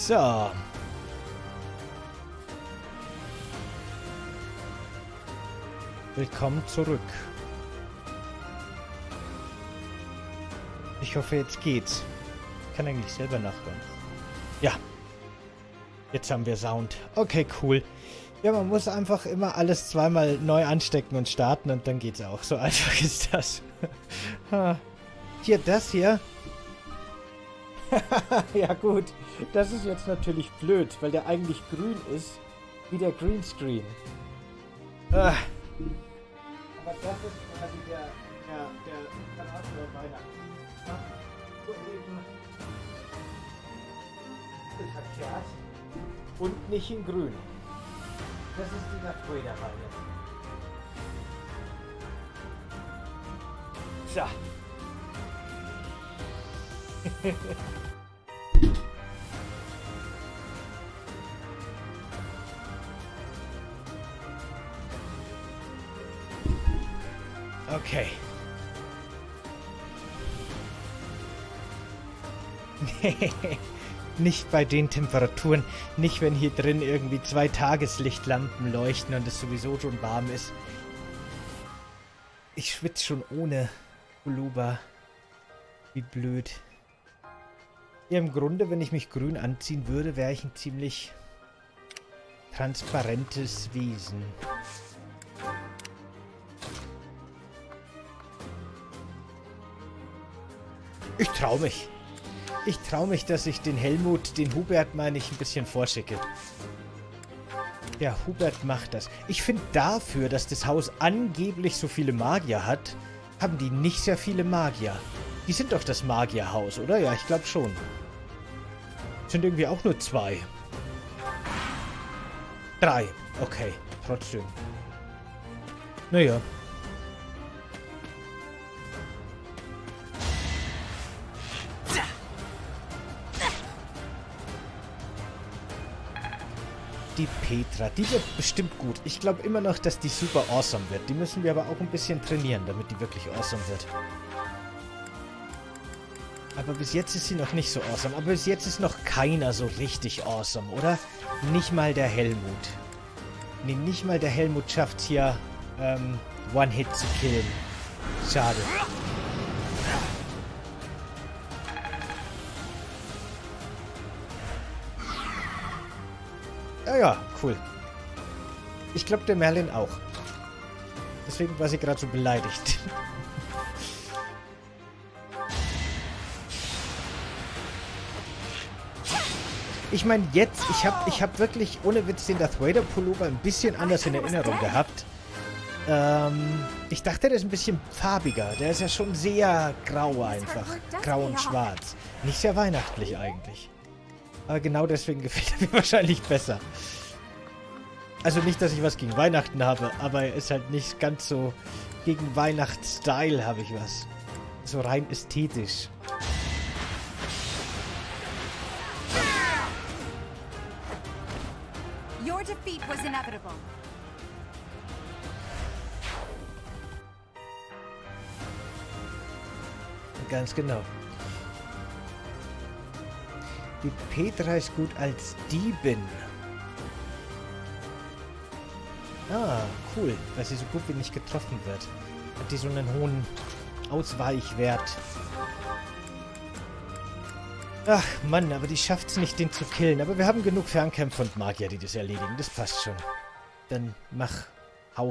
So. Willkommen zurück. Ich hoffe, jetzt geht's. Ich kann eigentlich selber nachhören. Ja. Jetzt haben wir Sound. Okay, cool. Ja, man muss einfach immer alles zweimal neu anstecken und starten und dann geht's auch. So einfach ist das. Hier, das hier. Ja gut, das ist jetzt natürlich blöd, weil der eigentlich grün ist, wie der Greenscreen. Aber das ist quasi der Kanal Weihnachten. Nur eben verkehrt und nicht in grün. Das ist die Darth Vader-Reihe. So. Okay. Nicht bei den Temperaturen. Nicht, wenn hier drin irgendwie 2 Tageslichtlampen leuchten und es sowieso schon warm ist. Ich schwitze schon ohne Pullover. Wie blöd. Ja, im Grunde, wenn ich mich grün anziehen würde, wäre ich ein ziemlich transparentes Wesen. Ich traue mich. Ich traue mich, dass ich den Helmut, den Hubert meine ich, ein bisschen vorschicke. Der Hubert macht das. Ich finde dafür, dass das Haus angeblich so viele Magier hat, haben die nicht sehr viele Magier. Die sind doch das Magierhaus, oder? Ja, ich glaube schon. Sind irgendwie auch nur 2. 3. Okay, trotzdem. Naja. Die Petra, die wird bestimmt gut. Ich glaube immer noch, dass die super awesome wird. Die müssen wir aber auch ein bisschen trainieren, damit die wirklich awesome wird. Aber bis jetzt ist sie noch nicht so awesome. Aber bis jetzt ist noch keiner so richtig awesome, oder? Nicht mal der Helmut. Nee, nicht mal der Helmut schafft es hier, One-Hit zu killen. Schade. Ja, cool. Ich glaube, der Merlin auch. Deswegen war sie gerade so beleidigt. Ich meine, jetzt, ich hab wirklich, ohne Witz, den Darth Vader Pullover ein bisschen anders in Erinnerung gehabt. Ich dachte, der ist ein bisschen farbiger. Der ist ja schon sehr grau einfach. Grau und schwarz. Nicht sehr weihnachtlich eigentlich. Aber genau deswegen gefällt er mir wahrscheinlich besser. Also nicht, dass ich was gegen Weihnachten habe, aber er ist halt nicht ganz so... Gegen Weihnachtsstyle habe ich was. So rein ästhetisch. Your defeat was inevitable. Ganz genau. Die Petra ist gut als Diebin. Ah, cool. Weil sie so gut wie nicht getroffen wird. Hat die so einen hohen Ausweichwert. Ach, Mann, aber die schafft's nicht, den zu killen. Aber wir haben genug Fernkämpfer und Magier, die das erledigen. Das passt schon. Dann mach. Hau.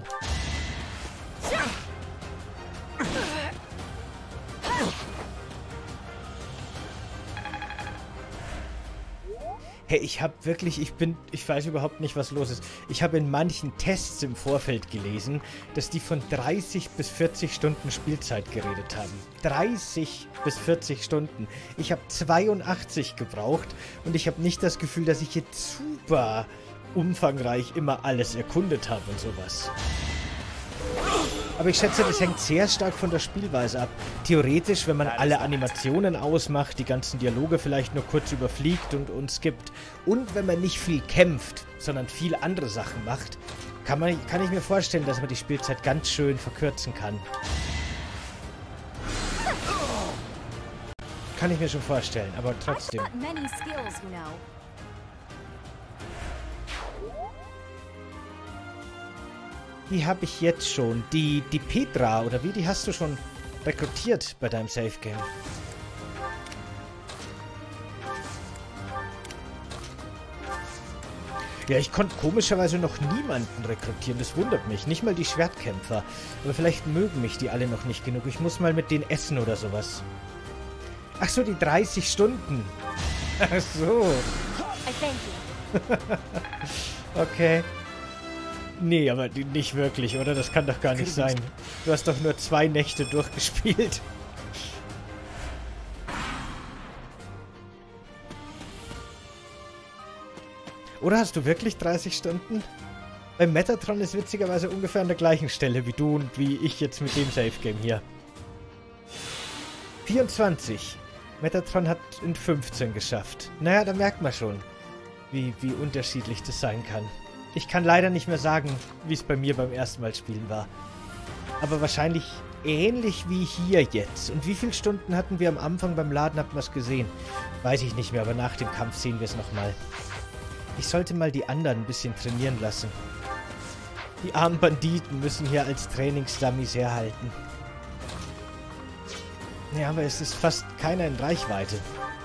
Hey, ich weiß überhaupt nicht, was los ist. Ich habe in manchen Tests im Vorfeld gelesen, dass die von 30 bis 40 Stunden Spielzeit geredet haben. 30 bis 40 Stunden. Ich habe 82 gebraucht und ich habe nicht das Gefühl, dass ich jetzt super umfangreich immer alles erkundet habe und sowas. Aber ich schätze, das hängt sehr stark von der Spielweise ab. Theoretisch, wenn man alle Animationen ausmacht, die ganzen Dialoge vielleicht nur kurz überfliegt und uns gibt, und wenn man nicht viel kämpft, sondern viel andere Sachen macht, kann ich mir vorstellen, dass man die Spielzeit ganz schön verkürzen kann. Kann ich mir schon vorstellen, aber trotzdem. Die habe ich jetzt schon. Die Petra, oder wie, die hast du schon rekrutiert bei deinem Safe Game. Ja, ich konnte komischerweise noch niemanden rekrutieren. Das wundert mich. Nicht mal die Schwertkämpfer. Aber vielleicht mögen mich die alle noch nicht genug. Ich muss mal mit denen essen oder sowas. Ach so, die 30 Stunden. Ach so. Okay. Nee, aber nicht wirklich, oder? Das kann doch gar nicht sein. Du hast doch nur 2 Nächte durchgespielt. Oder hast du wirklich 30 Stunden? Beim Metatron ist witzigerweise ungefähr an der gleichen Stelle wie du und wie ich jetzt mit dem Safe Game hier. 24. Metatron hat in 15 geschafft. Naja, da merkt man schon, wie unterschiedlich das sein kann. Ich kann leider nicht mehr sagen, wie es bei mir beim ersten Mal spielen war. Aber wahrscheinlich ähnlich wie hier jetzt. Und wie viele Stunden hatten wir am Anfang beim Laden? Habt ihr es gesehen? Weiß ich nicht mehr, aber nach dem Kampf sehen wir es nochmal. Ich sollte mal die anderen ein bisschen trainieren lassen. Die armen Banditen müssen hier als Trainingsdummies herhalten. Ja, aber es ist fast keiner in Reichweite.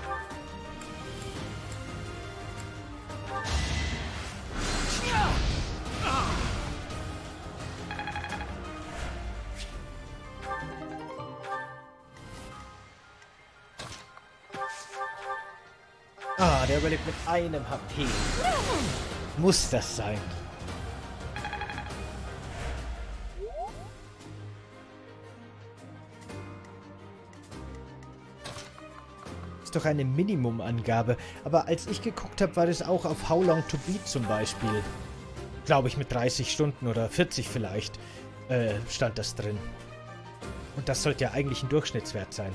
Ah, der überlebt mit einem HP. Muss das sein? Ist doch eine Minimumangabe. Aber als ich geguckt habe, war das auch auf How Long to Beat zum Beispiel. Glaube ich mit 30 Stunden oder 40 vielleicht stand das drin. Und das sollte ja eigentlich ein Durchschnittswert sein.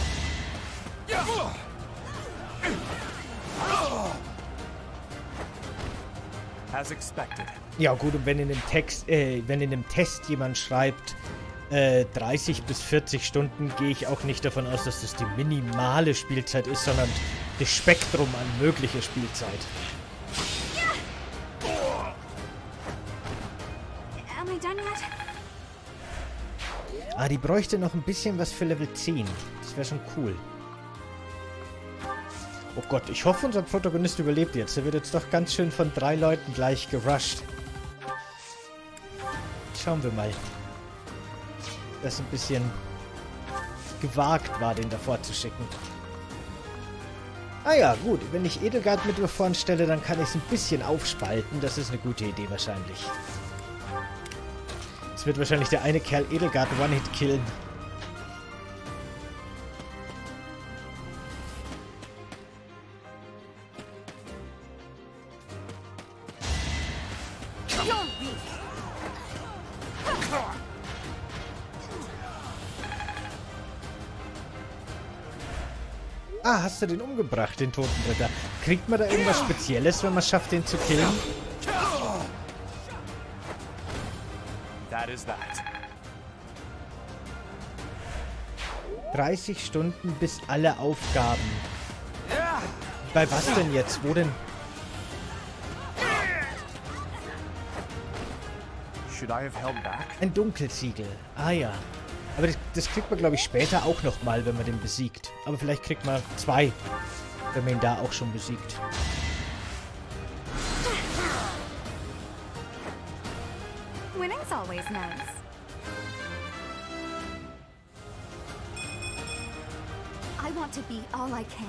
As expected. Ja gut, und wenn in dem Test jemand schreibt 30 bis 40 Stunden, gehe ich auch nicht davon aus, dass das die minimale Spielzeit ist, sondern das Spektrum an möglicher Spielzeit. Am I done yet? Ah, die bräuchte noch ein bisschen was für Level 10. Das wäre schon cool. Oh Gott, ich hoffe, unser Protagonist überlebt jetzt. Er wird jetzt doch ganz schön von 3 Leuten gleich gerusht. Schauen wir mal. Das ein bisschen gewagt war, den davor zu schicken. Ah ja, gut. Wenn ich Edelgard mit vorn stelle, dann kann ich es ein bisschen aufspalten. Das ist eine gute Idee wahrscheinlich. Es wird wahrscheinlich der eine Kerl Edelgard One-Hit killen. Ah, hast du den umgebracht, den Totenritter? Kriegt man da irgendwas Spezielles, wenn man es schafft, den zu killen? That is that. 30 Stunden bis alle Aufgaben. Bei was denn jetzt? Wo denn? Should I have held back? Ein Dunkelsiegel. Ah ja. Aber das kriegt man, glaube ich, später auch nochmal, wenn man den besiegt. Aber vielleicht kriegt man 2, wenn man ihn da auch schon besiegt. Winning's always nice. I want to be all I can.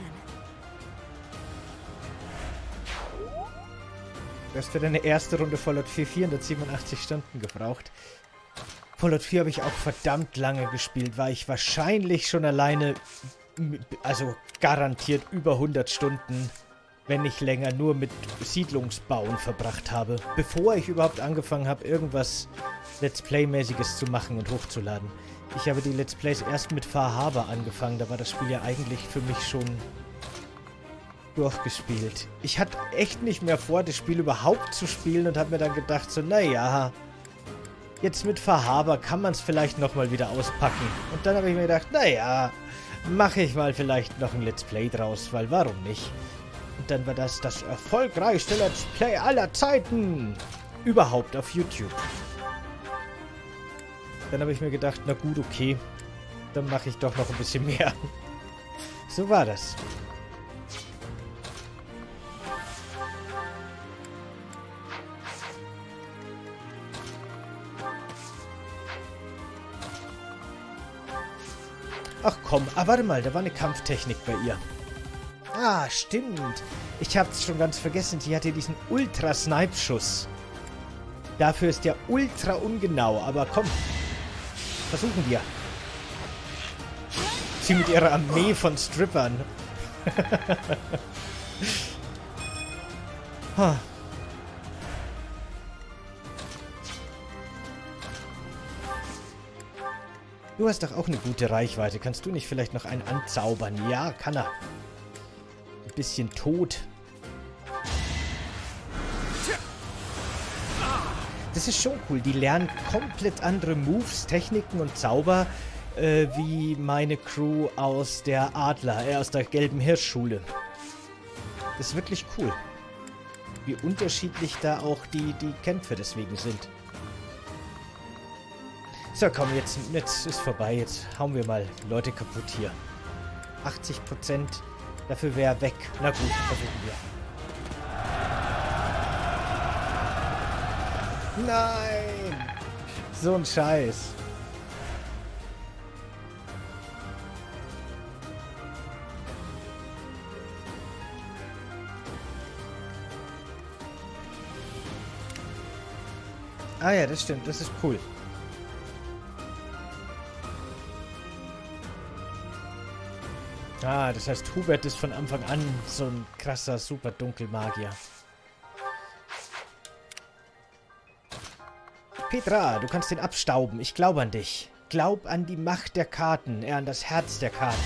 Du hast für deine erste Runde Fallout 4 487 Stunden gebraucht. Fallout 4 habe ich auch verdammt lange gespielt, weil ich wahrscheinlich schon alleine, also garantiert über 100 Stunden, wenn nicht länger, nur mit Siedlungsbauen verbracht habe, bevor ich überhaupt angefangen habe, irgendwas Let's Play-mäßiges zu machen und hochzuladen. Ich habe die Let's Plays erst mit Far Harbor angefangen, da war das Spiel ja eigentlich für mich schon durchgespielt. Ich hatte echt nicht mehr vor, das Spiel überhaupt zu spielen und habe mir dann gedacht, so, naja, jetzt mit Far Harbor kann man es vielleicht nochmal wieder auspacken. Und dann habe ich mir gedacht, naja, mache ich mal vielleicht noch ein Let's Play draus, weil warum nicht? Und und dann war das das erfolgreichste Let's Play aller Zeiten überhaupt auf YouTube. Dann habe ich mir gedacht, na gut, okay, dann mache ich doch noch ein bisschen mehr. So war das. Ach komm, warte mal, da war eine Kampftechnik bei ihr. Ah, stimmt. Ich hab's schon ganz vergessen, sie hatte diesen Ultra-Snipe-Schuss. Dafür ist der ultra ungenau, aber komm, versuchen wir. Sie mit ihrer Armee von Strippern. Ha. Du hast doch auch eine gute Reichweite. Kannst du nicht vielleicht noch einen anzaubern? Ja, kann er. Ein bisschen tot. Das ist schon cool. Die lernen komplett andere Moves, Techniken und Zauber wie meine Crew aus der aus der Gelben Hirschschule. Das ist wirklich cool. Wie unterschiedlich da auch die Kämpfe deswegen sind. So, komm, jetzt ist vorbei. Jetzt hauen wir mal Leute kaputt hier. 80%. Dafür wäre er weg. Na gut, versuchen wir. Nein! So ein Scheiß. Ah ja, das stimmt. Das ist cool. Ah, das heißt, Hubert ist von Anfang an so ein krasser, super Dunkelmagier. Petra, du kannst den abstauben. Ich glaube an dich. Glaub an die Macht der Karten, eher an das Herz der Karten.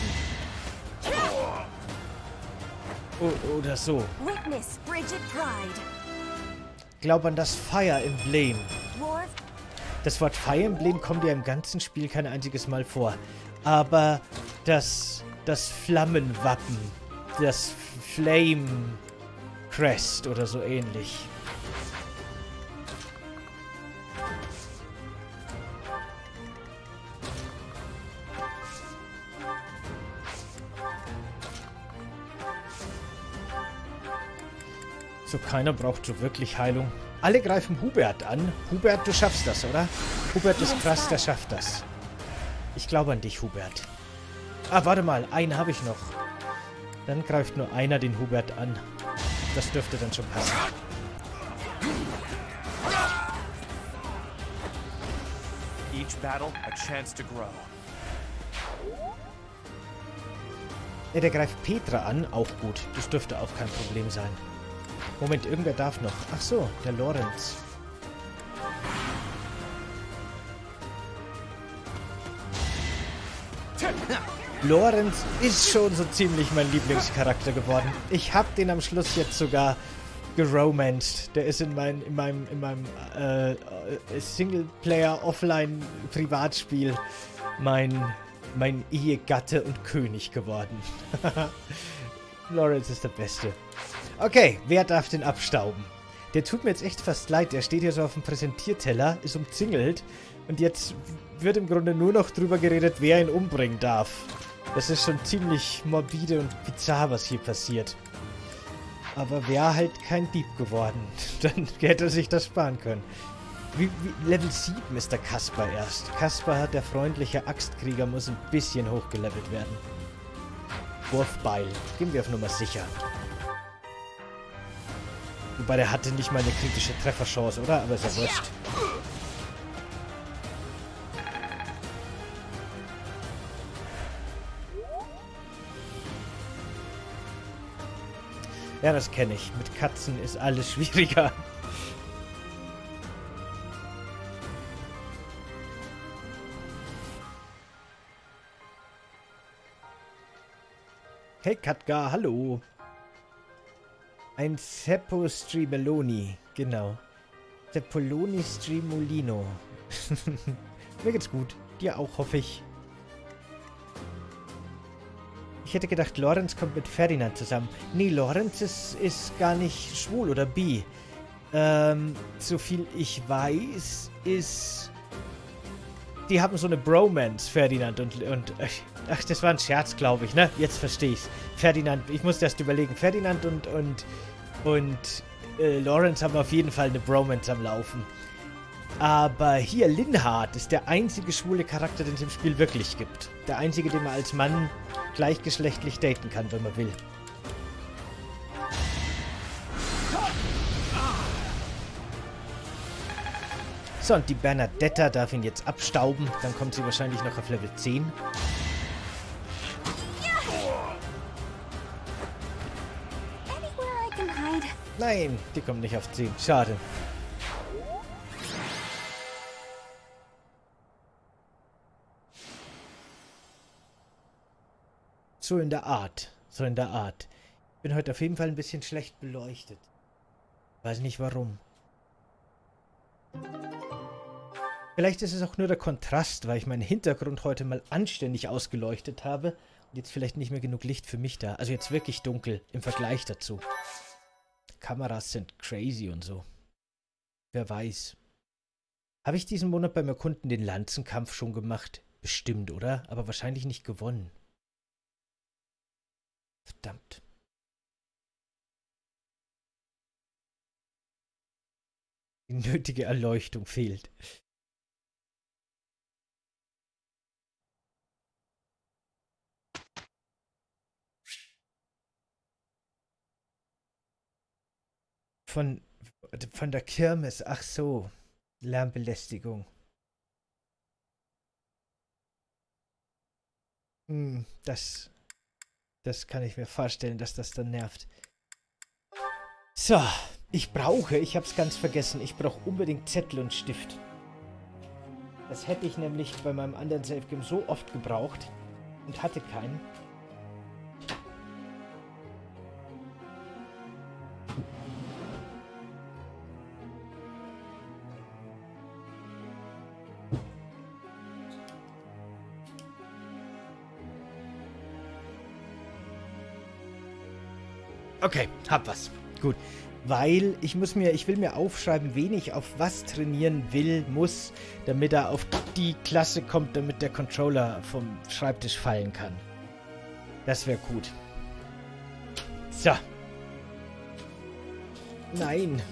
Oder so. Witness Bridget Pride. Glaub an das Fire Emblem. Das Wort Fire Emblem kommt ja im ganzen Spiel kein einziges Mal vor. Aber das Flammenwappen, das Flame Crest oder so ähnlich. So, keiner braucht so wirklich Heilung. Alle greifen Hubert an. Hubert, du schaffst das, oder? Hubert ist krass, der schafft das. Ich glaube an dich, Hubert. Ah, warte mal, einen habe ich noch. Dann greift nur einer den Hubert an. Das dürfte dann schon passen. Each battle a chance to grow. Ja, der greift Petra an. Auch gut. Das dürfte auch kein Problem sein. Moment, irgendwer darf noch. Ach so, der Lorenz. Lorenz ist schon so ziemlich mein Lieblingscharakter geworden. Ich habe den am Schluss jetzt sogar geromanced. Der ist in meinem Singleplayer-Offline-Privatspiel mein Ehegatte und König geworden. Lorenz ist der Beste. Okay, wer darf den abstauben? Der tut mir jetzt echt fast leid. Der steht hier so auf dem Präsentierteller, ist umzingelt und jetzt wird im Grunde nur noch drüber geredet, wer ihn umbringen darf. Das ist schon ziemlich morbide und bizarr, was hier passiert. Aber wäre halt kein Dieb geworden. Dann hätte er sich das sparen können. Level 7 ist der Kaspar erst. Kaspar, der freundliche Axtkrieger, muss ein bisschen hochgelevelt werden. Wurfbeil. Gehen wir auf Nummer sicher. Wobei, der hatte nicht mal eine kritische Trefferchance, oder? Aber ist ja wurscht. Ja, das kenne ich. Mit Katzen ist alles schwieriger. Hey Katka, hallo. Ein Seppo Strimeloni, genau. Seppoloni Strimolino. Mir geht's gut. Dir auch, hoffe ich. Ich hätte gedacht, Lawrence kommt mit Ferdinand zusammen. Nee, Lawrence ist gar nicht schwul oder bi. So viel ich weiß, ist... Die haben so eine Bromance, Ferdinand und ach, das war ein Scherz, glaube ich, ne? Jetzt verstehe ich's. Ferdinand, ich muss erst überlegen. Ferdinand und Lawrence haben auf jeden Fall eine Bromance am Laufen. Aber hier, Linhardt ist der einzige schwule Charakter, den es im Spiel wirklich gibt. Der einzige, den man als Mann gleichgeschlechtlich daten kann, wenn man will. So, und die Bernadetta darf ihn jetzt abstauben. Dann kommt sie wahrscheinlich noch auf Level 10. Anywhere I can hide. Nein, die kommt nicht auf 10. Schade. So in der Art. So in der Art. Ich bin heute auf jeden Fall ein bisschen schlecht beleuchtet. Weiß nicht warum. Vielleicht ist es auch nur der Kontrast, weil ich meinen Hintergrund heute mal anständig ausgeleuchtet habe und jetzt vielleicht nicht mehr genug Licht für mich da. Also jetzt wirklich dunkel im Vergleich dazu. Kameras sind crazy und so. Wer weiß. Habe ich diesen Monat beim Erkunden den Lanzenkampf schon gemacht? Bestimmt, oder? Aber wahrscheinlich nicht gewonnen. Verdammt. Die nötige Erleuchtung fehlt. Von der Kirmes, ach so. Lärmbelästigung. Das kann ich mir vorstellen, dass das dann nervt. So, ich hab's ganz vergessen, ich brauche unbedingt Zettel und Stift. Das hätte ich nämlich bei meinem anderen Safe Game so oft gebraucht und hatte keinen. Okay, hab was. Gut. Weil ich will mir aufschreiben, wen ich auf was trainieren muss, damit er auf die Klasse kommt, damit der Controller vom Schreibtisch fallen kann. Das wäre gut. So. Nein.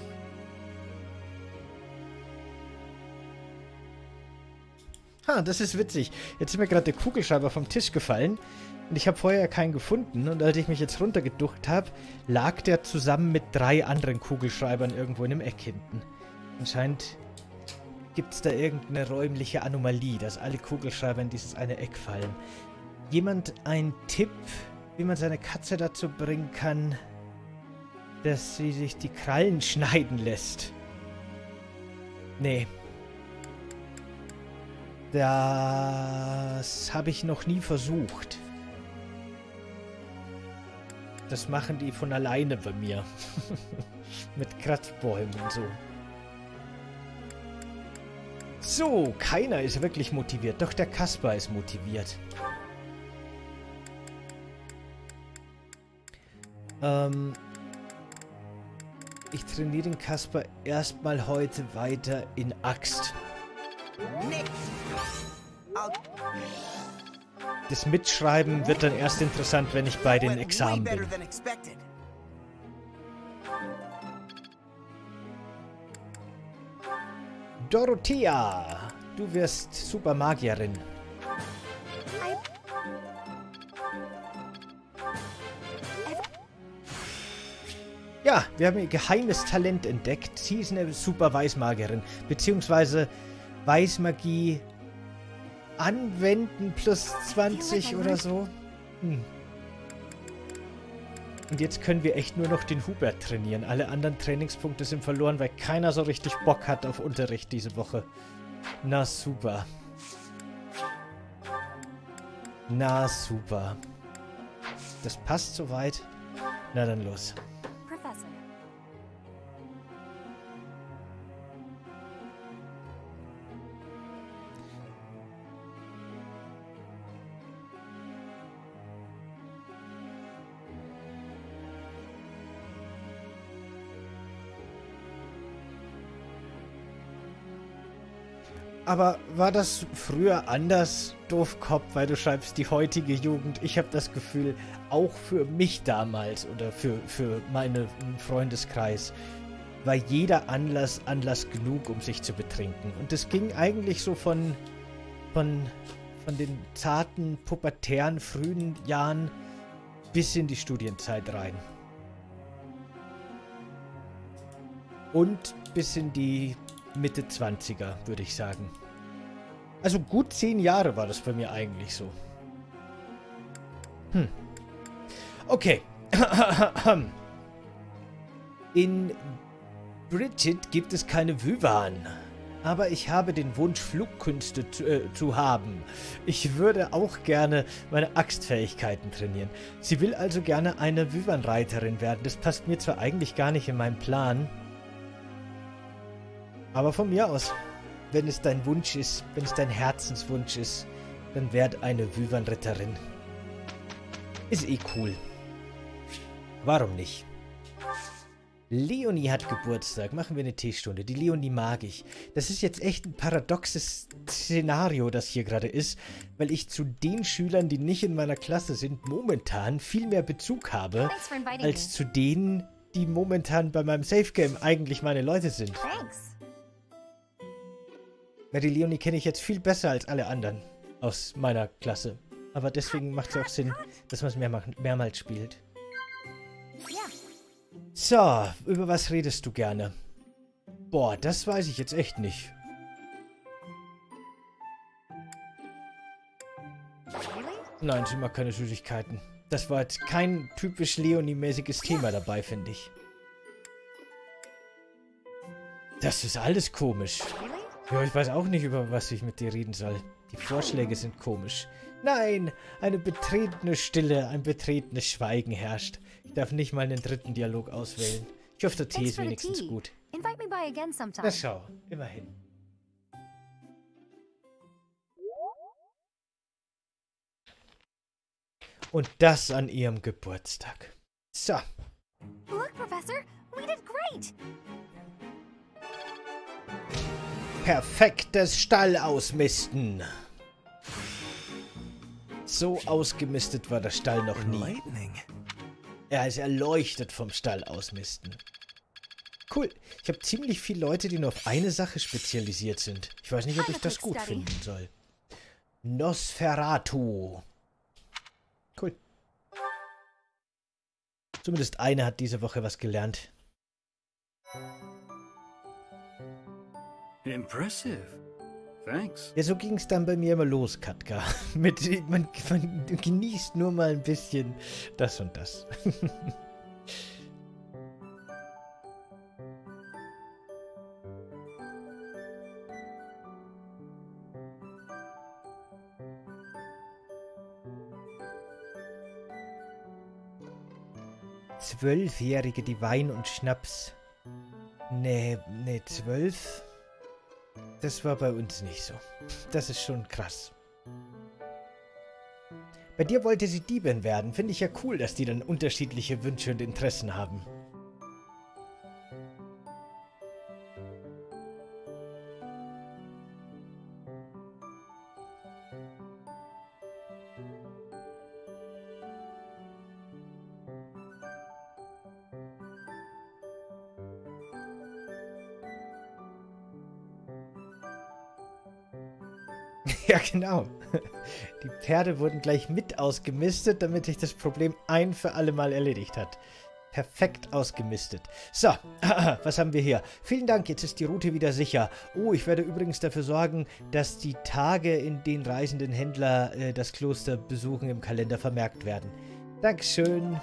Ha, das ist witzig. Jetzt ist mir gerade der Kugelschreiber vom Tisch gefallen. Und ich habe vorher keinen gefunden. Und als ich mich jetzt runtergeduckt habe, lag der zusammen mit 3 anderen Kugelschreibern irgendwo in einem Eck hinten. Anscheinend gibt es da irgendeine räumliche Anomalie, dass alle Kugelschreiber in dieses eine Eck fallen. Jemand einen Tipp, wie man seine Katze dazu bringen kann, dass sie sich die Krallen schneiden lässt? Nee. Das habe ich noch nie versucht. Das machen die von alleine bei mir. Mit Kratzbäumen und so. So, keiner ist wirklich motiviert. Doch der Kaspar ist motiviert. Ich trainiere den Kaspar erstmal heute weiter in Axt. Das Mitschreiben wird dann erst interessant, wenn ich bei den Examen bin. Dorothea, du wirst Supermagierin. Ja, wir haben ihr geheimes Talent entdeckt. Sie ist eine super Weißmagierin, beziehungsweise Weißmagie anwenden plus 20 oder so. Und jetzt können wir echt nur noch den Hubert trainieren. Alle anderen Trainingspunkte sind verloren, weil keiner so richtig Bock hat auf Unterricht diese Woche. Na super. Na super. Das passt soweit. Na dann los. Professor. Aber war das früher anders, Doofkopf, weil du schreibst die heutige Jugend? Ich habe das Gefühl, auch für mich damals oder für meinen Freundeskreis war jeder Anlass genug, um sich zu betrinken. Und das ging eigentlich so von den zarten, pubertären, frühen Jahren bis in die Studienzeit rein. Und bis in die Mitte 20er, würde ich sagen. Also gut 10 Jahre war das bei mir eigentlich so. Okay. In Bridget gibt es keine Wyvern. Aber ich habe den Wunsch, Flugkünste zu haben. Ich würde auch gerne meine Axtfähigkeiten trainieren. Sie will also gerne eine Wyvernreiterin werden. Das passt mir zwar eigentlich gar nicht in meinen Plan. Aber von mir aus, wenn es dein Wunsch ist, wenn es dein Herzenswunsch ist, dann werd eine Wyvernritterin. Ist eh cool. Warum nicht? Leonie hat Geburtstag. Machen wir eine Teestunde. Die Leonie mag ich. Das ist jetzt echt ein paradoxes Szenario, das hier gerade ist, weil ich zu den Schülern, die nicht in meiner Klasse sind, momentan viel mehr Bezug habe, als zu denen, die momentan bei meinem Safe Game eigentlich meine Leute sind. Ja, die Leonie kenne ich jetzt viel besser als alle anderen aus meiner Klasse. Aber deswegen macht es auch Sinn, dass man es mehrmals spielt. So, über was redest du gerne? Boah, das weiß ich jetzt echt nicht. Nein, sie mag keine Süßigkeiten. Das war jetzt kein typisch Leonie-mäßiges Thema dabei, finde ich. Das ist alles komisch. Ja, ich weiß auch nicht, über was ich mit dir reden soll. Die Vorschläge sind komisch. Nein, eine betretene Stille, ein betretenes Schweigen herrscht. Ich darf nicht mal einen dritten Dialog auswählen. Ich hoffe, der Tee ist wenigstens gut. Na schau, immerhin. Und das an ihrem Geburtstag. So. Look, Professor, we did great. Perfektes Stall ausmisten. So ausgemistet war der Stall noch nie. Er ist erleuchtet vom Stall ausmisten. Cool. Ich habe ziemlich viele Leute, die nur auf eine Sache spezialisiert sind. Ich weiß nicht, ob ich das gut finden soll. Nosferatu. Cool. Zumindest einer hat diese Woche was gelernt. Impressive. Thanks. Ja, so ging es dann bei mir immer los, Katka. Man genießt nur mal ein bisschen das und das. Zwölfjährige, die Wein und Schnaps. Nee, 12? Das war bei uns nicht so. Das ist schon krass. Bei dir wollte sie Diebin werden. Finde ich ja cool, dass die dann unterschiedliche Wünsche und Interessen haben. Ja, genau. Die Pferde wurden gleich mit ausgemistet, damit sich das Problem ein für alle Mal erledigt hat. Perfekt ausgemistet. So, was haben wir hier? Vielen Dank, jetzt ist die Route wieder sicher. Oh, ich werde übrigens dafür sorgen, dass die Tage, in denen reisenden Händler das Kloster besuchen, im Kalender vermerkt werden. Dankeschön.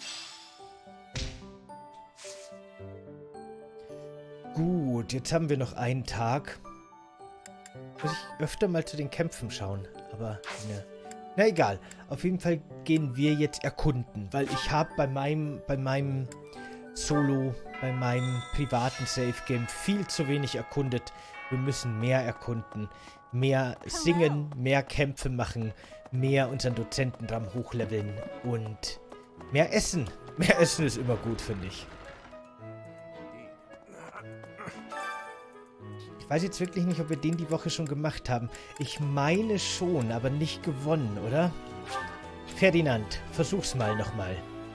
Gut, jetzt haben wir noch einen Tag. Muss ich öfter mal zu den Kämpfen schauen, aber ne. Na egal, auf jeden Fall gehen wir jetzt erkunden, weil ich habe bei meinem Solo, bei meinem privaten Safe-Game viel zu wenig erkundet. Wir müssen mehr erkunden, mehr singen, mehr Kämpfe machen, mehr unseren Dozentenraum hochleveln und mehr essen. Mehr Essen ist immer gut, finde ich. Ich weiß jetzt wirklich nicht, ob wir den die Woche schon gemacht haben. Ich meine schon, aber nicht gewonnen, oder? Ferdinand, versuch's mal nochmal.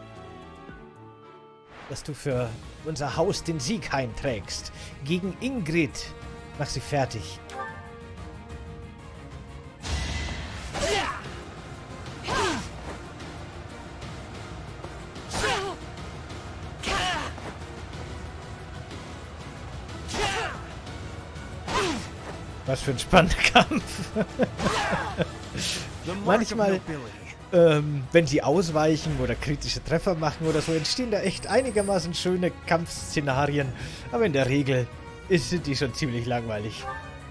Dass du für unser Haus den Sieg heimträgst. Gegen Ingrid. Mach sie fertig. Was für ein spannender Kampf. Manchmal, wenn sie ausweichen oder kritische Treffer machen oder so, entstehen da echt einigermaßen schöne Kampfszenarien. Aber in der Regel sind die schon ziemlich langweilig.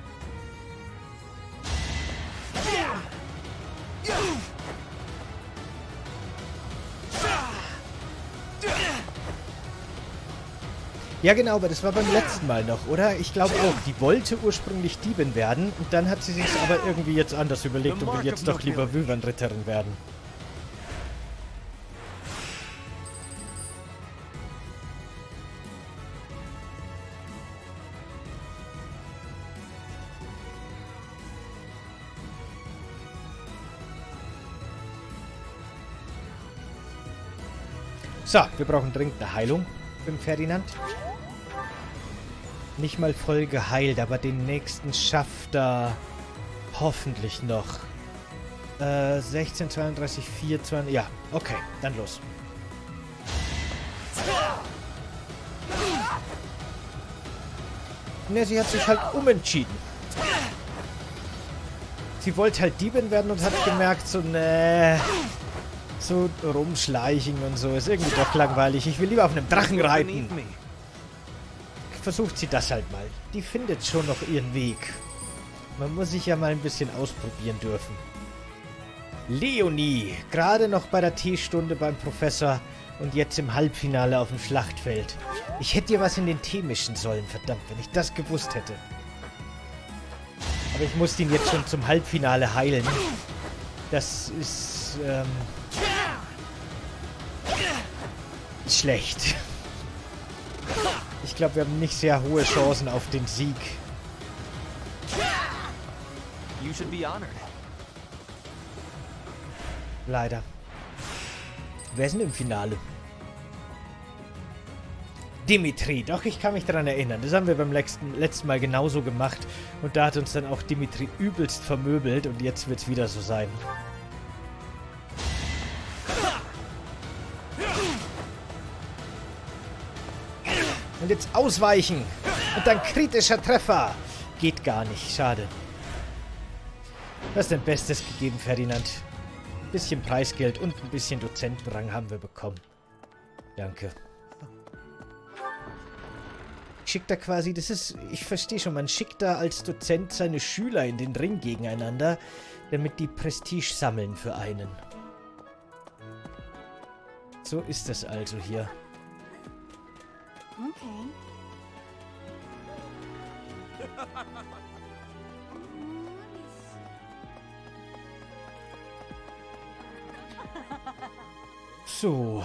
Ja genau, aber das war beim letzten Mal noch, oder? Ich glaube auch, die wollte ursprünglich Diebin werden und dann hat sie sich aber irgendwie jetzt anders überlegt und will jetzt doch lieber Wyvernritterin werden. So, wir brauchen dringend eine Heilung für Ferdinand. Nicht mal voll geheilt, aber den nächsten schafft er hoffentlich noch. 16, 32, 4, 20... Ja, okay, dann los. Ne, sie hat sich halt umentschieden. Sie wollte halt Diebin werden und hat gemerkt, so, ne, so rumschleichen und so ist irgendwie doch langweilig. Ich will lieber auf einem Drachen reiten. Versucht sie das halt mal. Die findet schon noch ihren Weg. Man muss sich ja mal ein bisschen ausprobieren dürfen. Leonie, gerade noch bei der Teestunde beim Professor und jetzt im Halbfinale auf dem Schlachtfeld. Ich hätte ihr was in den Tee mischen sollen, verdammt, wenn ich das gewusst hätte. Aber ich muss ihn jetzt schon zum Halbfinale heilen. Das ist, schlecht. Ich glaube, wir haben nicht sehr hohe Chancen auf den Sieg. You should be honored. Leider. Wer ist denn im Finale? Dimitri. Doch, ich kann mich daran erinnern. Das haben wir beim letzten Mal genauso gemacht. Und da hat uns dann auch Dimitri übelst vermöbelt. Und jetzt wird es wieder so sein. Und jetzt ausweichen. Und dann kritischer Treffer. Geht gar nicht. Schade. Du hast dein Bestes gegeben, Ferdinand. Ein bisschen Preisgeld und ein bisschen Dozentenrang haben wir bekommen. Danke. Schickt da quasi, das ist, ich verstehe schon, man schickt da als Dozent seine Schüler in den Ring gegeneinander, damit die Prestige sammeln für einen. So ist das also hier. Okay. So.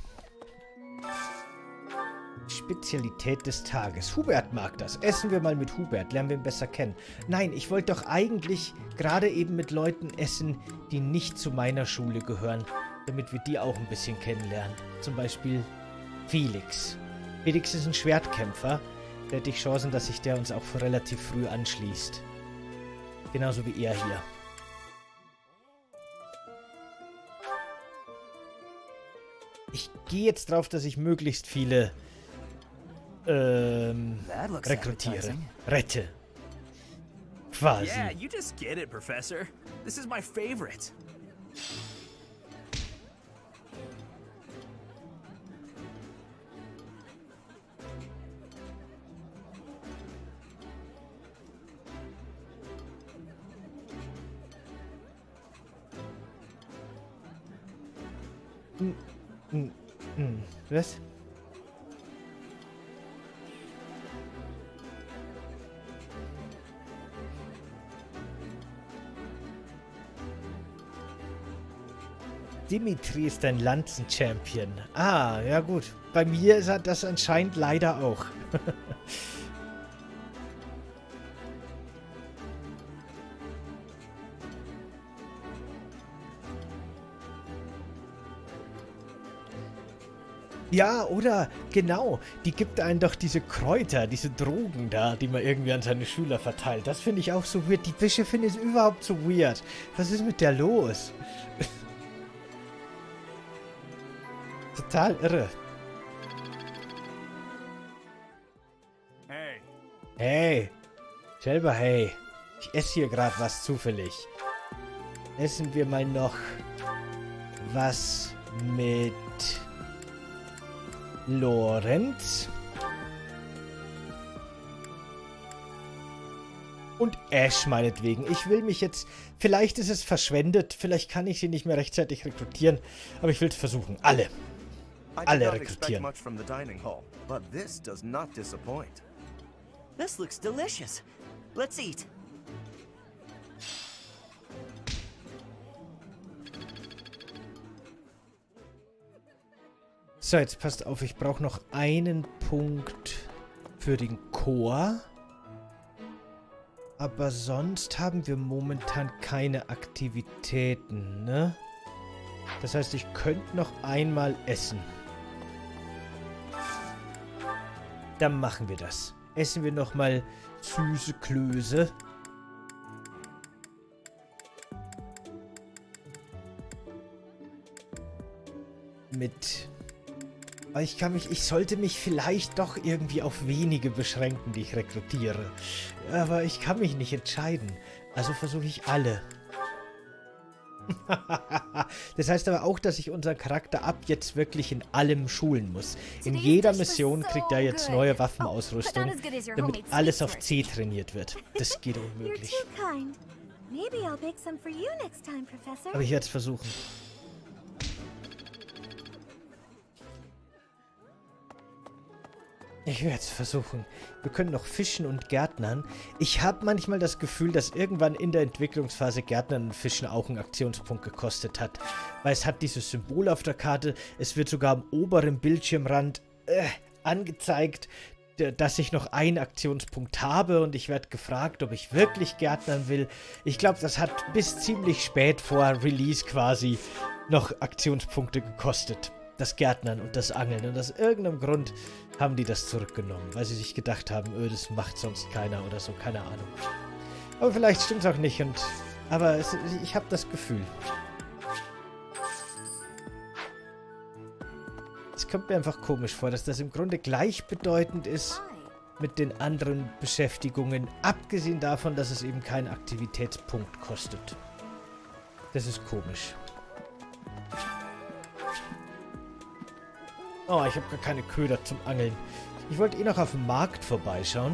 Spezialität des Tages. Hubert mag das. Essen wir mal mit Hubert. Lernen wir ihn besser kennen. Nein, ich wollte doch eigentlich gerade eben mit Leuten essen, die nicht zu meiner Schule gehören, damit wir die auch ein bisschen kennenlernen. Zum Beispiel Felix. Felix ist ein Schwertkämpfer. Da hätte ich Chancen, dass sich der uns auch relativ früh anschließt. Genauso wie er hier. Ich gehe jetzt drauf, dass ich möglichst viele rekrutiere. Rette. Quasi. Yeah, you just get it, Professor. This is my favorite. Was? Dimitri ist ein Lanzen-Champion. Ah, ja gut. Bei mir ist er das anscheinend leider auch. Ja, oder, genau, die gibt einen doch diese Kräuter, diese Drogen da, die man irgendwie an seine Schüler verteilt. Das finde ich auch so weird. Die Bische finde ich überhaupt so weird. Was ist mit der los? Total irre. Hey. Hey, selber hey. Ich esse hier gerade was zufällig. Essen wir mal noch was mit Lorenz und Ash meinetwegen. Ich will mich jetzt... Vielleicht ist es verschwendet. Vielleicht kann ich sie nicht mehr rechtzeitig rekrutieren. Aber ich will es versuchen. Alle. Alle rekrutieren. Much from the dining hall, but this does not disappoint. This looks delicious. Let's eat. So, jetzt passt auf, ich brauche noch einen Punkt für den Chor. Aber sonst haben wir momentan keine Aktivitäten, ne? Das heißt, ich könnte noch einmal essen. Dann machen wir das. Essen wir nochmal süße Klöße. Mit... Ich sollte mich vielleicht doch irgendwie auf wenige beschränken, die ich rekrutiere. Aber ich kann mich nicht entscheiden. Also versuche ich alle. Das heißt aber auch, dass ich unseren Charakter ab jetzt wirklich in allem schulen muss. In jeder Mission kriegt er jetzt neue Waffenausrüstung, damit alles auf C trainiert wird. Das geht unmöglich. Aber ich werde es versuchen. Ich werde es versuchen. Wir können noch fischen und gärtnern. Ich habe manchmal das Gefühl, dass irgendwann in der Entwicklungsphase Gärtnern und Fischen auch einen Aktionspunkt gekostet hat. Weil es hat dieses Symbol auf der Karte. Es wird sogar am oberen Bildschirmrand angezeigt, dass ich noch einen Aktionspunkt habe. Und ich werde gefragt, ob ich wirklich Gärtnern will. Ich glaube, das hat bis ziemlich spät vor Release quasi noch Aktionspunkte gekostet. Das Gärtnern und das Angeln. Und aus irgendeinem Grund haben die das zurückgenommen, weil sie sich gedacht haben, das macht sonst keiner oder so, keine Ahnung. Aber vielleicht stimmt es auch nicht. Aber ich habe das Gefühl. Es kommt mir einfach komisch vor, dass das im Grunde gleichbedeutend ist mit den anderen Beschäftigungen, abgesehen davon, dass es eben keinen Aktivitätspunkt kostet. Das ist komisch. Oh, ich habe gar keine Köder zum Angeln. Ich wollte eh noch auf dem Markt vorbeischauen.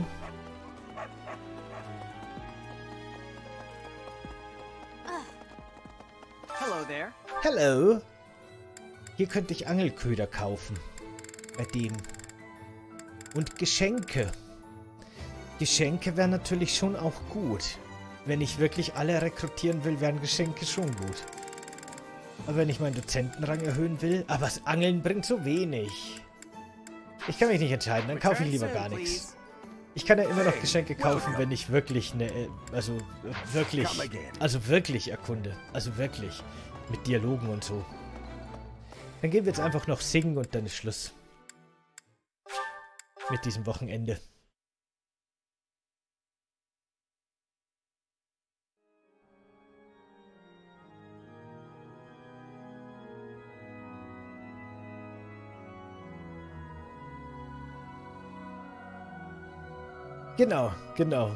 Hello there. Hello. Hier könnte ich Angelköder kaufen. Bei dem. Und Geschenke. Geschenke wären natürlich schon auch gut. Wenn ich wirklich alle rekrutieren will, wären Geschenke schon gut. Aber wenn ich meinen Dozentenrang erhöhen will, aber das Angeln bringt so wenig. Ich kann mich nicht entscheiden, dann kaufe ich lieber gar nichts. Ich kann ja immer noch Geschenke kaufen, wenn ich wirklich wirklich erkunde. Also wirklich. Mit Dialogen und so. Dann gehen wir jetzt einfach noch singen und dann ist Schluss. Mit diesem Wochenende. Genau, genau.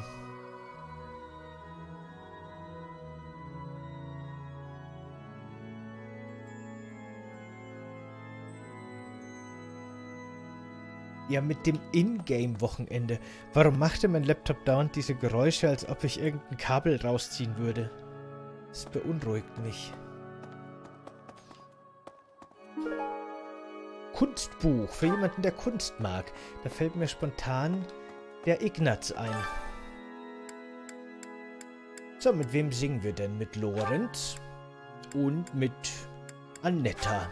Ja, mit dem Ingame-Wochenende. Warum machte mein Laptop dauernd diese Geräusche, als ob ich irgendein Kabel rausziehen würde? Das beunruhigt mich. Kunstbuch für jemanden, der Kunst mag. Da fällt mir spontan der Ignaz ein. So, mit wem singen wir denn? Mit Lorenz und mit Annette.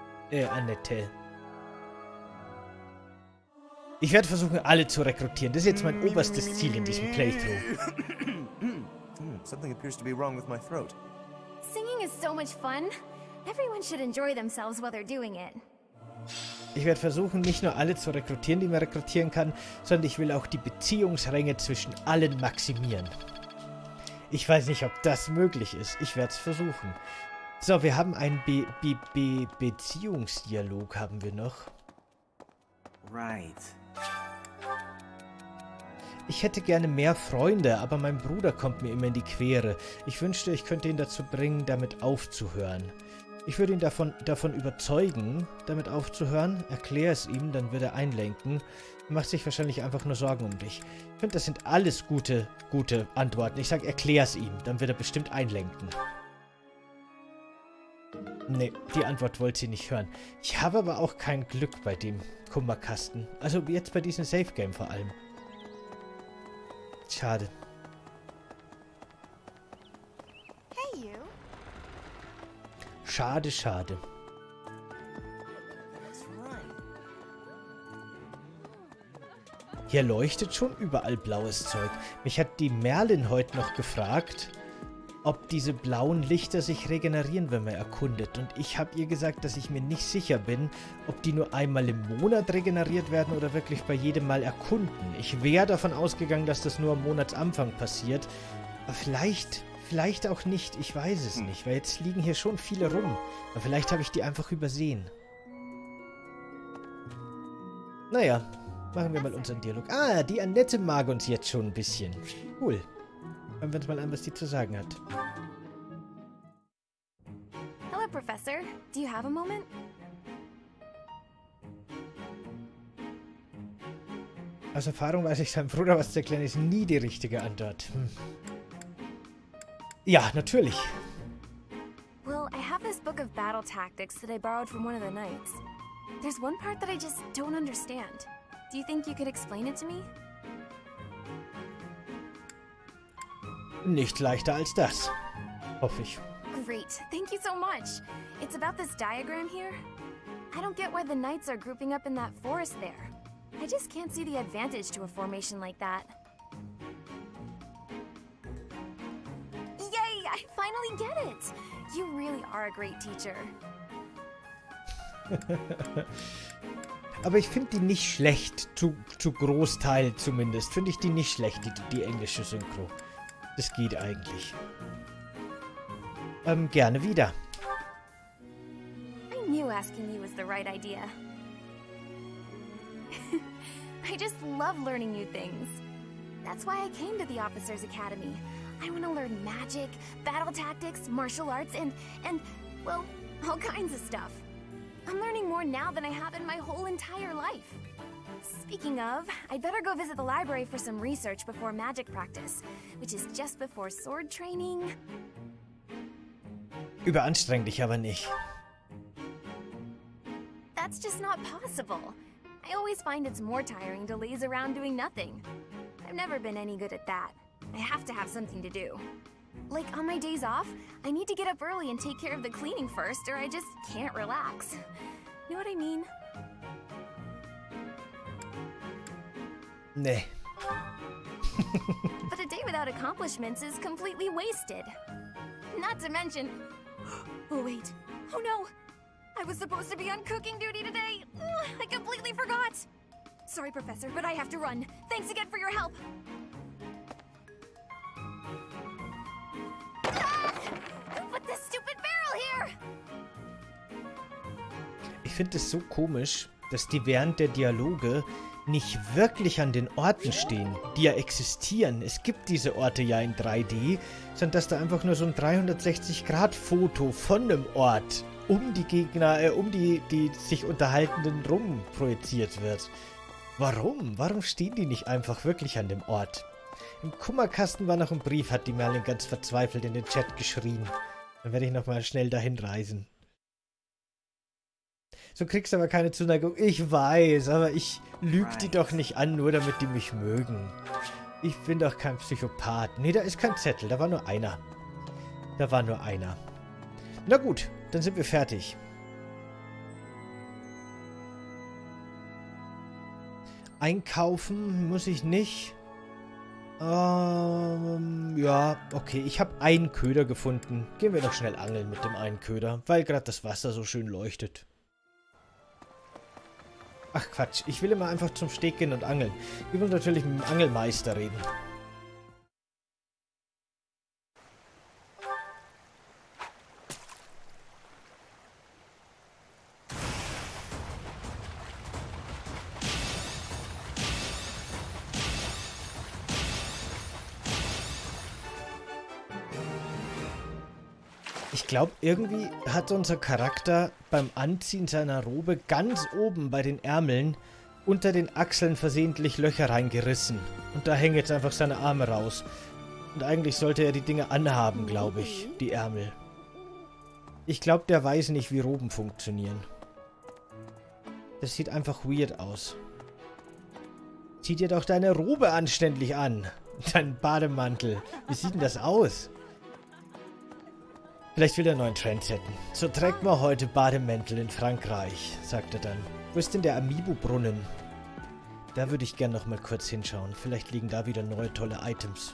Ich werde versuchen, alle zu rekrutieren. Das ist jetzt mein oberstes Ziel in diesem Playthrough. Something appears to be wrong with my throat. Singing is so much fun. Everyone should enjoy themselves while they're doing it. Ich werde versuchen, nicht nur alle zu rekrutieren, die man rekrutieren kann, sondern ich will auch die Beziehungsränge zwischen allen maximieren. Ich weiß nicht, ob das möglich ist. Ich werde es versuchen. So, wir haben einen Beziehungsdialog, haben wir noch. Right. Ich hätte gerne mehr Freunde, aber mein Bruder kommt mir immer in die Quere. Ich wünschte, ich könnte ihn dazu bringen, damit aufzuhören. Ich würde ihn davon überzeugen, damit aufzuhören. Erklär es ihm, dann wird er einlenken. Er macht sich wahrscheinlich einfach nur Sorgen um dich. Ich finde, das sind alles gute Antworten. Ich sage, erklär es ihm, dann wird er bestimmt einlenken. Nee, die Antwort wollte sie nicht hören. Ich habe aber auch kein Glück bei dem Kummerkasten. Also jetzt bei diesem Safe Game vor allem. Schade. Hey, you. Schade, schade. That's right. Hier leuchtet schon überall blaues Zeug. Mich hat die Merlin heute noch gefragt, ob diese blauen Lichter sich regenerieren, wenn man erkundet. Und ich habe ihr gesagt, dass ich mir nicht sicher bin, ob die nur einmal im Monat regeneriert werden oder wirklich bei jedem Mal erkunden. Ich wäre davon ausgegangen, dass das nur am Monatsanfang passiert. Aber vielleicht auch nicht. Ich weiß es nicht, weil jetzt liegen hier schon viele rum. Aber vielleicht habe ich die einfach übersehen. Naja, machen wir mal unseren Dialog. Ah, die Annette mag uns jetzt schon ein bisschen. Cool. Hören wir uns mal an, was die zu sagen hat. Hello, Professor. Do you have a moment? Aus Erfahrung weiß ich, seinem Bruder was zu erklären, ist nie die richtige Antwort. Ja, natürlich. Well, I have this book of battle tactics that I borrowed from one of the knights. There's one part that I just don't understand. Do you think you could explain it to me? Nicht leichter als das. Hoffe ich. Great. Thank you so much. It's about this diagram here. I don't get why the knights are grouping up in that forest there. I just can't see the advantage to a formation like that. Yay! I finally get it! You really are a great teacher. Aber ich finde die nicht schlecht. Zu Großteil zumindest. Finde ich die nicht schlecht, die englische Synchro. Das geht eigentlich. Gerne wieder. I knew asking you was the right idea. I just love learning new things. That's why I came to the Officers Academy. I want to learn magic, battle tactics, martial arts, and, well, all kinds of stuff. I'm learning more now than I have in my whole entire life. Speaking of, I'd better go visit the library for some research before magic practice, which is just before sword training. Überanstreng dich aber nicht. That's just not possible. I always find it's more tiring to laze around doing nothing. I've never been any good at that. I have to have something to do. Like, on my days off, I need to get up early and take care of the cleaning first, or I just can't relax. Know what I mean? Nee. But a day without accomplishments is completely wasted. Not to mention... Oh, wait. Oh, no. I was supposed to be on cooking duty today. I completely forgot. Sorry, Professor, but I have to run. Thanks again for your help. Ah! Who put this stupid barrel here? Ich finde es so komisch, dass die während der Dialoge nicht wirklich an den Orten stehen, die ja existieren. Es gibt diese Orte ja in 3D, sondern dass da einfach nur so ein 360-Grad-Foto von einem Ort um die Gegner, um die sich Unterhaltenden rum projiziert wird. Warum? Warum stehen die nicht einfach wirklich an dem Ort? Im Kummerkasten war noch ein Brief, hat die Merlin ganz verzweifelt in den Chat geschrien. Dann werde ich nochmal schnell dahin reisen. So kriegst du aber keine Zuneigung. Ich weiß, aber ich lüge die doch nicht an, nur damit die mich mögen. Ich bin doch kein Psychopath. Nee, da ist kein Zettel. Da war nur einer. Da war nur einer. Na gut, dann sind wir fertig. Einkaufen muss ich nicht. Ja, okay. Ich habe einen Köder gefunden. Gehen wir doch schnell angeln mit dem einen Köder, weil gerade das Wasser so schön leuchtet. Ach Quatsch, ich will immer einfach zum Steg gehen und angeln. Ich will natürlich mit dem Angelmeister reden. Ich glaube, irgendwie hat unser Charakter beim Anziehen seiner Robe ganz oben bei den Ärmeln unter den Achseln versehentlich Löcher reingerissen. Und da hängen jetzt einfach seine Arme raus. Und eigentlich sollte er die Dinge anhaben, glaube ich, die Ärmel. Ich glaube, der weiß nicht, wie Roben funktionieren. Das sieht einfach weird aus. Zieh dir doch deine Robe anständig an. Dein Bademantel. Wie sieht denn das aus? Vielleicht will er einen neuen Trend setzen. So trägt man heute Bademäntel in Frankreich, sagt er dann. Wo ist denn der Amiibo-Brunnen? Da würde ich gern noch mal kurz hinschauen. Vielleicht liegen da wieder neue tolle Items.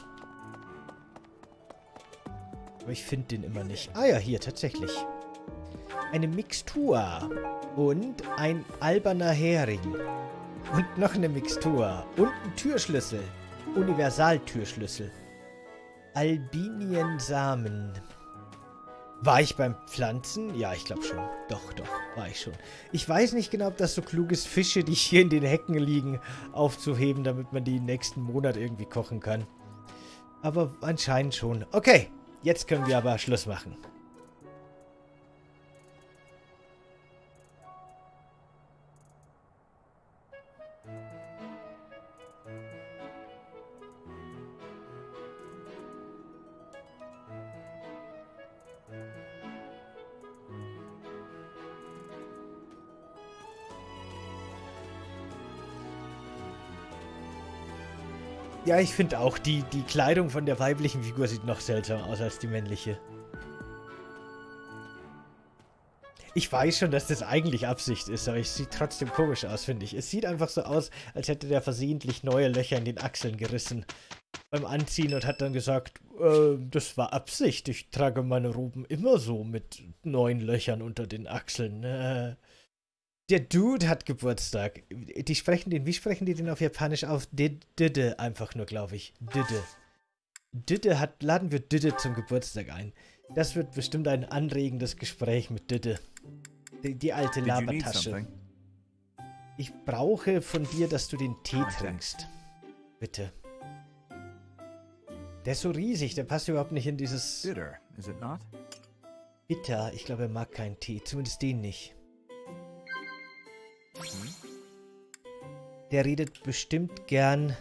Aber ich finde den immer nicht. Ah ja, hier, tatsächlich. Eine Mixtur. Und ein alberner Hering. Und noch eine Mixtur. Und ein Türschlüssel. Universaltürschlüssel. Albiniensamen. War ich beim Pflanzen? Ja, ich glaube schon. Doch, war ich schon. Ich weiß nicht genau, ob das so klug ist, Fische, die hier in den Hecken liegen, aufzuheben, damit man die nächsten Monat irgendwie kochen kann. Aber anscheinend schon. Okay, jetzt können wir aber Schluss machen. Ja, ich finde auch, die Kleidung von der weiblichen Figur sieht noch seltsamer aus als die männliche. Ich weiß schon, dass das eigentlich Absicht ist, aber es sieht trotzdem komisch aus, finde ich. Es sieht einfach so aus, als hätte der versehentlich neue Löcher in den Achseln gerissen beim Anziehen und hat dann gesagt, das war Absicht. Ich trage meine Roben immer so mit neuen Löchern unter den Achseln. Der Dude hat Geburtstag. Wie sprechen die den auf Japanisch auf? Didde einfach nur, glaube ich. Didde. Laden wir Didde zum Geburtstag ein. Das wird bestimmt ein anregendes Gespräch mit Didde. Die alte Labertasche. Ich brauche von dir, dass du den Tee trinkst. Bitte. Der ist so riesig, der passt überhaupt nicht in dieses... Bitter, is it not? Bitter, ich glaube, er mag keinen Tee. Zumindest den nicht. Der redet bestimmt gern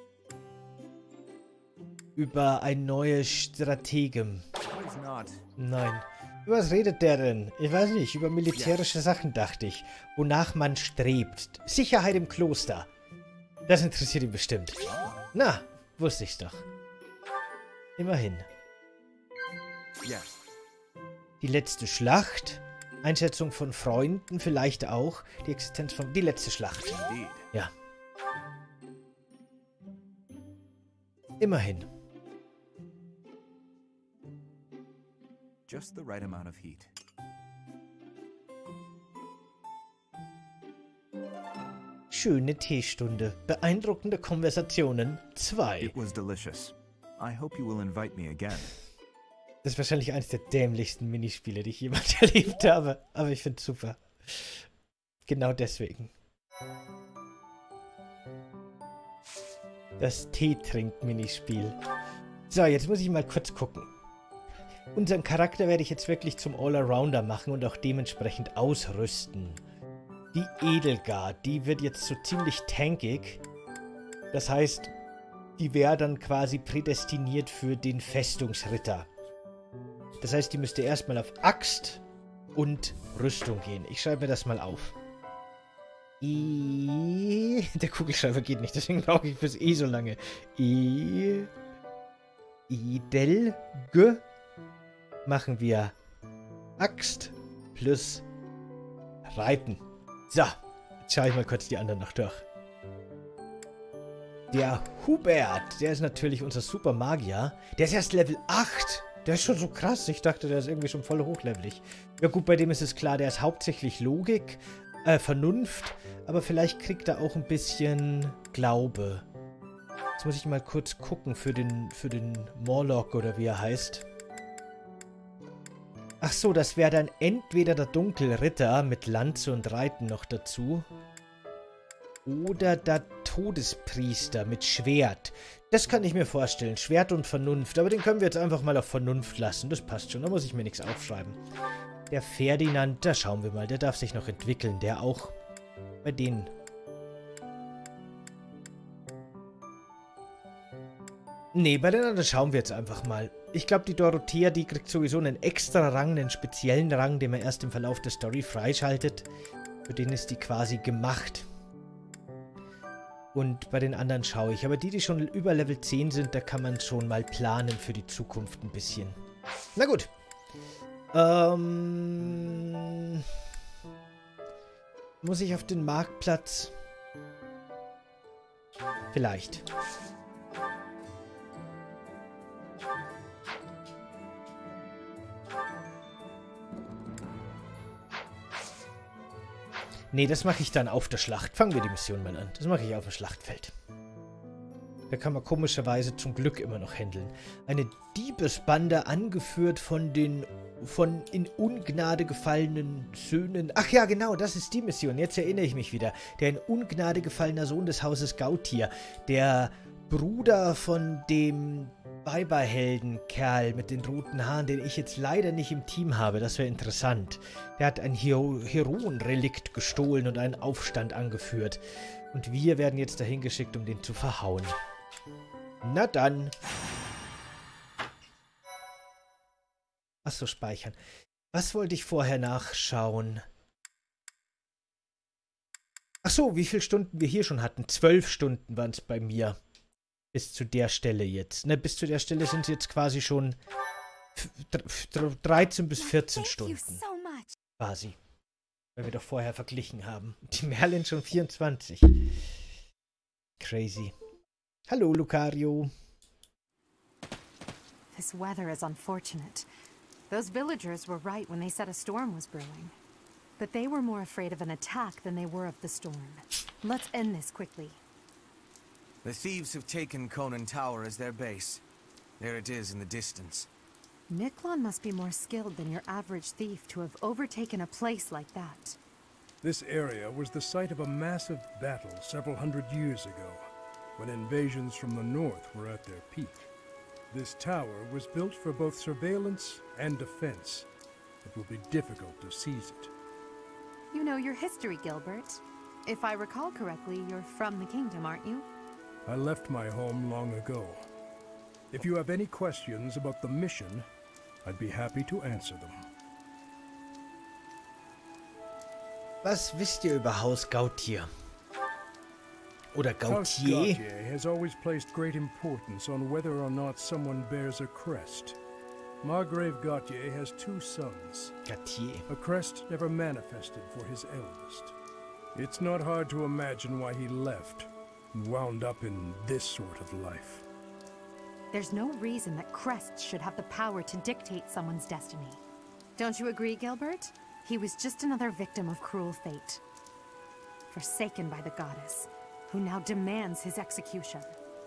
über ein neues Strategem. Nein. Über was redet der denn? Ich weiß nicht, über militärische Sachen dachte ich. Wonach man strebt. Sicherheit im Kloster. Das interessiert ihn bestimmt. Na, wusste ich's doch. Immerhin. Die letzte Schlacht. Einschätzung von Freunden vielleicht auch. Die Existenz von... Die letzte Schlacht. Ja. Immerhin. Just the right amount of heat. Schöne Teestunde. Beeindruckende Konversationen. 2. It was delicious. I hope you will invite me again. Das ist wahrscheinlich eines der dämlichsten Minispiele, die ich jemals erlebt habe. Aber ich finde es super. Genau deswegen. Das Tee-Trink-Minispiel. So, jetzt muss ich mal kurz gucken. Unseren Charakter werde ich jetzt wirklich zum All-Arounder machen und auch dementsprechend ausrüsten. Die Edelgard, die wird jetzt so ziemlich tankig. Das heißt, die wäre dann quasi prädestiniert für den Festungsritter. Das heißt, die müsste erstmal auf Axt und Rüstung gehen. Ich schreibe mir das mal auf. Der Kugelschreiber geht nicht, deswegen brauche ich fürs E so lange. Machen wir Axt plus Reiten. So, jetzt schaue ich mal kurz die anderen noch durch. Der Hubert, der ist natürlich unser Super Magier. Der ist erst Level 8. Der ist schon so krass. Ich dachte, der ist irgendwie schon voll hochlevelig. Ja gut, bei dem ist es klar, der ist hauptsächlich Logik. Vernunft, aber vielleicht kriegt er auch ein bisschen Glaube. Jetzt muss ich mal kurz gucken für den Morlock oder wie er heißt. Ach so, das wäre dann entweder der Dunkelritter mit Lanze und Reiten noch dazu. Oder der Todespriester mit Schwert. Das kann ich mir vorstellen. Schwert und Vernunft. Aber den können wir jetzt einfach mal auf Vernunft lassen. Das passt schon. Da muss ich mir nichts aufschreiben. Der Ferdinand, da schauen wir mal. Der darf sich noch entwickeln. Der auch. Bei denen. Nee, bei den anderen schauen wir jetzt einfach mal. Ich glaube, die Dorothea, die kriegt sowieso einen extra Rang, einen speziellen Rang, den man erst im Verlauf der Story freischaltet. Für den ist die quasi gemacht. Und bei den anderen schaue ich. Aber die schon über Level 10 sind, da kann man schon mal planen für die Zukunft ein bisschen. Na gut. Muss ich auf den Marktplatz? Vielleicht. Nee, das mache ich dann auf der Schlacht. Fangen wir die Mission mal an. Das mache ich auf dem Schlachtfeld. Da kann man komischerweise zum Glück immer noch handeln. Eine Diebesbande, angeführt von den in Ungnade gefallenen Söhnen. Ach ja, genau, das ist die Mission. Jetzt erinnere ich mich wieder. Der in Ungnade gefallener Sohn des Hauses Gautier. Der Bruder von dem Weiberhelden-Kerl mit den roten Haaren, den ich jetzt leider nicht im Team habe. Das wäre interessant. Der hat ein Heroenrelikt gestohlen und einen Aufstand angeführt. Und wir werden jetzt dahin geschickt, um den zu verhauen. Na dann. Achso, speichern. Was wollte ich vorher nachschauen? Achso, wie viele Stunden wir hier schon hatten? 12 Stunden waren es bei mir. Bis zu der Stelle jetzt. Ne, bis zu der Stelle sind es jetzt quasi schon 13 bis 14 Stunden. Quasi. Weil wir doch vorher verglichen haben. Die Merlin schon 24. Crazy. Hallo, Lucario. This weather is unfortunate. Those villagers were right when they said a storm was brewing. But they were more afraid of an attack than they were of the storm. Let's end this quickly. The thieves have taken Conan Tower as their base. There it is in the distance. Niklon must be more skilled than your average thief to have overtaken a place like that. This area was the site of a massive battle several hundred years ago, when invasions from the north were at their peak. This tower was built for both surveillance and defense. It will be difficult to seize it. You know your history, Gilbert. If I recall correctly, you're from the kingdom, aren't you? I left my home long ago. If you have any questions about the mission, I'd be happy to answer them. Was wisst ihr über Haus Gautier? Oder House Gautier? Gautier has always placed great importance on whether or not someone bears a crest. Margrave Gautier has 2 sons. Gautier. A crest never manifested for his eldest. It's not hard to imagine why he left and wound up in this sort of life. There's no reason that crests should have the power to dictate someone's destiny. Don't you agree, Gilbert? He was just another victim of cruel fate. Forsaken by the goddess, who now demands his execution.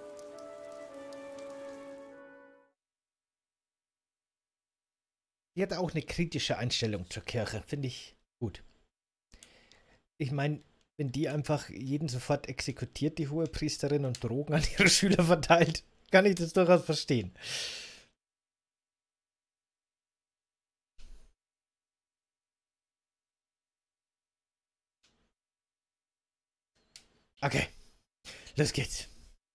Die hat auch eine kritische Einstellung zur Kirche. Finde ich gut. Ich meine, wenn die einfach jeden sofort exekutiert, die Hohepriesterin, und Drogen an ihre Schüler verteilt, kann ich das durchaus verstehen. Okay, los geht's.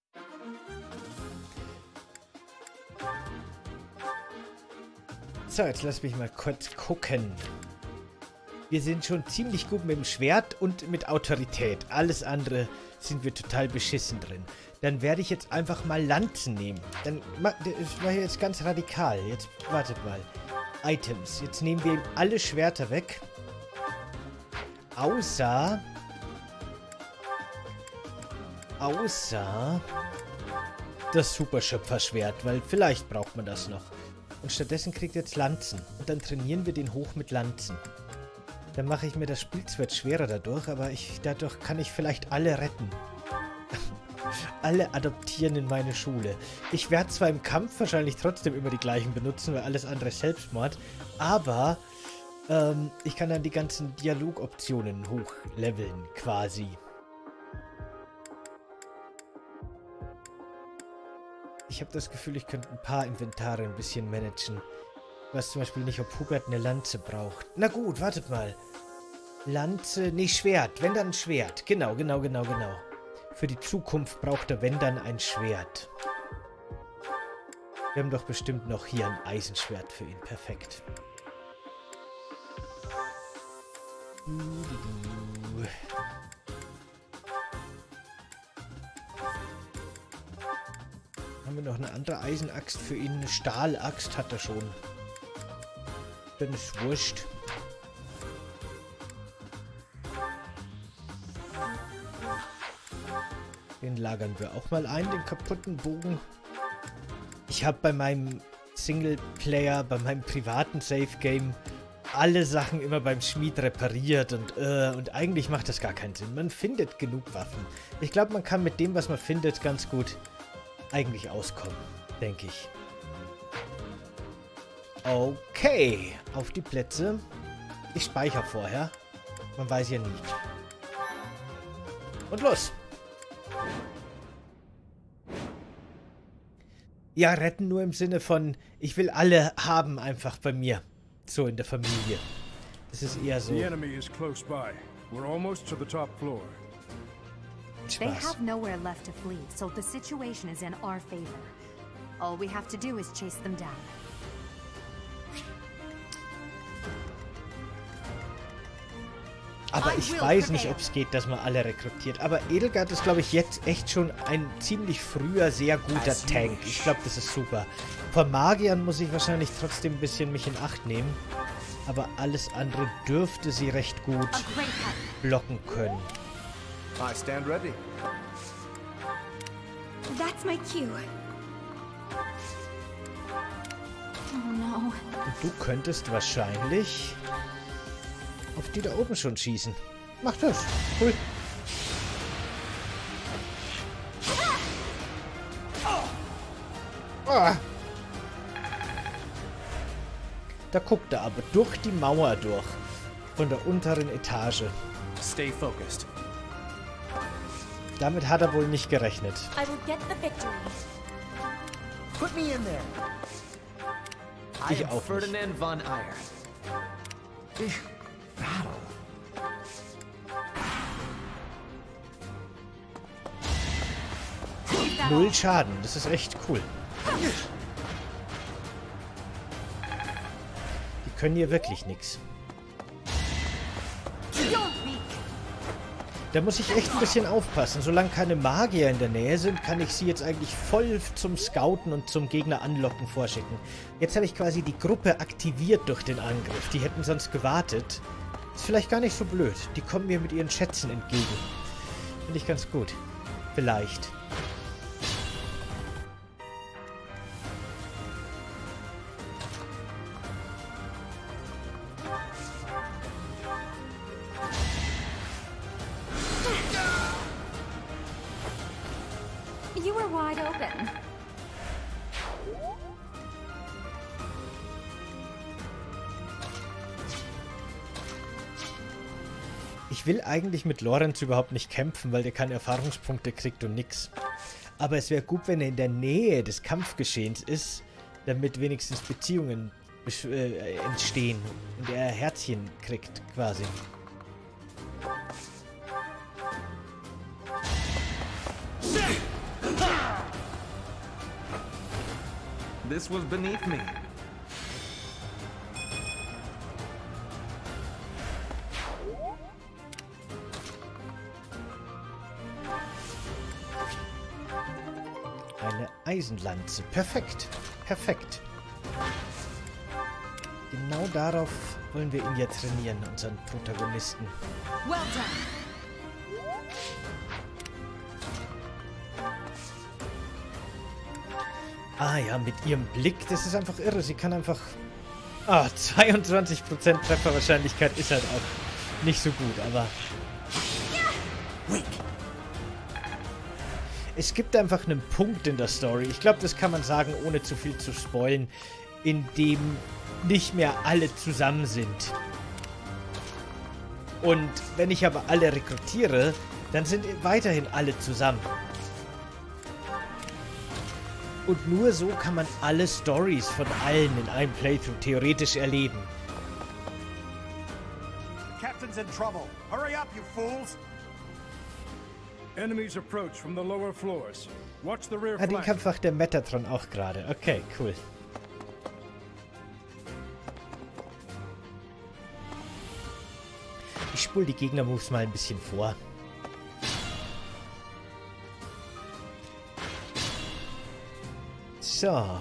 So, jetzt lass mich mal kurz gucken. Wir sind schon ziemlich gut mit dem Schwert und mit Autorität. Alles andere sind wir total beschissen drin. Dann werde ich jetzt einfach mal Lanzen nehmen. Das war jetzt ganz radikal. Jetzt, wartet mal. Items. Jetzt nehmen wir ihm alle Schwerter weg. Außer das Superschöpferschwert, weil vielleicht braucht man das noch. Und stattdessen kriegt er jetzt Lanzen. Und dann trainieren wir den hoch mit Lanzen. Dann mache ich mir das Spiel zwar schwerer dadurch, aber dadurch kann ich vielleicht alle retten. Alle adoptieren in meine Schule. Ich werde zwar im Kampf wahrscheinlich trotzdem immer die gleichen benutzen, weil alles andere ist Selbstmord, aber ich kann dann die ganzen Dialogoptionen hochleveln, quasi. Ich habe das Gefühl, ich könnte ein paar Inventare ein bisschen managen. Ich weiß zum Beispiel nicht, ob Hubert eine Lanze braucht. Na gut, wartet mal. Lanze, nee, Schwert. Wenn dann ein Schwert. Genau. Für die Zukunft braucht er, wenn dann, ein Schwert. Wir haben doch bestimmt noch hier ein Eisenschwert für ihn. Perfekt. Haben wir noch eine andere Eisenaxt für ihn? Eine Stahlaxt hat er schon. Dann ist wurscht. Den lagern wir auch mal ein, den kaputten Bogen. Ich habe bei meinem Singleplayer, bei meinem privaten Safe-Game alle Sachen immer beim Schmied repariert und eigentlich macht das gar keinen Sinn. Man findet genug Waffen. Ich glaube, man kann mit dem, was man findet, ganz gut eigentlich auskommen, denke ich. Okay, auf die Plätze. Ich speichere vorher. Man weiß ja nie. Und los! Ja, retten nur im Sinne von, ich will alle haben einfach bei mir. So in der Familie. Das ist eher so. The enemy is close by. We're almost to the top floor. They have nowhere left to flee, so the situation is in our favor. All we have to do is chase them down. Aber ich weiß nicht, ob es geht, dass man alle rekrutiert. Aber Edelgard ist, glaube ich, jetzt echt schon ein ziemlich früher, sehr guter Tank. Ich glaube, das ist super. Von Magiern muss ich wahrscheinlich trotzdem ein bisschen mich in Acht nehmen. Aber alles andere dürfte sie recht gut blocken können. I stand ready. That's my cue. Oh no. Und du könntest wahrscheinlich auf die da oben schon schießen. Mach das. Cool. Ah. Da guckt er aber durch die Mauer durch. Von der unteren Etage. Stay focused. Damit hat er wohl nicht gerechnet. I will get the victory. Put me in there. Ich auch nicht. Ferdinand von Eyre. Null Schaden. Das ist echt cool. Die können hier wirklich nichts. Da muss ich echt ein bisschen aufpassen. Solange keine Magier in der Nähe sind, kann ich sie jetzt eigentlich voll zum Scouten und zum Gegner anlocken vorschicken. Jetzt habe ich quasi die Gruppe aktiviert durch den Angriff. Die hätten sonst gewartet. Ist vielleicht gar nicht so blöd. Die kommen mir mit ihren Schätzen entgegen. Finde ich ganz gut. Vielleicht. You were wide open. Ich will eigentlich mit Lorenz überhaupt nicht kämpfen, weil der keine Erfahrungspunkte kriegt und nix. Aber es wäre gut, wenn er in der Nähe des Kampfgeschehens ist, damit wenigstens Beziehungen entstehen und er Herzchen kriegt, quasi. This was beneath me. Eine Eisenlanze. Perfekt. Perfekt. Genau darauf wollen wir ihn ja trainieren, unseren Protagonisten. Well done. Ah ja, mit ihrem Blick, das ist einfach irre. Sie kann einfach... Ah, 22% Trefferwahrscheinlichkeit ist halt auch nicht so gut, aber... Es gibt einfach einen Punkt in der Story, ich glaube, das kann man sagen, ohne zu viel zu spoilen, in dem nicht mehr alle zusammen sind. Und wenn ich aber alle rekrutiere, dann sind weiterhin alle zusammen. Und nur so kann man alle Stories von allen in einem Playthrough theoretisch erleben. The captain's in trouble. Hurry up, you fools! Enemies approach from the lower floors. Watch the rear Ah, den flank. Kampf macht der Metatron auch gerade. Okay, cool. Ich spule die Gegner-Moves mal ein bisschen vor. So.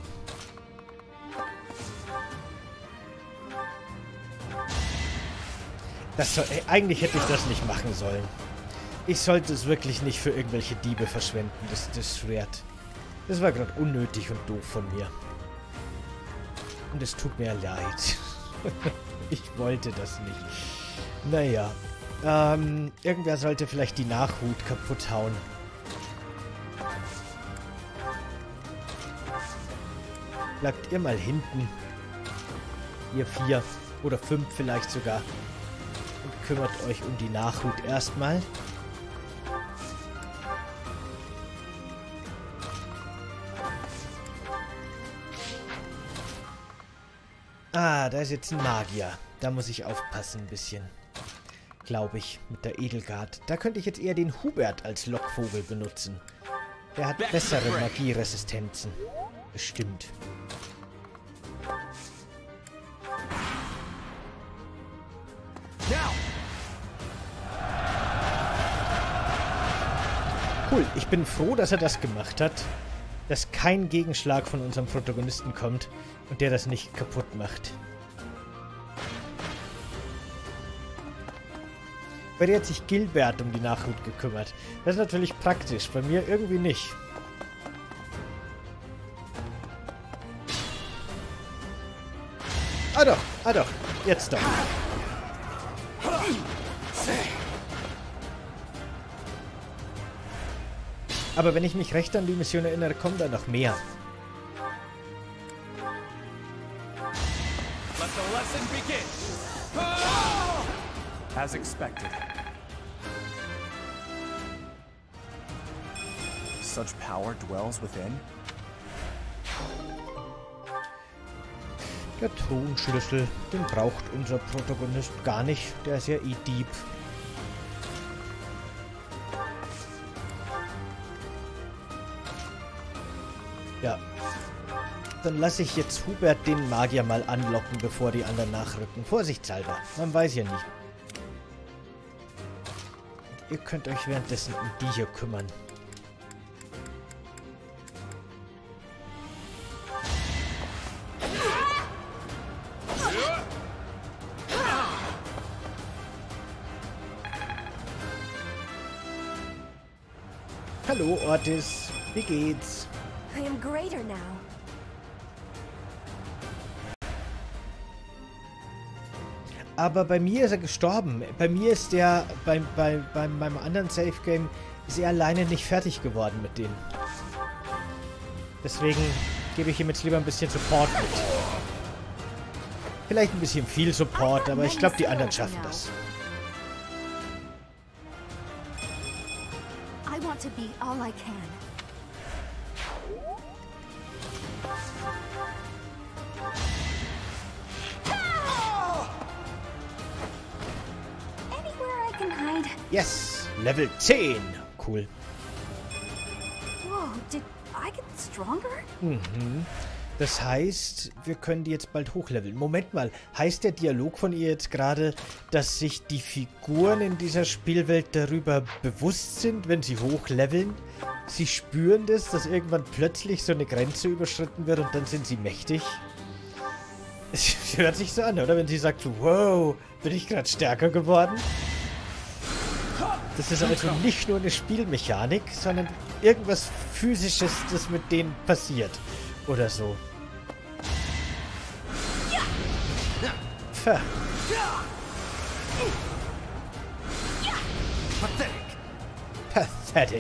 Eigentlich hätte ich das nicht machen sollen. Ich sollte es wirklich nicht für irgendwelche Diebe verschwenden, das Schwert. Das war gerade unnötig und doof von mir. Und es tut mir leid. Ich wollte das nicht. Naja. Irgendwer sollte vielleicht die Nachhut kaputt hauen. Bleibt ihr mal hinten. Ihr 4 oder 5 vielleicht sogar. Und kümmert euch um die Nachhut erstmal. Ah, da ist jetzt ein Magier. Da muss ich aufpassen ein bisschen. Glaube ich, mit der Edelgard. Da könnte ich jetzt eher den Hubert als Lockvogel benutzen. Der hat bessere Magieresistenzen. Bestimmt. Cool, ich bin froh, dass er das gemacht hat. Dass kein Gegenschlag von unserem Protagonisten kommt und der das nicht kaputt macht. Bei der hat sich Gilbert um die Nachhut gekümmert. Das ist natürlich praktisch, bei mir irgendwie nicht. Ah doch, jetzt doch. Aber wenn ich mich recht an die Mission erinnere, kommen da noch mehr. Let the lesson begin. As expected. Such power dwells within. Der Thronschlüssel, den braucht unser Protagonist gar nicht. Der ist ja eh Dieb. Ja. Dann lasse ich jetzt Hubert den Magier mal anlocken, bevor die anderen nachrücken. Vorsichtshalber. Man weiß ja nie. Und ihr könnt euch währenddessen um die hier kümmern. Hallo Ortis, wie geht's? I am greater now. Aber bei mir ist er gestorben. Bei mir ist der, bei meinem anderen Safe Game, ist er alleine nicht fertig geworden mit denen. Deswegen gebe ich ihm jetzt lieber ein bisschen Support mit. Vielleicht ein bisschen viel Support, aber ich glaube, die anderen schaffen das. I want to be all I can. Anywhere I can hide. Yes, Level 10. Cool. Whoa, did I get stronger? Mhm. Das heißt, wir können die jetzt bald hochleveln. Moment mal, heißt der Dialog von ihr jetzt gerade, dass sich die Figuren in dieser Spielwelt darüber bewusst sind, wenn sie hochleveln? Sie spüren das, dass irgendwann plötzlich so eine Grenze überschritten wird und dann sind sie mächtig? Es hört sich so an, oder? Wenn sie sagt, wow, bin ich gerade stärker geworden? Das ist also nicht nur eine Spielmechanik, sondern irgendwas Physisches, das mit denen passiert. Oder so. Pathetic. Pathetic.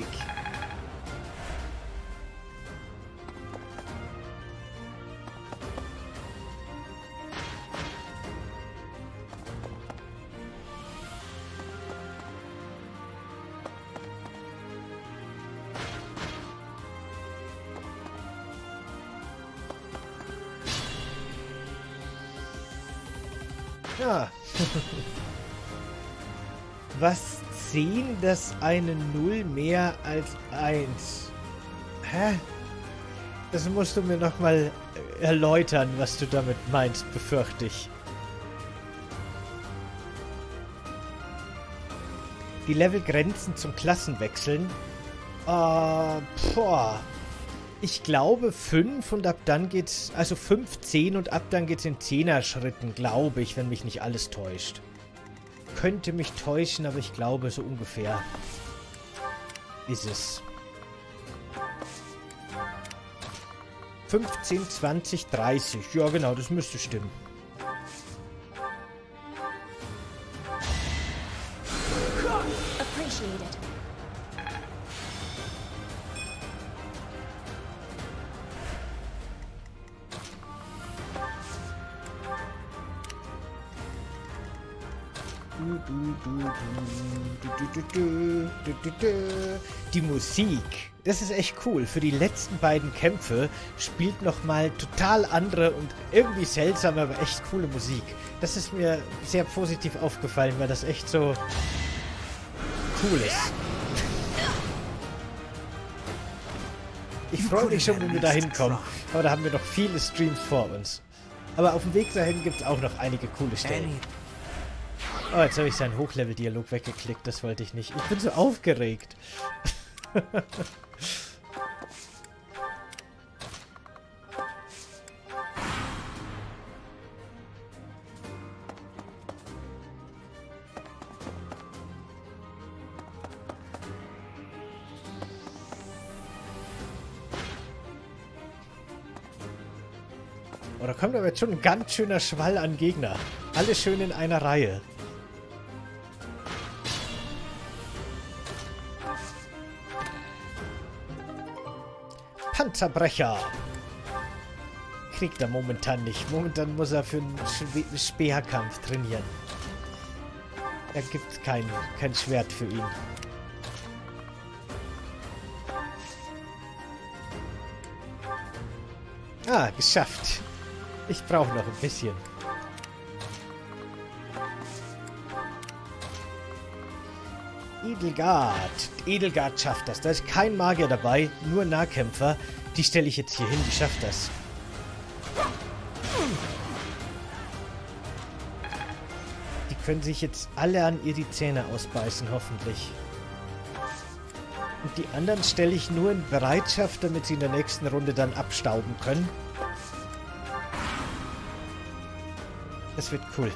Ja. Was 10, das eine 0 mehr als 1? Hä? Das musst du mir nochmal erläutern, was du damit meinst, befürchte ich. Die Levelgrenzen zum Klassenwechseln. Ich glaube 5 und ab dann geht's, also 5, 10 und ab dann geht's in 10er-Schritten, glaube ich, wenn mich nicht alles täuscht. Könnte mich täuschen, aber ich glaube, so ungefähr ist es. 15, 20, 30. Ja, genau, das müsste stimmen. Appreciated. Die Musik, das ist echt cool. Für die letzten beiden Kämpfe spielt nochmal total andere und irgendwie seltsame, aber echt coole Musik. Das ist mir sehr positiv aufgefallen, weil das echt so cool ist. Ich freue mich schon, wenn wir da hinkommen. Aber da haben wir noch viele Streams vor uns. Aber auf dem Weg dahin gibt es auch noch einige coole Stellen. Oh, jetzt habe ich seinen Hochlevel-Dialog weggeklickt. Das wollte ich nicht. Ich bin so aufgeregt. Oh, da kommt aber jetzt schon ein ganz schöner Schwall an Gegner. Alle schön in einer Reihe. Panzerbrecher. Kriegt er momentan nicht. Momentan muss er für einen Speerkampf trainieren. Da gibt es kein Schwert für ihn. Ah, geschafft. Ich brauche noch ein bisschen. Edelgard. Edelgard schafft das. Da ist kein Magier dabei, nur Nahkämpfer. Die stelle ich jetzt hier hin. Die schafft das. Die können sich jetzt alle an ihr die Zähne ausbeißen, hoffentlich. Und die anderen stelle ich nur in Bereitschaft, damit sie in der nächsten Runde dann abstauben können. Das wird cool.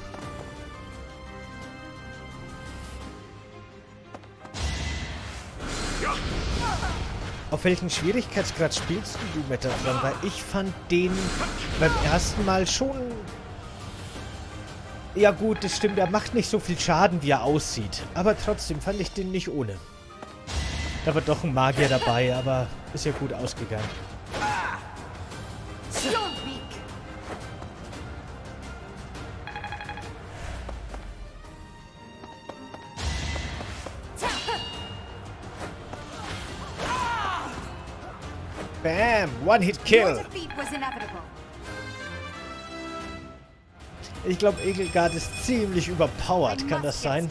Auf welchen Schwierigkeitsgrad spielst du Metatron? Weil ich fand den beim ersten Mal schon... Ja gut, das stimmt, er macht nicht so viel Schaden, wie er aussieht. Aber trotzdem fand ich den nicht ohne. Da war doch ein Magier dabei, aber ist ja gut ausgegangen. Bam! One-Hit-Kill! Ich glaube, Edelgard ist ziemlich überpowered. Kann das sein?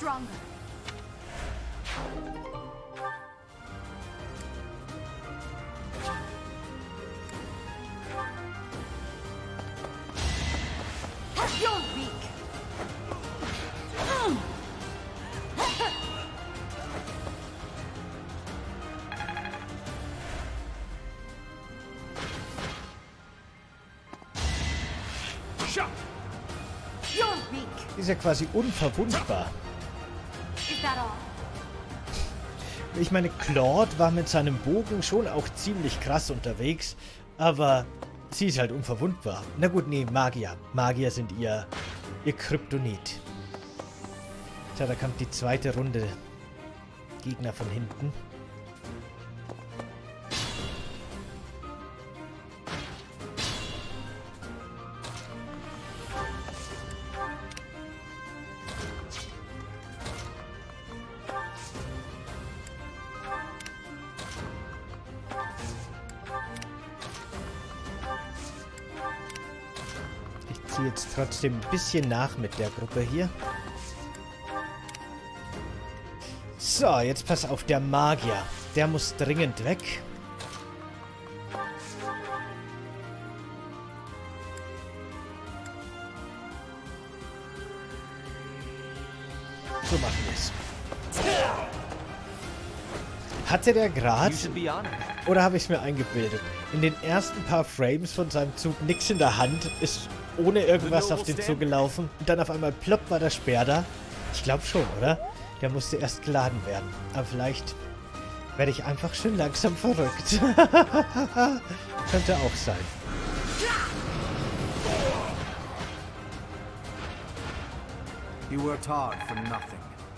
Ist ja quasi unverwundbar. Ich meine, Claude war mit seinem Bogen schon auch ziemlich krass unterwegs, aber sie ist halt unverwundbar. Na gut, nee, Magier. Magier sind ihr Kryptonit. Tja, da kommt die zweite Runde Gegner von hinten. Ich ziehe jetzt trotzdem ein bisschen nach mit der Gruppe hier. So, jetzt pass auf, der Magier. Der muss dringend weg. So machen wir es. Hatte der gerade, oder habe ich es mir eingebildet, in den ersten paar Frames von seinem Zug nichts in der Hand, ist ohne irgendwas auf den Zug gelaufen und dann auf einmal plopp war der Speer da? Ich glaube schon, oder? Der musste erst geladen werden. Aber vielleicht werde ich einfach schön langsam verrückt. Könnte auch sein. You worked hard for nothing.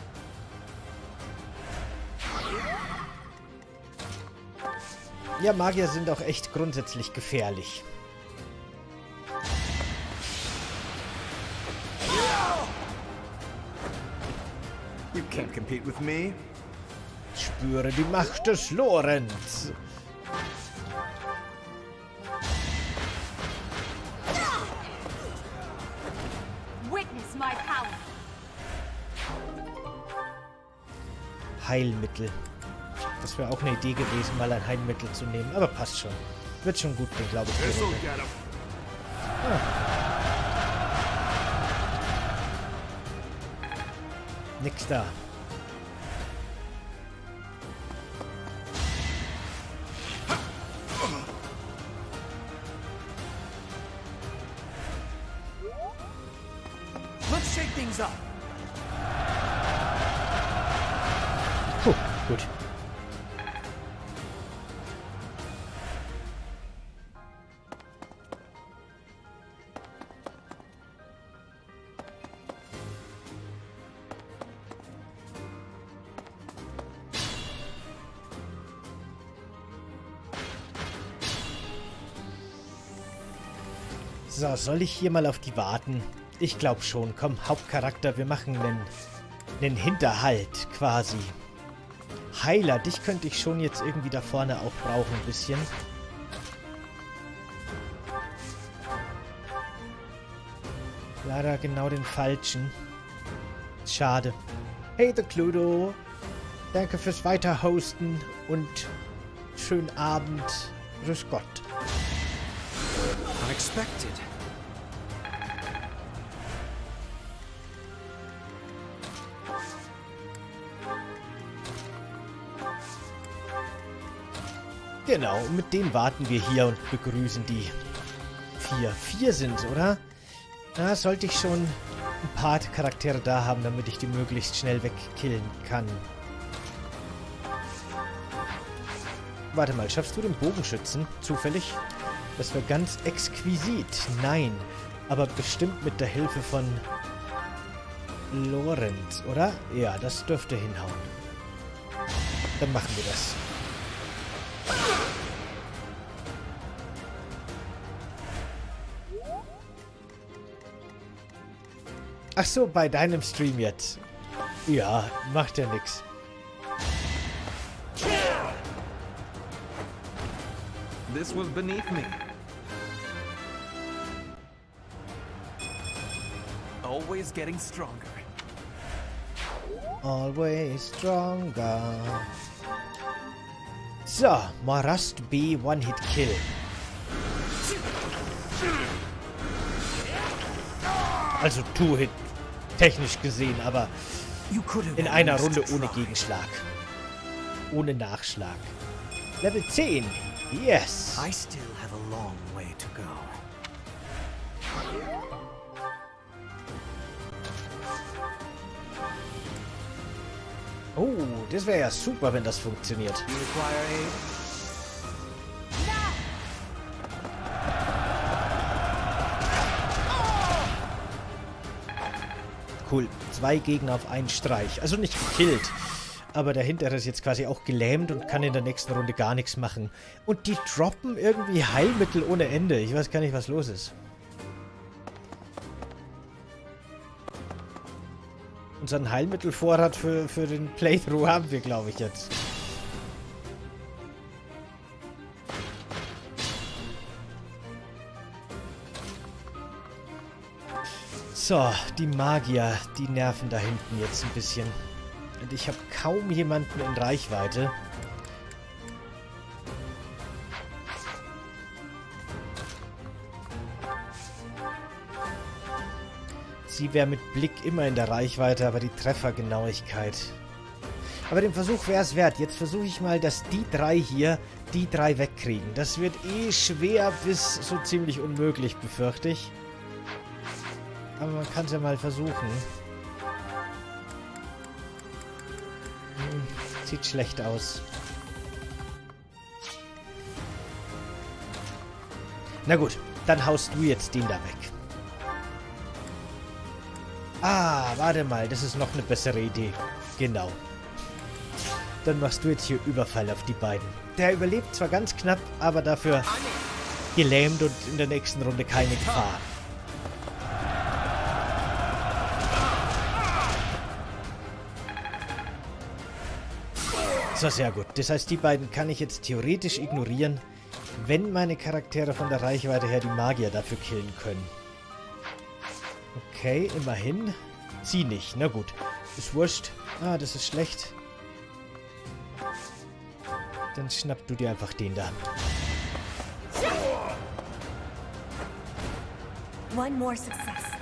Ja, Magier sind auch echt grundsätzlich gefährlich. You can't compete with me. Spüre die Macht des Lorenz. Witness my power. Heilmittel. Das wäre auch eine Idee gewesen, mal ein Heilmittel zu nehmen. Aber passt schon. Wird schon gut gehen, glaube ich. Nix da. Let's shake things up. Puh, gut. So, soll ich hier mal auf die warten? Ich glaube schon. Komm, Hauptcharakter, wir machen einen Hinterhalt quasi. Heiler, dich könnte ich schon jetzt irgendwie da vorne auch brauchen, ein bisschen. Leider genau den falschen. Schade. Hey, The Cluedo. Danke fürs Weiterhosten und schönen Abend. Grüß Gott. Unexpected. Genau, mit denen warten wir hier und begrüßen die 4. 4 sind's, oder? Da sollte ich schon ein paar Charaktere da haben, damit ich die möglichst schnell wegkillen kann. Warte mal, schaffst du den Bogenschützen zufällig? Das wäre ganz exquisit. Nein, aber bestimmt mit der Hilfe von Lorenz, oder? Ja, das dürfte hinhauen. Dann machen wir das. Ach so, bei deinem Stream jetzt. Ja, macht ja nix. This was beneath me. Always getting stronger. Always stronger. So, Morast B One-Hit-Kill. Also Two-Hit, technisch gesehen, aber in einer Runde ohne Gegenschlag. Ohne Nachschlag. Level 10. Yes. I still have a long way to go. Oh, das wäre ja super, wenn das funktioniert. You require aid? Cool. 2 Gegner auf einen Streich. Also nicht gekillt, aber der hintere ist jetzt quasi auch gelähmt und kann in der nächsten Runde gar nichts machen. Und die droppen irgendwie Heilmittel ohne Ende. Ich weiß gar nicht, was los ist. Unseren Heilmittelvorrat für den Playthrough haben wir, glaube ich, jetzt. So, die Magier, die nerven da hinten jetzt ein bisschen. Und ich habe kaum jemanden in Reichweite. Sie wäre mit Blick immer in der Reichweite, aber die Treffergenauigkeit. Aber den Versuch wäre es wert. Jetzt versuche ich mal, dass die drei hier die drei wegkriegen. Das wird eh schwer bis so ziemlich unmöglich, befürchte ich. Aber man kann es ja mal versuchen. Sieht schlecht aus. Na gut, dann haust du jetzt den da weg. Ah, warte mal, das ist noch eine bessere Idee. Genau. Dann machst du jetzt hier Überfall auf die beiden. Der überlebt zwar ganz knapp, aber dafür gelähmt und in der nächsten Runde keine Gefahr. So, sehr gut. Das heißt, die beiden kann ich jetzt theoretisch ignorieren, wenn meine Charaktere von der Reichweite her die Magier dafür killen können. Okay, immerhin. Sie nicht. Na gut. Ist wurscht. Ah, das ist schlecht. Dann schnapp du dir einfach den da. One more success.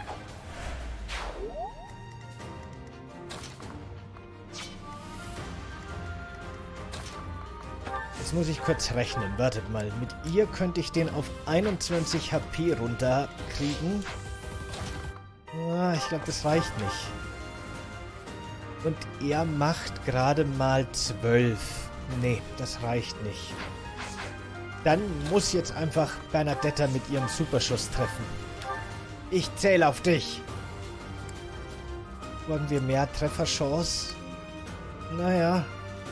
Jetzt muss ich kurz rechnen. Wartet mal. Mit ihr könnte ich den auf 21 HP runterkriegen. Ah, ich glaube, das reicht nicht. Und er macht gerade mal 12. Nee, das reicht nicht. Dann muss jetzt einfach Bernadetta mit ihrem Superschuss treffen. Ich zähle auf dich. Wollen wir mehr Trefferchance? Naja.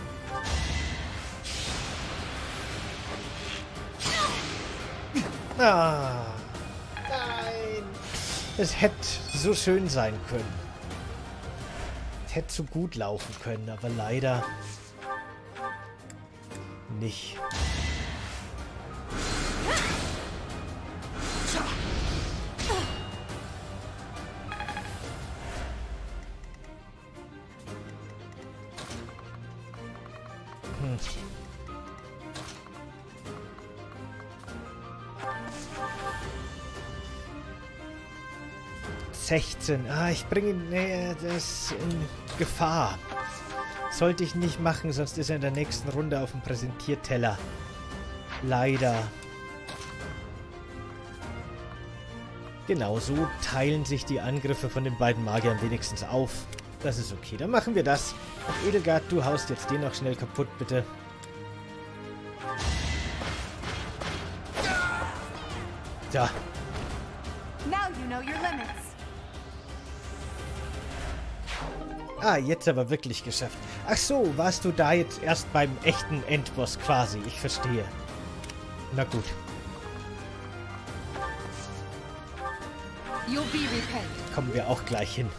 Ah. Nein. Es hätte so schön sein können. Es hätte so gut laufen können, aber leider nicht. Hm. 16. Ah, ich bringe das in Gefahr. Sollte ich nicht machen, sonst ist er in der nächsten Runde auf dem Präsentierteller. Leider. Genau, so teilen sich die Angriffe von den beiden Magiern wenigstens auf. Das ist okay, dann machen wir das. Und Edelgard, du haust jetzt den noch schnell kaputt, bitte. So. Now you know your limits. Ah, jetzt aber wirklich geschafft. Ach so, warst du da jetzt erst beim echten Endboss quasi? Ich verstehe. Na gut. You'll be repaid. Kommen wir auch gleich hin.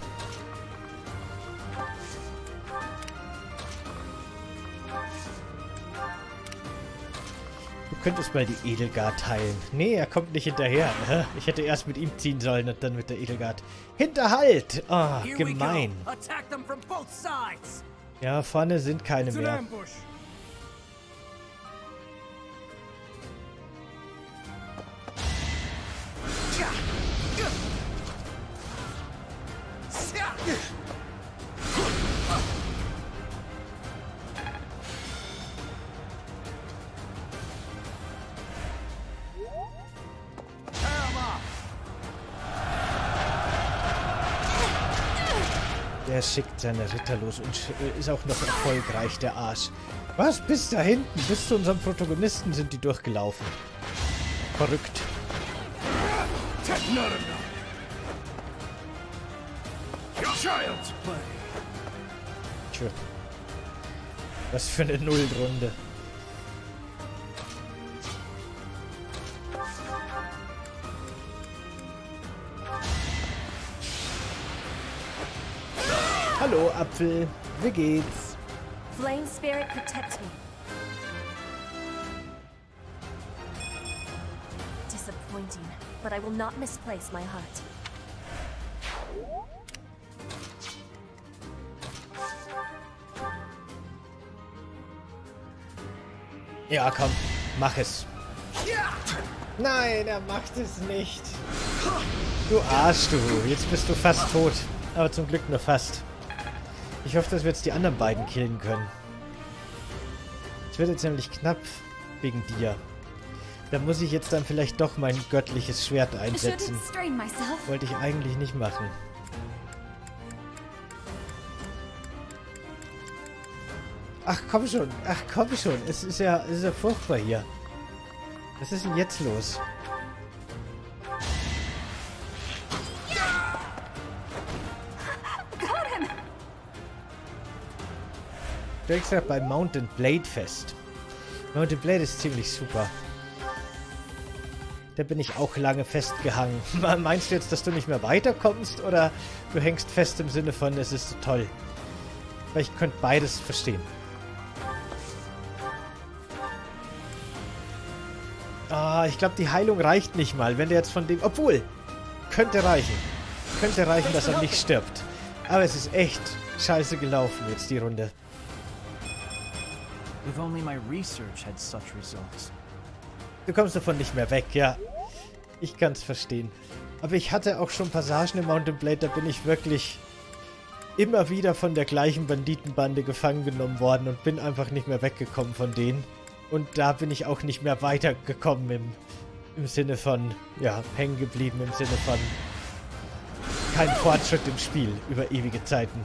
Du könntest mal die Edelgard heilen. Nee, er kommt nicht hinterher. Ich hätte erst mit ihm ziehen sollen und dann mit der Edelgard. Hinterhalt! Ah, oh, gemein. Ja, vorne sind keine mehr. Der schickt seine Ritter los und ist auch noch erfolgreich, der Arsch. Was? Bis da hinten? Bis zu unserem Protagonisten sind die durchgelaufen. Verrückt. Tja. Was für eine Nullrunde. Hallo Apfel, wie geht's? Flame Spirit, protect me. Disappointing, but I will not misplace my heart. Ja, komm, mach es. Nein, er macht es nicht. Du Arsch, du. Jetzt bist du fast tot. Aber zum Glück nur fast. Ich hoffe, dass wir jetzt die anderen beiden killen können. Es wird jetzt nämlich knapp wegen dir. Da muss ich jetzt dann vielleicht doch mein göttliches Schwert einsetzen. Wollte ich eigentlich nicht machen. Ach komm schon, es ist ja furchtbar hier. Was ist denn jetzt los? Du legst ja bei Mountain Blade fest. Mountain Blade ist ziemlich super. Da bin ich auch lange festgehangen. Meinst du jetzt, dass du nicht mehr weiterkommst? Oder du hängst fest im Sinne von, es ist so toll? Weil ich könnte beides verstehen. Ah, ich glaube, die Heilung reicht nicht mal. Wenn der jetzt von dem... Obwohl, könnte reichen. Könnte reichen, dass er nicht stirbt. Aber es ist echt scheiße gelaufen jetzt, die Runde. If only my research had such results. Du kommst davon nicht mehr weg, ja. Ich kann es verstehen. Aber ich hatte auch schon Passagen im Mountain Blade, da bin ich wirklich immer wieder von der gleichen Banditenbande gefangen genommen worden und bin einfach nicht mehr weggekommen von denen. Und da bin ich auch nicht mehr weitergekommen im Sinne von, ja, hängen geblieben im Sinne von kein Fortschritt im Spiel über ewige Zeiten.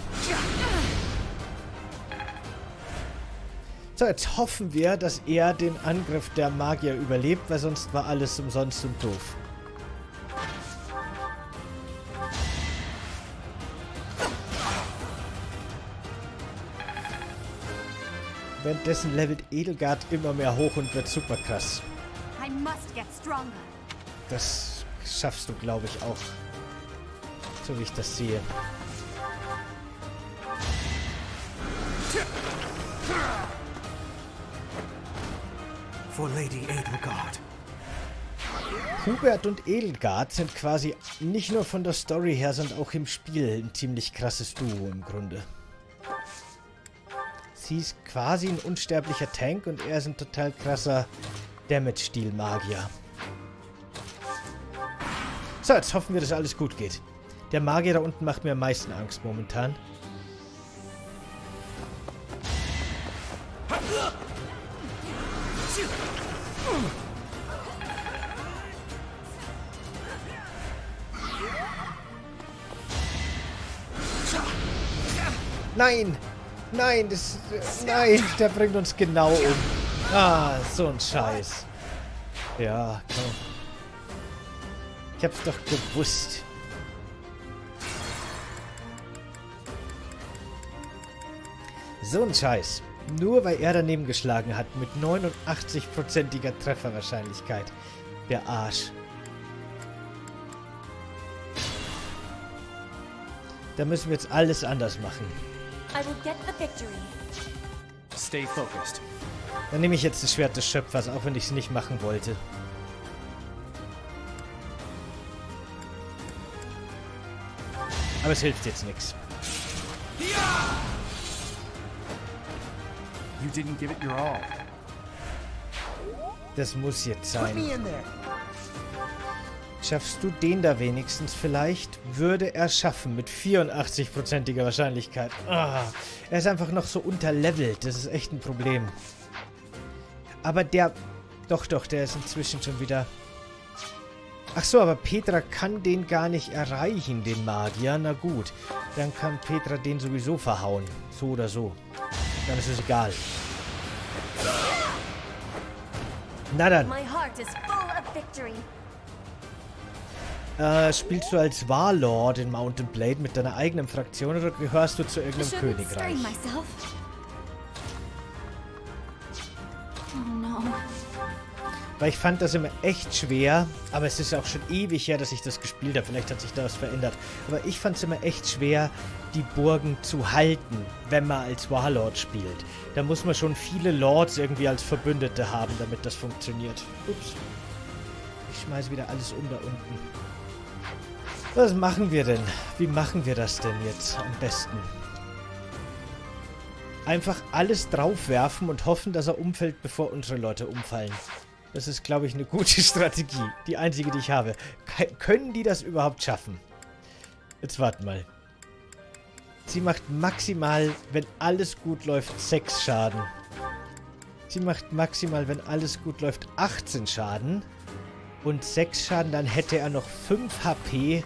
So, jetzt hoffen wir, dass er den Angriff der Magier überlebt, weil sonst war alles umsonst und doof. Währenddessen levelt Edelgard immer mehr hoch und wird super krass. Das schaffst du, glaube ich, auch. So wie ich das sehe. For Lady Edelgard. Hubert und Edelgard sind quasi nicht nur von der Story her, sondern auch im Spiel ein ziemlich krasses Duo im Grunde. Sie ist quasi ein unsterblicher Tank und er ist ein total krasser Damage-Stil-Magier. So, jetzt hoffen wir, dass alles gut geht. Der Magier da unten macht mir am meisten Angst momentan. Nein! Nein, nein, der bringt uns genau um. Ah, so ein Scheiß. Ja, komm. Ich hab's doch gewusst. So ein Scheiß. Nur weil er daneben geschlagen hat mit 89%iger Trefferwahrscheinlichkeit. Der Arsch. Da müssen wir jetzt alles anders machen. I will get the victory. Stay focused. Dann nehme ich jetzt das Schwert des Schöpfers, auch wenn ich es nicht machen wollte. Aber es hilft jetzt nichts. You didn't give it your all. Das muss jetzt sein. Schaffst du den da wenigstens vielleicht? Würde er schaffen mit 84%iger Wahrscheinlichkeit. Ah, er ist einfach noch so unterlevelt. Das ist echt ein Problem. Aber der... Doch, der ist inzwischen schon wieder... Ach so, aber Petra kann den gar nicht erreichen, den Magier. Na gut, dann kann Petra den sowieso verhauen. So oder so. Dann ist es egal. Na dann. My heart is full of victory. Spielst du als Warlord in Mountain Blade mit deiner eigenen Fraktion oder gehörst du zu irgendeinem Königreich? weil ich fand das immer echt schwer, aber es ist auch schon ewig her, dass ich das gespielt habe. Vielleicht hat sich da was verändert. Aber ich fand es immer echt schwer, die Burgen zu halten, wenn man als Warlord spielt. Da muss man schon viele Lords irgendwie als Verbündete haben, damit das funktioniert. Ups. Ich schmeiße wieder alles um da unten. Was machen wir denn? Wie machen wir das denn jetzt am besten? Einfach alles draufwerfen und hoffen, dass er umfällt, bevor unsere Leute umfallen. Das ist, glaube ich, eine gute Strategie. Die einzige, die ich habe. Können die das überhaupt schaffen? Jetzt warten mal. Sie macht maximal, wenn alles gut läuft, 6 Schaden. Sie macht maximal, wenn alles gut läuft, 18 Schaden. Und 6 Schaden, dann hätte er noch 5 HP.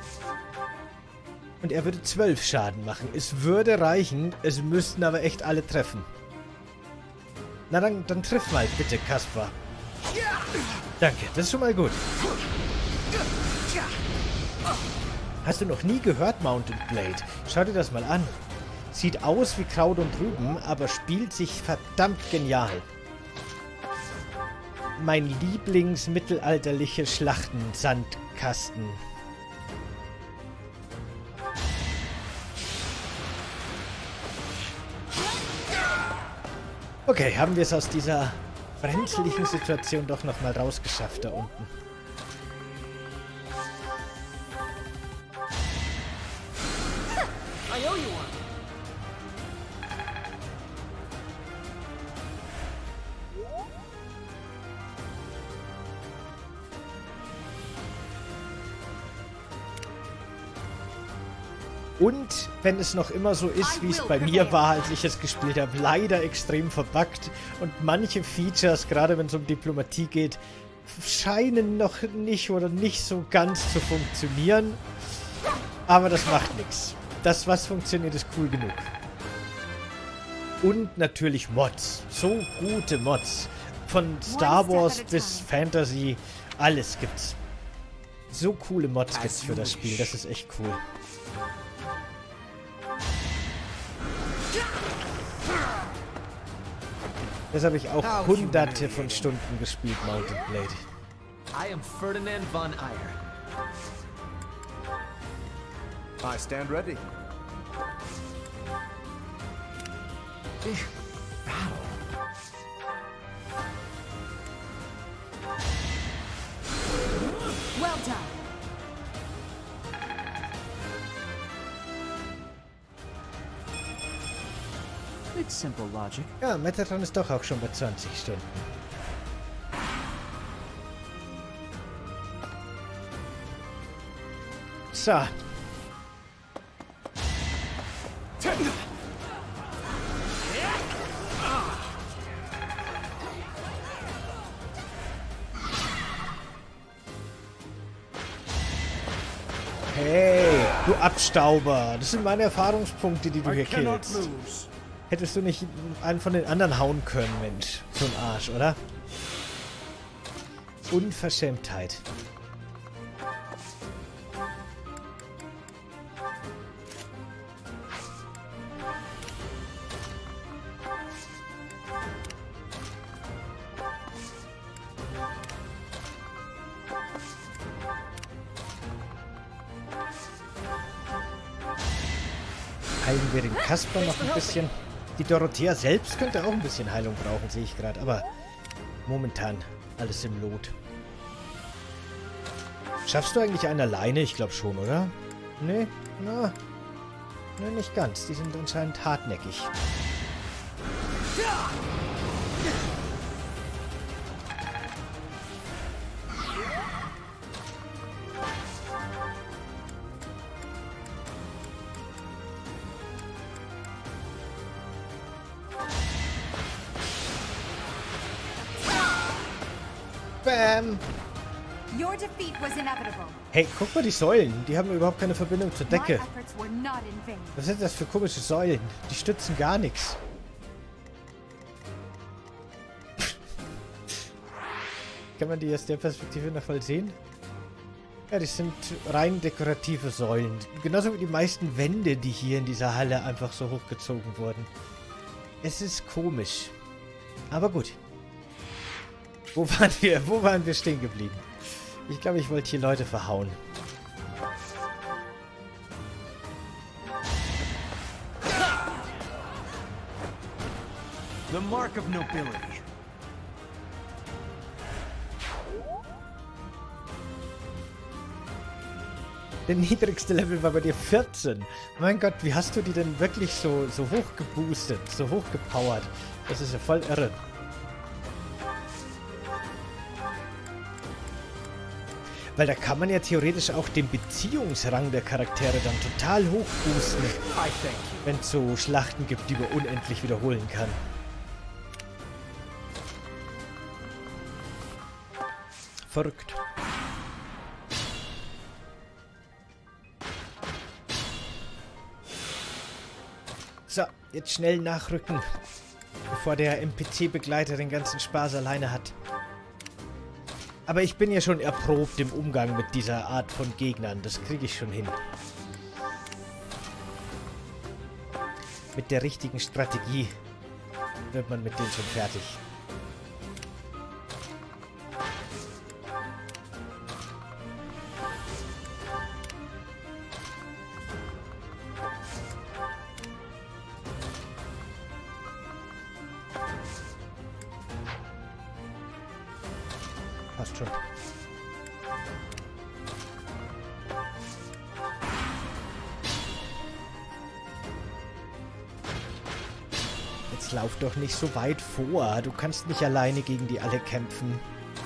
Und er würde 12 Schaden machen. Es würde reichen, es müssten aber echt alle treffen. Na dann triff mal bitte, Kaspar. Danke, das ist schon mal gut. Hast du noch nie gehört, Mounted Blade? Schau dir das mal an. Sieht aus wie Kraut und Rüben, aber spielt sich verdammt genial. Mein Lieblingsmittelalterliche Schlachtensandkasten. Okay, haben wir es aus dieser brenzlichen Situation doch nochmal rausgeschafft da unten. Und wenn es noch immer so ist, wie es bei mir war, als ich es gespielt habe, leider extrem verbuggt. Und manche Features, gerade wenn es um Diplomatie geht, scheinen noch nicht oder nicht so ganz zu funktionieren. Aber das macht nichts. Das, was funktioniert, ist cool genug. Und natürlich Mods. So gute Mods. Von Star Wars bis Fantasy, alles gibt's. So coole Mods gibt's für das Spiel, das ist echt cool. Das habe ich auch hunderte von Stunden gespielt, Mounted Blade. I am Ferdinand von Eyre. I stand ready. Well done. It's simple logic. Ja, Metatron ist doch auch schon bei 20 Stunden. So. Hey, du Abstauber. Das sind meine Erfahrungspunkte, die du hier killst. Hättest du nicht einen von den anderen hauen können, Mensch. So ein Arsch, oder? Unverschämtheit. Heilen wir den Kaspar noch ein bisschen. Die Dorothea selbst könnte auch ein bisschen Heilung brauchen, sehe ich gerade. Aber momentan alles im Lot. Schaffst du eigentlich einen alleine? Ich glaube schon, oder? Nee, na. Nee, nicht ganz. Die sind anscheinend hartnäckig. Bam! Your defeat was inevitable. Hey, guck mal die Säulen. Die haben überhaupt keine Verbindung zur My Decke. efforts were not in vain. Was sind das für komische Säulen? Die stützen gar nichts. Kann man die aus der Perspektive noch mal sehen? Ja, die sind rein dekorative Säulen. Genauso wie die meisten Wände, die hier in dieser Halle einfach so hochgezogen wurden. Es ist komisch. Aber gut. Wo waren wir? Wo waren wir stehen geblieben? Ich glaube, ich wollte hier Leute verhauen. The mark of nobility. Der niedrigste Level war bei dir 14. Mein Gott, wie hast du die denn wirklich so hoch geboostet, so hoch gepowert? Das ist ja voll irre. Weil da kann man ja theoretisch auch den Beziehungsrang der Charaktere dann total hoch boosten, wenn es so Schlachten gibt, die man unendlich wiederholen kann. Verrückt. So, jetzt schnell nachrücken, bevor der NPC-Begleiter den ganzen Spaß alleine hat. Aber ich bin ja schon erprobt im Umgang mit dieser Art von Gegnern. Das kriege ich schon hin. Mit der richtigen Strategie wird man mit denen schon fertig. Passt schon. Jetzt lauf doch nicht so weit vor. Du kannst nicht alleine gegen die alle kämpfen.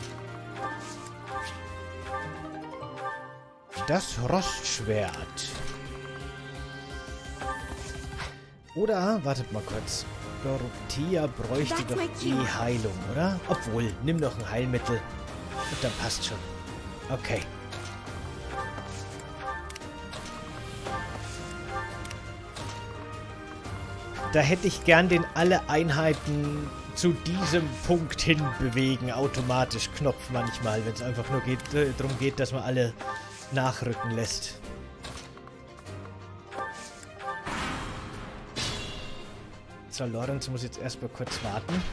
Das Rostschwert. Oder, wartet mal kurz. Dorothea bräuchte doch eh Heilung, oder? Obwohl, nimm doch ein Heilmittel. Und dann passt schon. Okay. Da hätte ich gern den alle Einheiten zu diesem Punkt hin bewegen. Automatisch Knopf manchmal, wenn es einfach nur darum geht, dass man alle nachrücken lässt. So, Lorenz muss jetzt erstmal kurz warten.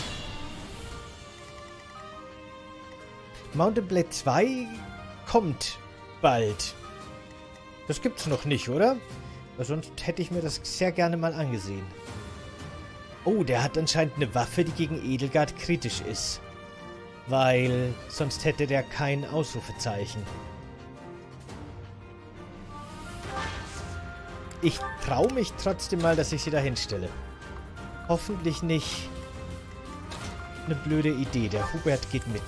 Mount & Blade 2 kommt bald. Das gibt's noch nicht, oder? Weil sonst hätte ich mir das sehr gerne mal angesehen. Oh, der hat anscheinend eine Waffe, die gegen Edelgard kritisch ist. Weil sonst hätte der kein Ausrufezeichen. Ich traue mich trotzdem mal, dass ich sie da hinstelle. Hoffentlich nicht eine blöde Idee. Der Hubert geht mit.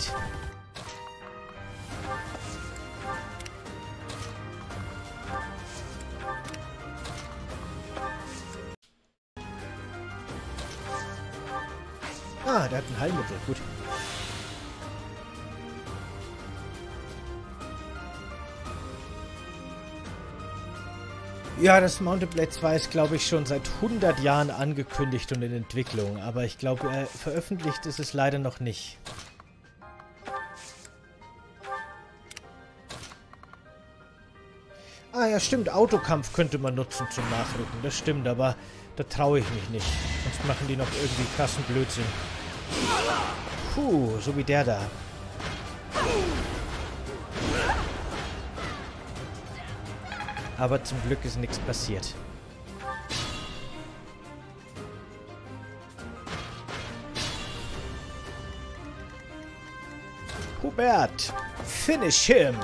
Ah, der hat ein Heilmittel. Gut. Ja, das Mount & Blade 2 ist, glaube ich, schon seit 100 Jahren angekündigt und in Entwicklung. Aber ich glaube, veröffentlicht ist es leider noch nicht. Ah ja, stimmt. Autokampf könnte man nutzen zum Nachrücken. Das stimmt, aber da traue ich mich nicht. Sonst machen die noch irgendwie krassen Blödsinn. Puh, so wie der da. Aber zum Glück ist nichts passiert. Hubert, finish him!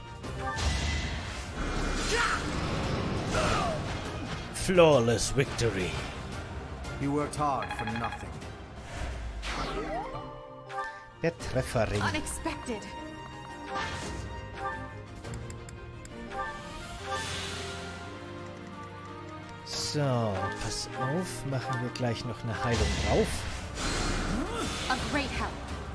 Flawless victory. You worked hard for nothing. Der Trefferring. Unexpected. So, pass auf, machen wir gleich noch eine Heilung drauf. A great help.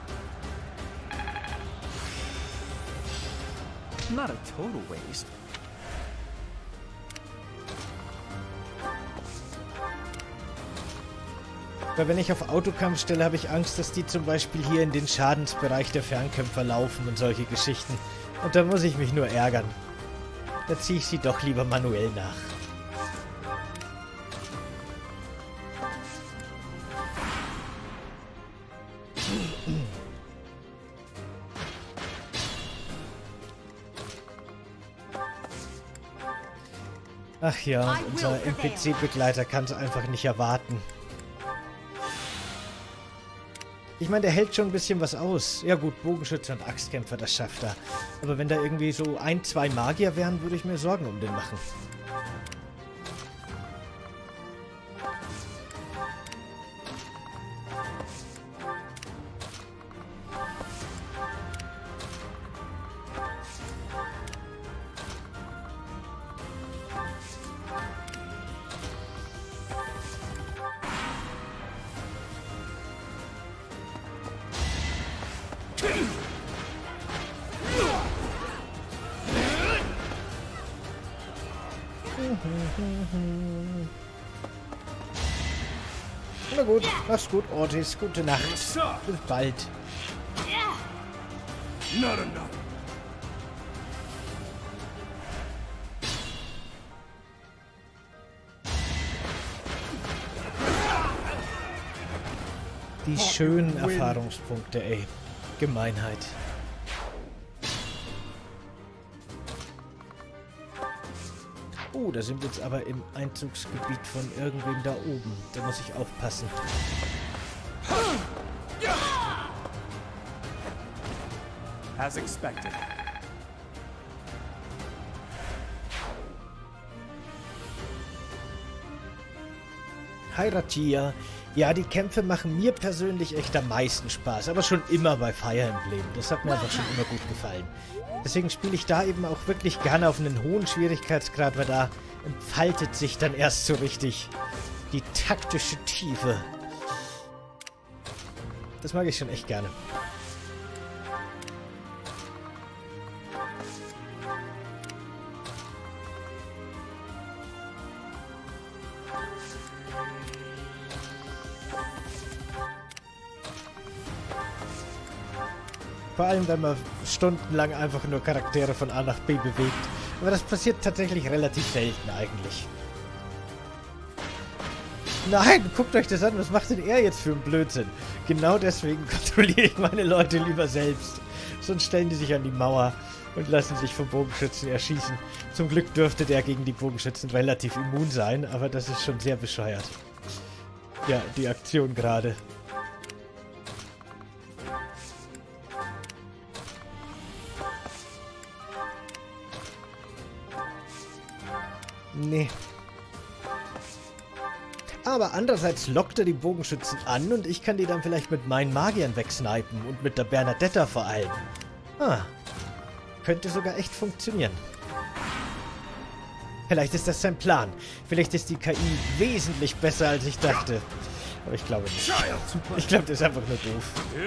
Not a total waste. Weil wenn ich auf Autokampf stelle, habe ich Angst, dass die zum Beispiel hier in den Schadensbereich der Fernkämpfer laufen und solche Geschichten. Und da muss ich mich nur ärgern. Da ziehe ich sie doch lieber manuell nach. Ach ja, unser NPC-Begleiter kann es einfach nicht erwarten. Ich meine, der hält schon ein bisschen was aus. Ja gut, Bogenschütze und Axtkämpfer, das schafft er. Aber wenn da irgendwie so 1, 2 Magier wären, würde ich mir Sorgen um den machen. Na gut, mach's gut, Ortis. Gute Nacht. Bis bald. Die schönen Erfahrungspunkte, ey. Gemeinheit. Oh, da sind wir jetzt aber im Einzugsgebiet von irgendwem da oben. Da muss ich aufpassen. As expected. Hi Rachia. Ja, die Kämpfe machen mir persönlich echt am meisten Spaß, aber schon immer bei Fire Emblem. Das hat mir einfach schon immer gut gefallen. Deswegen spiele ich da eben auch wirklich gerne auf einen hohen Schwierigkeitsgrad, weil da entfaltet sich dann erst so richtig die taktische Tiefe. Das mag ich schon echt gerne. Vor allem, wenn man stundenlang einfach nur Charaktere von A nach B bewegt. Aber das passiert tatsächlich relativ selten eigentlich. Nein, guckt euch das an. Was macht denn er jetzt für einen Blödsinn? Genau deswegen kontrolliere ich meine Leute lieber selbst. Sonst stellen die sich an die Mauer und lassen sich vom Bogenschützen erschießen. Zum Glück dürfte der gegen die Bogenschützen relativ immun sein, aber das ist schon sehr bescheuert. Ja, die Aktion gerade. Nee. Aber andererseits lockt er die Bogenschützen an und ich kann die dann vielleicht mit meinen Magiern wegsnipen und mit der Bernadetta vor allem. Ah. Könnte sogar echt funktionieren. Vielleicht ist das sein Plan. Vielleicht ist die KI wesentlich besser, als ich dachte. Aber ich glaube nicht. Ich glaube, das ist einfach nur doof.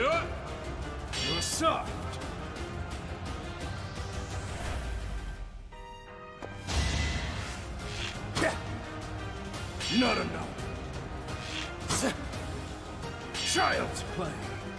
Not enough. Child's play.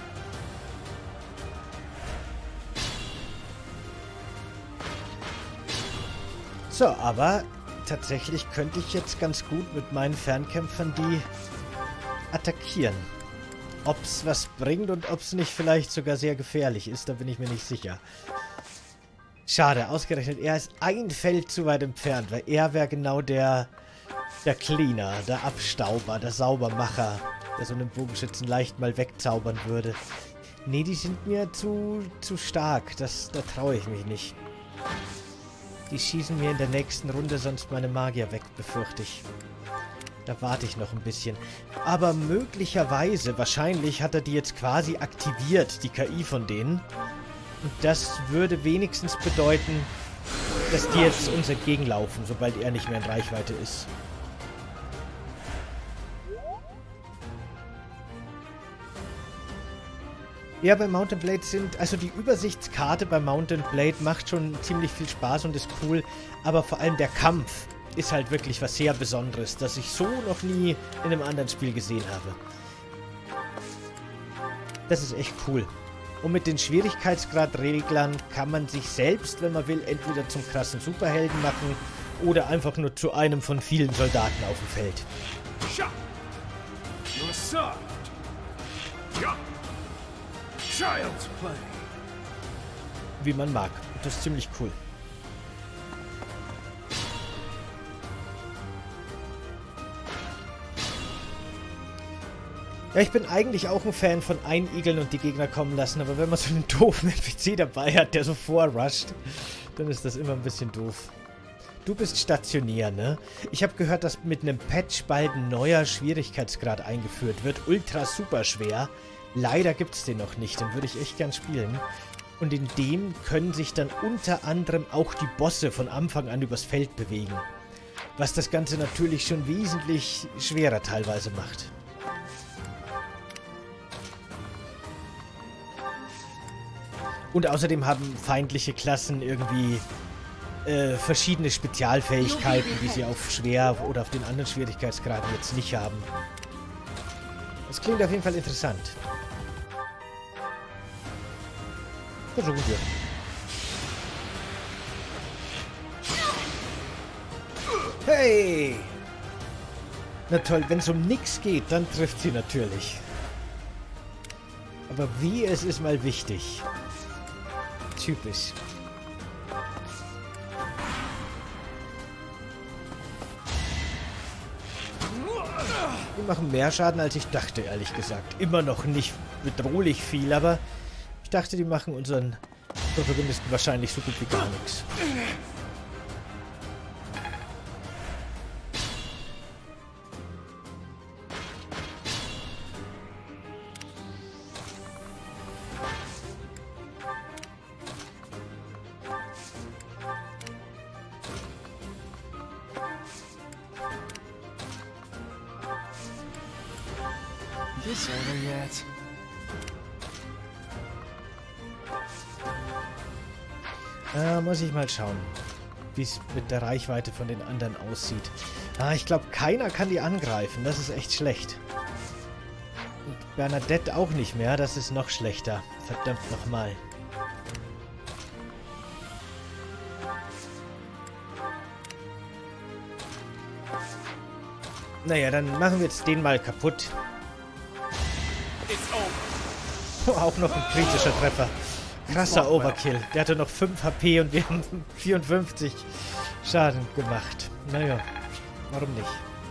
So, aber tatsächlich könnte ich jetzt ganz gut mit meinen Fernkämpfern die attackieren. Ob's was bringt und ob's nicht vielleicht sogar sehr gefährlich ist, da bin ich mir nicht sicher. Schade, ausgerechnet er ist ein Feld zu weit entfernt, weil er wäre genau der Cleaner, der Abstauber, der Saubermacher, der so einen Bogenschützen leicht mal wegzaubern würde. Nee, die sind mir zu stark. Da traue ich mich nicht. Die schießen mir in der nächsten Runde sonst meine Magier weg, befürchte ich. Da warte ich noch ein bisschen. Aber möglicherweise, wahrscheinlich hat er die jetzt quasi aktiviert, die KI von denen. Und das würde wenigstens bedeuten, dass die jetzt uns entgegenlaufen, sobald er nicht mehr in Reichweite ist. Ja, bei Mount & Blade also die Übersichtskarte bei Mount & Blade macht schon ziemlich viel Spaß und ist cool, aber vor allem der Kampf ist halt wirklich was sehr Besonderes, das ich so noch nie in einem anderen Spiel gesehen habe. Das ist echt cool. Und mit den Schwierigkeitsgradreglern kann man sich selbst, wenn man will, entweder zum krassen Superhelden machen oder einfach nur zu einem von vielen Soldaten auf dem Feld. Child's play. Wie man mag. Und das ist ziemlich cool. Ja, ich bin eigentlich auch ein Fan von Einigeln und die Gegner kommen lassen, aber wenn man so einen doofen NPC dabei hat, der so vorrusht, dann ist das immer ein bisschen doof. Du bist stationär, ne? Ich habe gehört, dass mit einem Patch bald ein neuer Schwierigkeitsgrad eingeführt wird. Ultra super schwer. Leider gibt es den noch nicht, den würde ich echt gern spielen. Und in dem können sich dann unter anderem auch die Bosse von Anfang an übers Feld bewegen. Was das Ganze natürlich schon wesentlich schwerer teilweise macht. Und außerdem haben feindliche Klassen irgendwie verschiedene Spezialfähigkeiten, die sie auf schwer oder auf den anderen Schwierigkeitsgraden jetzt nicht haben. Das klingt auf jeden Fall interessant. Versuchen wir. Hey! Na toll, wenn es um nichts geht, dann trifft sie natürlich. Aber wie, es ist mal wichtig. Typisch. Die machen mehr Schaden, als ich dachte, ehrlich gesagt. Immer noch nicht bedrohlich viel, aber ich dachte, die machen unseren Protagonisten wahrscheinlich so gut wie gar nichts. Muss ich mal schauen, wie es mit der Reichweite von den anderen aussieht. Ich glaube, keiner kann die angreifen. Das ist echt schlecht. Und Bernadette auch nicht mehr. Das ist noch schlechter. Verdammt nochmal. Naja, dann machen wir jetzt den mal kaputt. Oh, auch noch ein kritischer Treffer. Krasser Overkill. Der hatte noch 5 HP und wir haben 54 Schaden gemacht. Naja, warum nicht?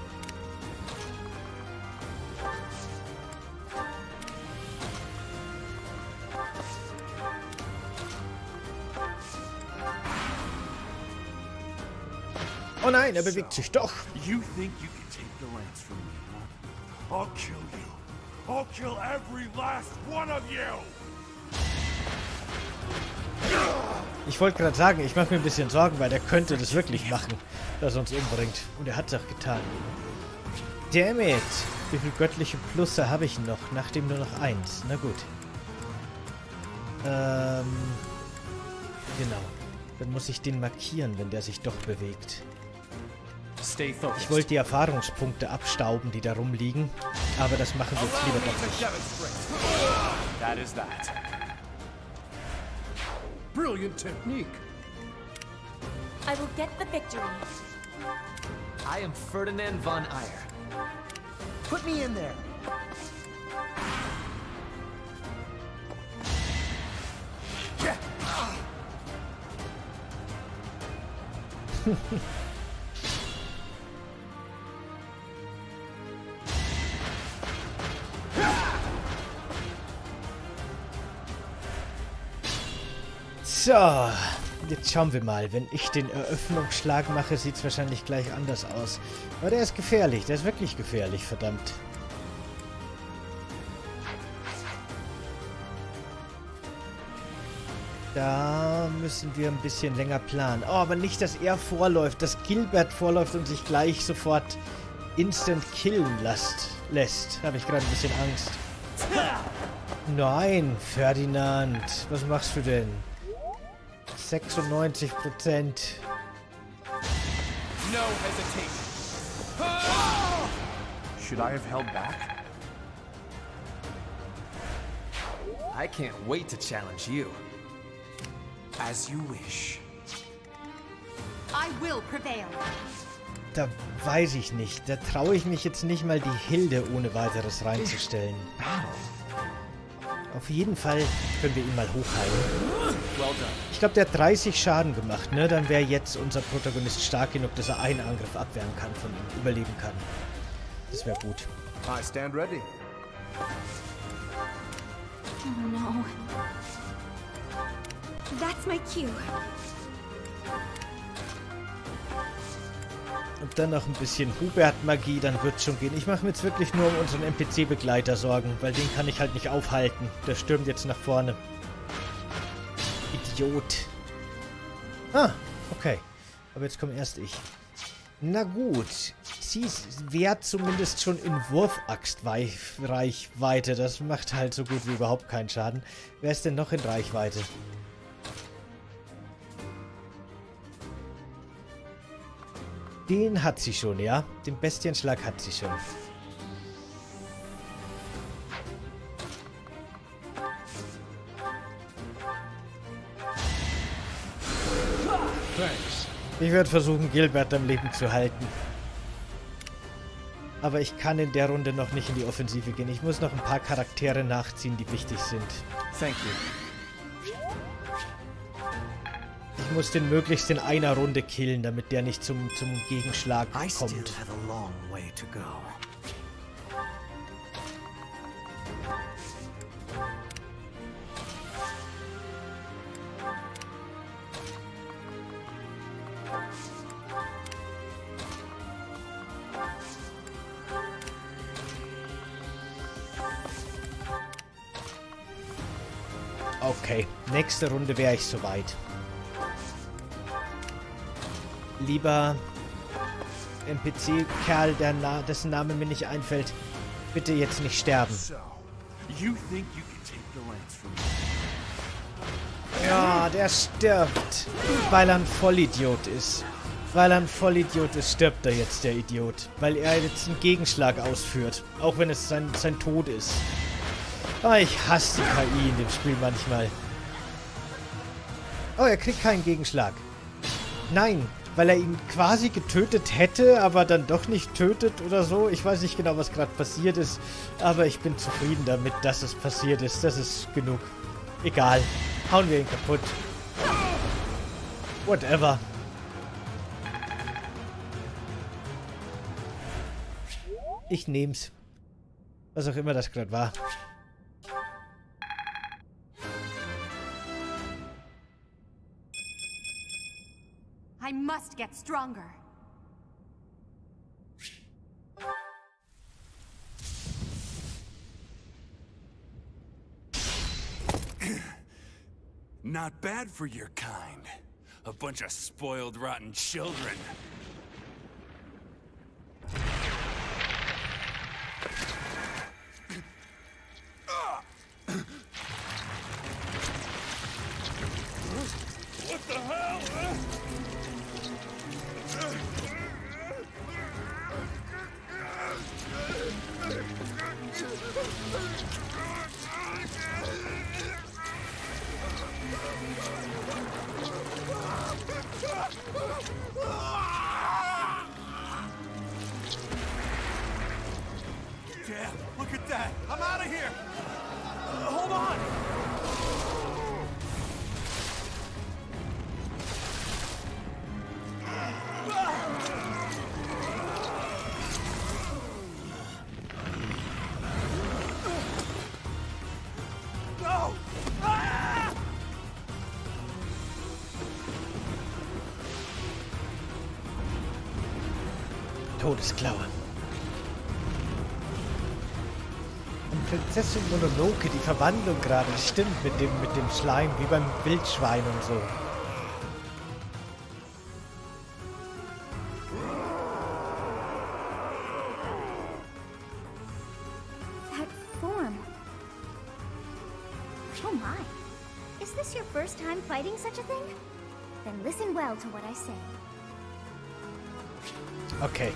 Oh nein, er bewegt sich doch. You think you can take the lance from me, huh? I'll kill you. I'll kill every last one of you. Ich wollte gerade sagen, ich mache mir ein bisschen Sorgen, weil der könnte das wirklich machen, dass er uns umbringt. Und er hat es auch getan. Damn it! Wie viele göttliche Plusse habe ich noch? Nachdem nur noch 1. Na gut. Genau. Dann muss ich den markieren, wenn der sich doch bewegt. Ich wollte die Erfahrungspunkte abstauben, die da rumliegen. Aber das machen wir jetzt lieber doch nicht. That is that. Brilliant technique. I will get the victory. I am Ferdinand von Eyre. Put me in there. So, jetzt schauen wir mal. Wenn ich den Eröffnungsschlag mache, sieht es wahrscheinlich gleich anders aus. Aber der ist gefährlich. Der ist wirklich gefährlich, verdammt. Da müssen wir ein bisschen länger planen. Oh, aber nicht, dass er vorläuft, dass Gilbert vorläuft und sich gleich sofort instant killen lässt. Habe ich gerade ein bisschen Angst. Nein, Ferdinand. Was machst du denn? 96%. No hesitation. Should I have held back? I can't wait to challenge you. As you wish. I will prevail. Da weiß ich nicht. Da traue ich mich jetzt nicht mal die Hilde ohne weiteres reinzustellen. Auf jeden Fall können wir ihn mal hochheilen. Ich glaube, der hat 30 Schaden gemacht, ne? Dann wäre jetzt unser Protagonist stark genug, dass er einen Angriff abwehren kann von ihm, überleben kann. Das wäre gut. I stand ready. Oh no. That's my cue. Und dann noch ein bisschen Hubert-Magie, dann wird's schon gehen. Ich mache mir jetzt wirklich nur um unseren NPC-Begleiter Sorgen, weil den kann ich halt nicht aufhalten. Der stürmt jetzt nach vorne. Idiot. Ah, okay. Aber jetzt komme erst ich. Na gut. Sie wäre zumindest schon in Wurfaxt-Reichweite. Das macht halt so gut wie überhaupt keinen Schaden. Wer ist denn noch in Reichweite? Den hat sie schon, ja? Den Bestienschlag hat sie schon. Ich werde versuchen, Gilbert am Leben zu halten. Aber ich kann in der Runde noch nicht in die Offensive gehen. Ich muss noch ein paar Charaktere nachziehen, die wichtig sind. Thank you. Ich muss den möglichst in einer Runde killen, damit der nicht zum Gegenschlag I still kommt. have a long way to go. Okay, nächste Runde wäre ich soweit. Lieber NPC-Kerl, dessen Name mir nicht einfällt, bitte jetzt nicht sterben. So, you think you can take the lance from me? Ja, der stirbt, weil er ein Vollidiot ist. Weil er ein Vollidiot ist, stirbt er jetzt, der Idiot. Weil er jetzt einen Gegenschlag ausführt, auch wenn es sein Tod ist. Ah, ich hasse die KI in dem Spiel manchmal. Oh, er kriegt keinen Gegenschlag. Nein, weil er ihn quasi getötet hätte, aber dann doch nicht tötet oder so. Ich weiß nicht genau, was gerade passiert ist, aber ich bin zufrieden damit, dass es passiert ist. Das ist genug. Egal. Hauen wir ihn kaputt. Whatever. Ich nehm's. Was auch immer das gerade war. I must get stronger. Not bad for your kind. A bunch of spoiled, rotten children. What the hell? Damn, look at that. I'm out of here. Hold on. No! Ah! Todesklaue. Und Prinzessin Mononoke, die Verwandlung gerade, das stimmt mit dem Schleim, wie beim Wildschwein und so. That form. Oh my. Is this your first time fighting such a thing? Then listen well to what I say. Okay.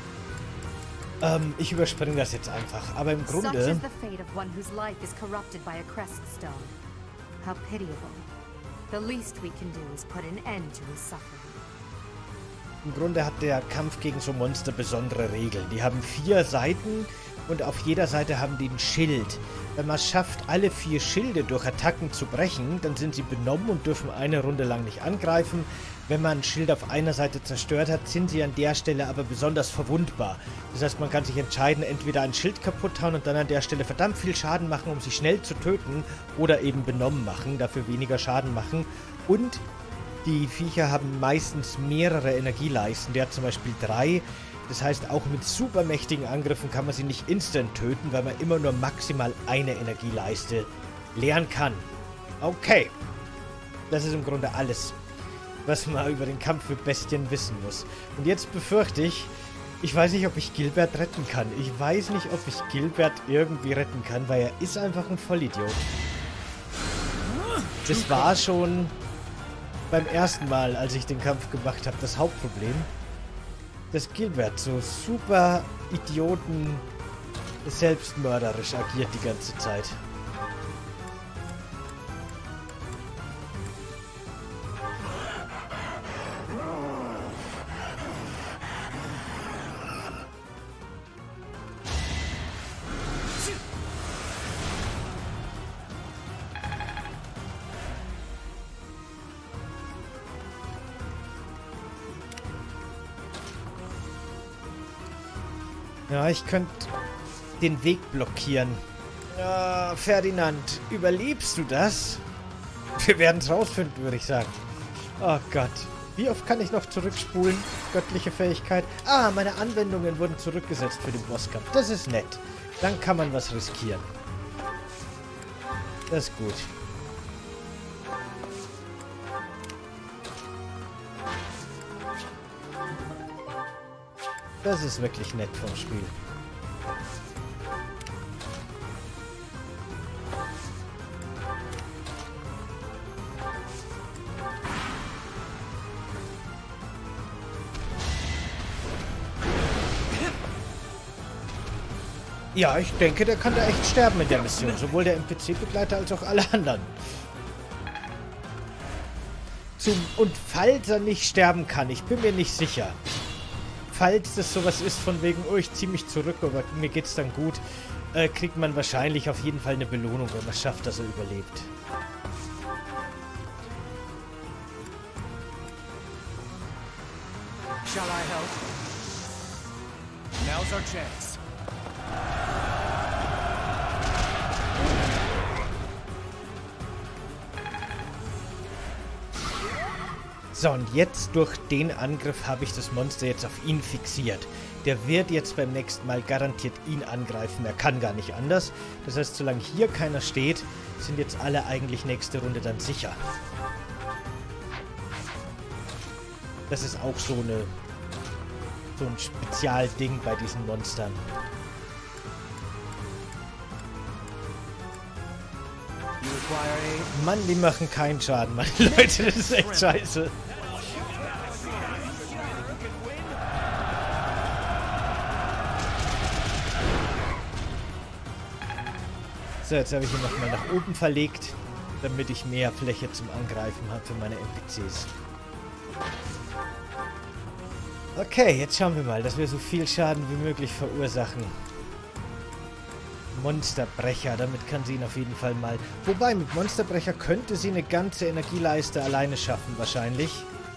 Ich überspringe das jetzt einfach. Aber im Grunde... Such is the fate of one whose life is corrupted by a crest stone. How pitiable. The least we can do is put an end to his suffering. Im Grunde hat der Kampf gegen so Monster besondere Regeln. Die haben 4 Seiten und auf jeder Seite haben die ein Schild. Wenn man es schafft, alle 4 Schilde durch Attacken zu brechen, dann sind sie benommen und dürfen eine Runde lang nicht angreifen. Wenn man ein Schild auf einer Seite zerstört hat, sind sie an der Stelle aber besonders verwundbar. Das heißt, man kann sich entscheiden, entweder ein Schild kaputt hauen und dann an der Stelle verdammt viel Schaden machen, um sie schnell zu töten, oder eben benommen machen, dafür weniger Schaden machen. Und die Viecher haben meistens mehrere Energieleisten. Der hat zum Beispiel 3. Das heißt, auch mit supermächtigen Angriffen kann man sie nicht instant töten, weil man immer nur maximal eine Energieleiste leeren kann. Okay. Das ist im Grunde alles, was man über den Kampf mit Bestien wissen muss. Und jetzt befürchte ich, ich weiß nicht, ob ich Gilbert retten kann. Ich weiß nicht, ob ich Gilbert irgendwie retten kann, weil er ist einfach ein Vollidiot. Das war schon beim ersten Mal, als ich den Kampf gemacht habe, das Hauptproblem. Dass Gilbert so super Idioten selbstmörderisch agiert die ganze Zeit. Ja, ich könnte den Weg blockieren. Ferdinand, überlebst du das? Wir werden es rausfinden, würde ich sagen. Oh Gott. Wie oft kann ich noch zurückspulen? Göttliche Fähigkeit. Ah, meine Anwendungen wurden zurückgesetzt für den Bosskampf. Das ist nett. Dann kann man was riskieren. Das ist gut. Das ist wirklich nett vom Spiel. Ja, ich denke, der kann da echt sterben in der Mission. Sowohl der NPC-Begleiter als auch alle anderen. Und falls er nicht sterben kann, ich bin mir nicht sicher. Falls das sowas ist von wegen, oh, ich ziehe mich zurück, aber mir geht's dann gut, kriegt man wahrscheinlich auf jeden Fall eine Belohnung, wenn man es schafft, dass er überlebt. Shall I help? Now's our chance. So, und jetzt durch den Angriff habe ich das Monster jetzt auf ihn fixiert. Der wird jetzt beim nächsten Mal garantiert ihn angreifen. Er kann gar nicht anders. Das heißt, solange hier keiner steht, sind jetzt alle eigentlich nächste Runde dann sicher. Das ist auch so ein Spezialding bei diesen Monstern. Mann, die machen keinen Schaden, meine Leute. Das ist echt scheiße. So, jetzt habe ich ihn nochmal nach oben verlegt, damit ich mehr Fläche zum Angreifen habe für meine NPCs. Okay, jetzt schauen wir mal, dass wir so viel Schaden wie möglich verursachen. Monsterbrecher, damit kann sie ihn auf jeden Fall mal... Wobei, mit Monsterbrecher könnte sie eine ganze Energieleiste alleine schaffen, wahrscheinlich.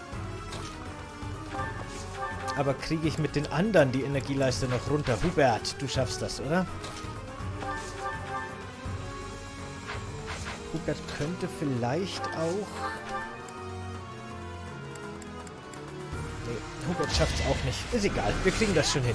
Aber kriege ich mit den anderen die Energieleiste noch runter? Hubert, du schaffst das, oder? Hubert könnte vielleicht auch... Nee, Hubert schafft es auch nicht. Ist egal, wir kriegen das schon hin.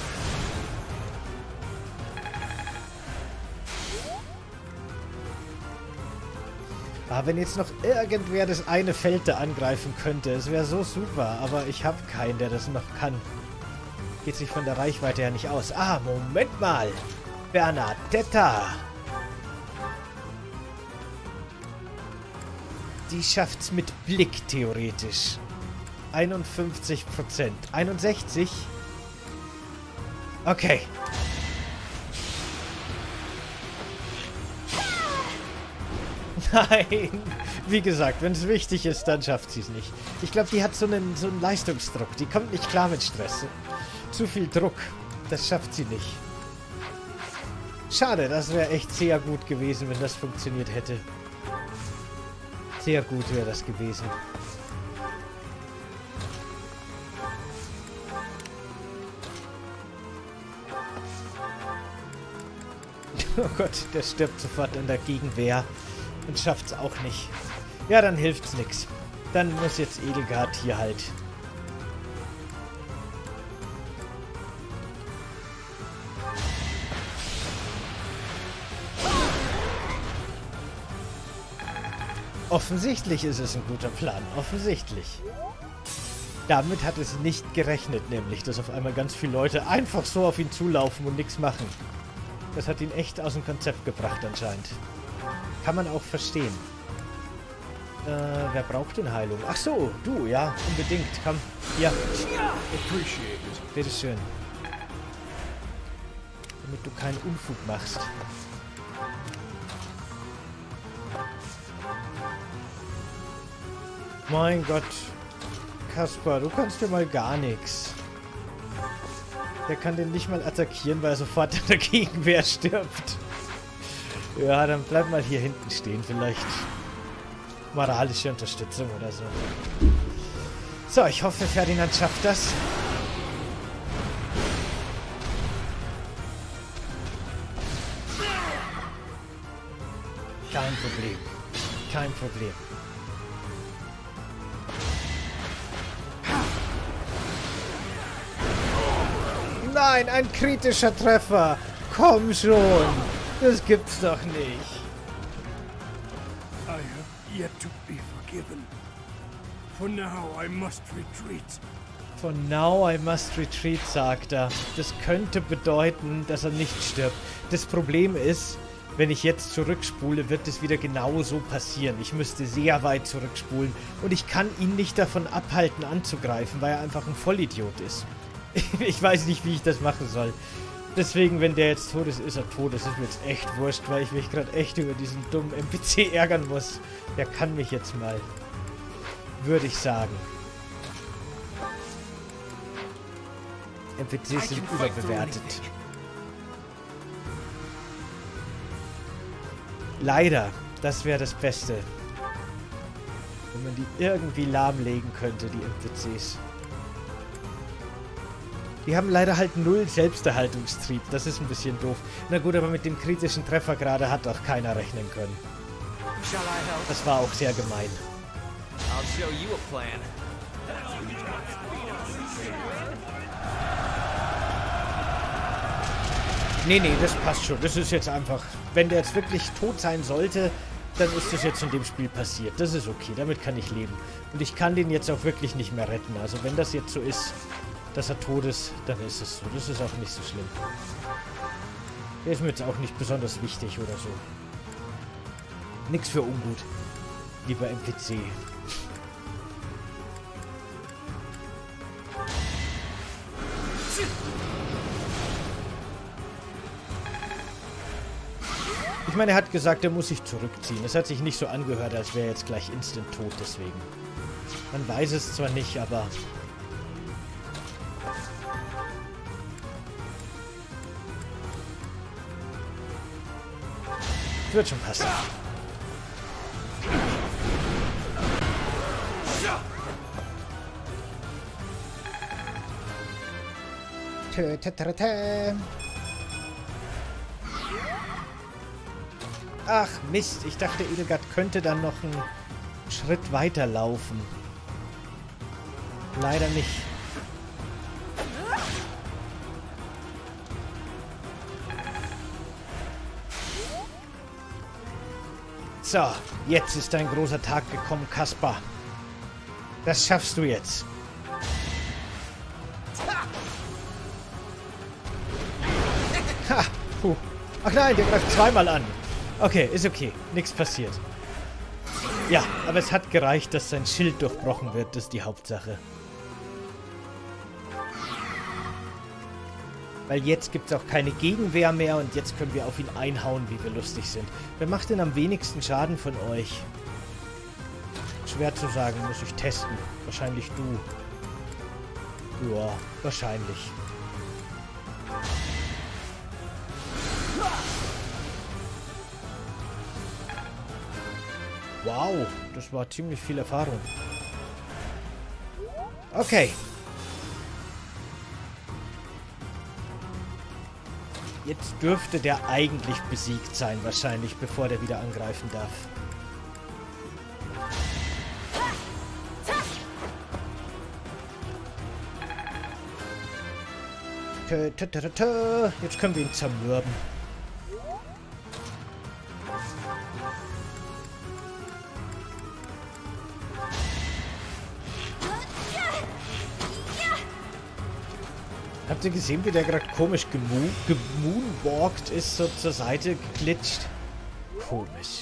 Aber wenn jetzt noch irgendwer das eine Feld da angreifen könnte, es wäre so super. Aber ich habe keinen, der das noch kann. Geht sich von der Reichweite her nicht aus. Ah, Moment mal. Bernadetta. Die schafft's mit Blick, theoretisch. 51%. 61%? Okay. Nein! Wie gesagt, wenn es wichtig ist, dann schafft sie es nicht. Ich glaube, die hat so einen Leistungsdruck. Die kommt nicht klar mit Stress. Zu viel Druck. Das schafft sie nicht. Schade, das wäre echt sehr gut gewesen, wenn das funktioniert hätte. Sehr gut wäre das gewesen. Oh Gott, der stirbt sofort in der Gegenwehr und schafft's auch nicht. Ja, dann hilft's nix. Dann muss jetzt Edelgard hier halt. Offensichtlich ist es ein guter Plan. Offensichtlich. Damit hat es nicht gerechnet, nämlich, dass auf einmal ganz viele Leute einfach so auf ihn zulaufen und nichts machen. Das hat ihn echt aus dem Konzept gebracht anscheinend. Kann man auch verstehen. Wer braucht denn Heilung? Ach so, du, ja, unbedingt. Komm, hier. Bitteschön. Damit du keinen Unfug machst. Mein Gott. Kaspar, du kannst ja mal gar nichts. Der kann den nicht mal attackieren, weil er sofort in der Gegenwehr stirbt. Ja, dann bleib mal hier hinten stehen. Vielleicht moralische Unterstützung oder so. So, ich hoffe, Ferdinand schafft das. Kein Problem. Kein Problem. Nein, ein kritischer Treffer. Komm schon. Das gibt's doch nicht. I have yet to be forgiven. For now I must retreat. For now I must retreat, sagt er. Das könnte bedeuten, dass er nicht stirbt. Das Problem ist, wenn ich jetzt zurückspule, wird es wieder genau so passieren. Ich müsste sehr weit zurückspulen. Und ich kann ihn nicht davon abhalten, anzugreifen, weil er einfach ein Vollidiot ist. Ich weiß nicht, wie ich das machen soll. Deswegen, wenn der jetzt tot ist, ist er tot. Das ist mir jetzt echt wurscht, weil ich mich gerade echt über diesen dummen NPC ärgern muss. Der kann mich jetzt mal. Würde ich sagen. NPCs sind überbewertet. Leider. Das wäre das Beste. Wenn man die irgendwie lahmlegen könnte, die NPCs. Die haben leider halt null Selbsterhaltungstrieb. Das ist ein bisschen doof. Na gut, aber mit dem kritischen Treffer gerade hat auch keiner rechnen können. Das war auch sehr gemein. Nee, das passt schon. Das ist jetzt einfach... Wenn der jetzt wirklich tot sein sollte, dann ist das jetzt in dem Spiel passiert. Das ist okay, damit kann ich leben. Und ich kann den jetzt auch wirklich nicht mehr retten. Also wenn das jetzt so ist, dass er tot ist, dann ist es so. Das ist auch nicht so schlimm. Der ist mir jetzt auch nicht besonders wichtig oder so. Nix für ungut. Lieber NPC. Ich meine, er hat gesagt, er muss sich zurückziehen. Es hat sich nicht so angehört, als wäre er jetzt gleich instant tot, deswegen. Man weiß es zwar nicht, aber... Wird schon passen. Ach Mist, ich dachte, Edelgard könnte dann noch einen Schritt weiter laufen. Leider nicht. So, jetzt ist dein großer Tag gekommen, Kaspar. Das schaffst du jetzt. Ha! Puh. Ach nein, der greift zweimal an. Okay, ist okay. Nichts passiert. Ja, aber es hat gereicht, dass sein Schild durchbrochen wird. Das ist die Hauptsache. Weil jetzt gibt es auch keine Gegenwehr mehr und jetzt können wir auf ihn einhauen, wie wir lustig sind. Wer macht denn am wenigsten Schaden von euch? Schwer zu sagen, muss ich testen. Wahrscheinlich du. Ja, wahrscheinlich. Wow, das war ziemlich viel Erfahrung. Okay. Jetzt dürfte der eigentlich besiegt sein, wahrscheinlich, bevor der wieder angreifen darf. Jetzt können wir ihn zermürben. Habt ihr gesehen, wie der gerade komisch gemoonwalkt ist, so zur Seite geglitscht? Komisch.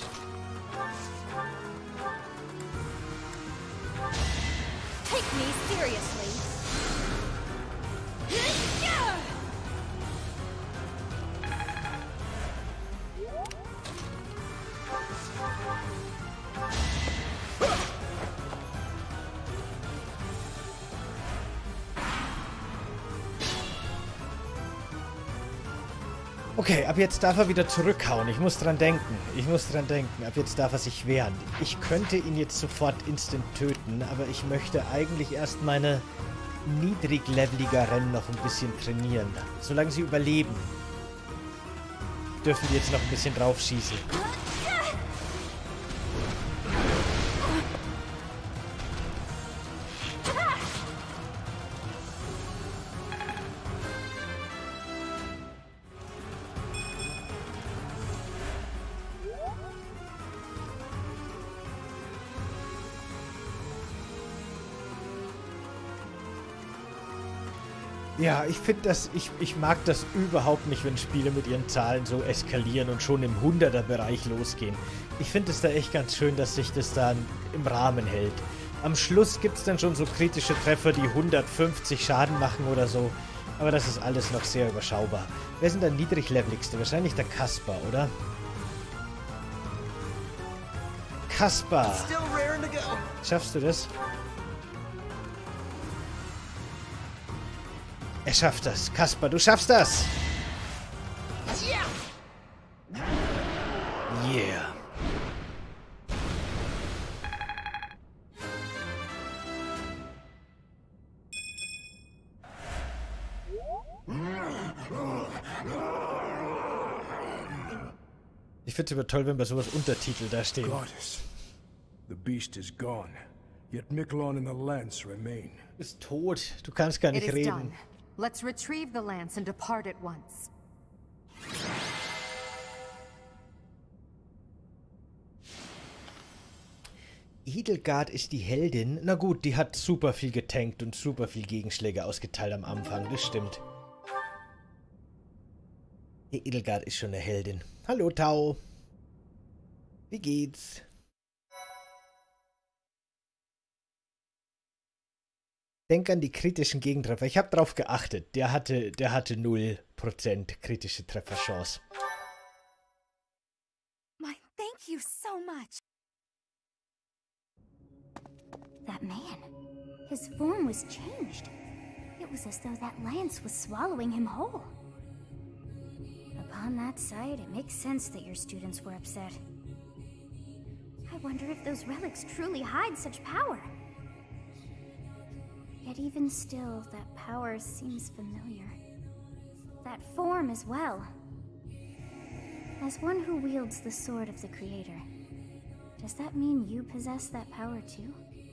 Take me seriously. Okay, ab jetzt darf er wieder zurückhauen. Ich muss dran denken. Ab jetzt darf er sich wehren. Ich könnte ihn jetzt sofort instant töten, aber ich möchte eigentlich erst meine niedrigleveligeren noch ein bisschen trainieren. Solange sie überleben, dürfen wir jetzt noch ein bisschen drauf schießen. Ja, ich finde das, ich mag das überhaupt nicht, wenn Spiele mit ihren Zahlen so eskalieren und schon im 100er-Bereich losgehen. Ich finde es da echt ganz schön, dass sich das dann im Rahmen hält. Am Schluss gibt es dann schon so kritische Treffer, die 150 Schaden machen oder so. Aber das ist alles noch sehr überschaubar. Wer ist denn der niedrigleveligste? Wahrscheinlich der Kaspar, oder? Kaspar! Schaffst du das? Er schafft das. Kaspar, du schaffst das! Yeah. Ich finde es aber toll, wenn bei sowas Untertitel da stehen. Goddess, the beast is gone, yet Miquelon and the lance remain. Du bist tot. Du kannst gar nicht reden. Done. Let's retrieve the lance and depart at once. Edelgard ist die Heldin. Na gut, die hat super viel getankt und super viel Gegenschläge ausgeteilt am Anfang. Das stimmt. Die Edelgard ist schon eine Heldin. Hallo, Tau. Wie geht's? Denk an die kritischen Gegentreffer. Ich habe drauf geachtet. Der hatte 0% kritische Trefferchance. My, thank you so much. That man. His form was changed. It was as though that lance was swallowing him whole. Upon that sight, it makes sense that your students were upset. I wonder if those relics truly hide such power. Yet even still, that power seems familiar. That form as well. As one who wields the sword of the Creator, does that mean you possess that power too?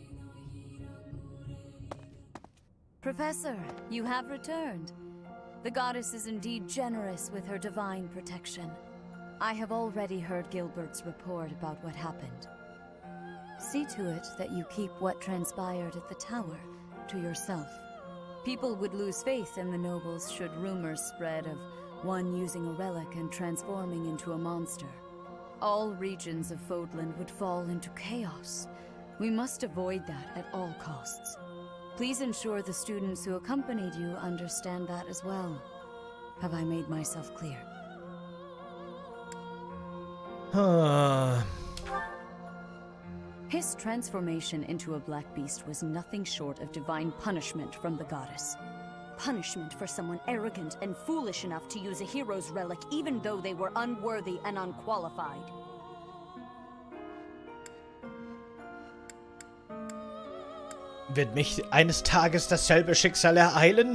Professor, you have returned. The goddess is indeed generous with her divine protection. I have already heard Gilbert's report about what happened. See to it that you keep what transpired at the tower to yourself. People would lose faith in the nobles should rumors spread of one using a relic and transforming into a monster. All regions of Fodlan would fall into chaos. We must avoid that at all costs. Please ensure the students who accompanied you understand that as well. Have I made myself clear? His transformation into a black beast was nothing short of divine punishment from the goddess. Punishment for someone arrogant and foolish enough to use a hero's relic even though they were unworthy and unqualified. Wird mich eines Tages dasselbe Schicksal ereilen?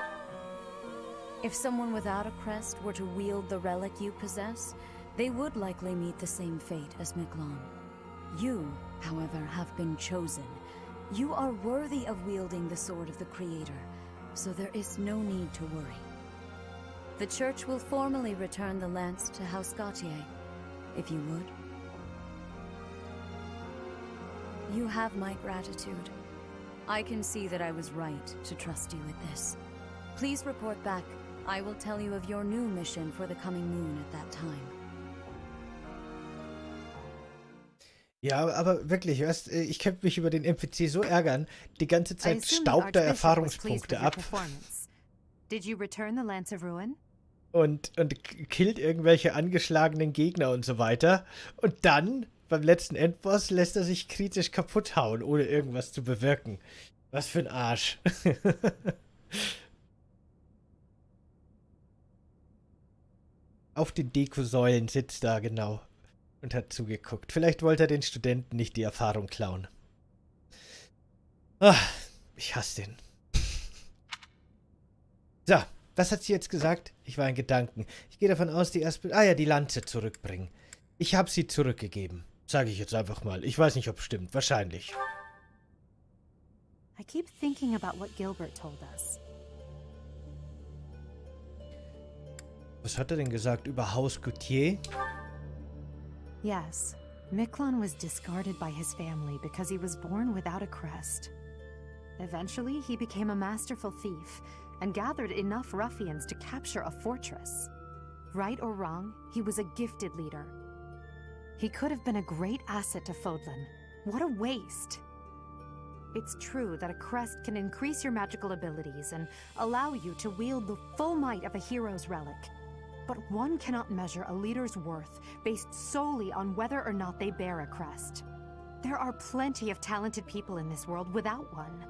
If someone without a crest were to wield the relic you possess, they would likely meet the same fate as Miklon. You, however, have been chosen. You are worthy of wielding the Sword of the Creator, so there is no need to worry. The Church will formally return the lance to House Gautier, if you would. You have my gratitude. I can see that I was right to trust you with this. Please report back. I will tell you of your new mission for the coming moon at that time. Ja, aber wirklich, weißt, ich könnte mich über den NPC so ärgern. Die ganze Zeit staubt er Erfahrungspunkte ab. Did you return the Lance of Ruin? Und killt irgendwelche angeschlagenen Gegner und so weiter. Und dann, beim letzten Endboss, lässt er sich kritisch kaputt hauen, ohne irgendwas zu bewirken. Was für ein Arsch. Auf den Dekosäulen sitzt da, genau. Und hat zugeguckt. Vielleicht wollte er den Studenten nicht die Erfahrung klauen. Ah, ich hasse den. So, was hat sie jetzt gesagt? Ich war in Gedanken. Ich gehe davon aus, die Lanze zurückbringen. Ich habe sie zurückgegeben. Sage ich jetzt einfach mal. Ich weiß nicht, ob es stimmt. Wahrscheinlich. I keep thinking about what Gilbert told us. Was hat er denn gesagt über Haus Gautier? Yes, Miklon was discarded by his family because he was born without a crest. Eventually, he became a masterful thief and gathered enough ruffians to capture a fortress. Right or wrong, he was a gifted leader. He could have been a great asset to Fodlan. What a waste! It's true that a crest can increase your magical abilities and allow you to wield the full might of a hero's relic. But one cannot measure a leader's worth based solely on whether or not they bear a crest. There are plenty of talented people in this world without one.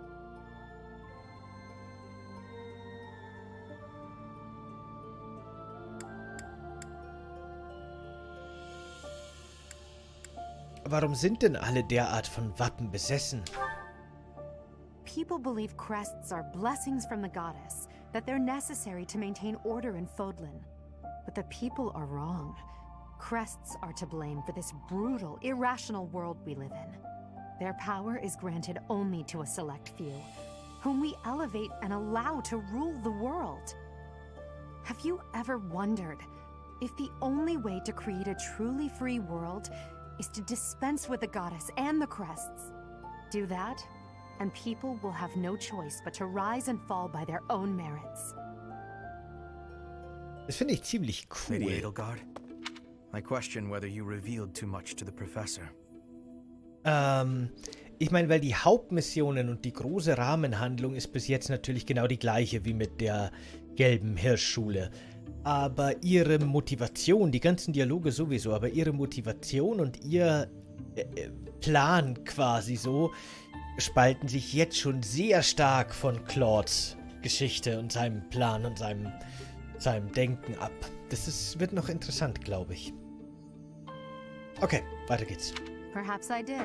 Warum sind denn alle derart von Wappen besessen? People believe crests are blessings from the goddess, that they're necessary to maintain order in Fodlan. But the people are wrong. Crests are to blame for this brutal, irrational world we live in. Their power is granted only to a select few, whom we elevate and allow to rule the world. Have you ever wondered if the only way to create a truly free world is to dispense with the goddess and the crests? Do that, and people will have no choice but to rise and fall by their own merits. Das finde ich ziemlich cool. Lady Edelgard, I question whether you revealed too much to the professor. Ich meine, weil die Hauptmissionen und die große Rahmenhandlung ist bis jetzt natürlich genau die gleiche wie mit der gelben Hirschschule. Aber ihre Motivation, die ganzen Dialoge sowieso, aber ihre Motivation und ihr Plan quasi so, spalten sich jetzt schon sehr stark von Claudes Geschichte und seinem Plan und seinem Denken ab. Wird noch interessant, glaube ich. Okay, weiter geht's. Perhaps I did.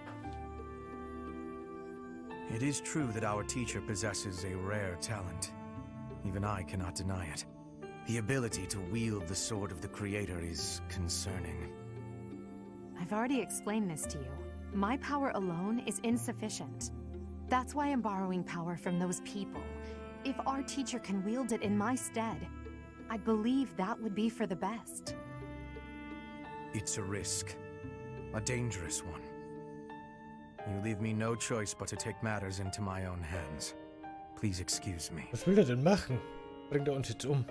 It is true that our teacher possesses a rare talent. Even I cannot deny it. The ability to wield the sword of the Creator is concerning. I've already explained this to you. My power alone is insufficient. That's why I'm borrowing power from those people. If our teacher can wield it in my stead, I believe that would be for the best. It's a risk. A dangerous one. You leave me no choice but to take matters into my own hands. Please excuse me. Was will er denn machen? Bringt er uns jetzt um?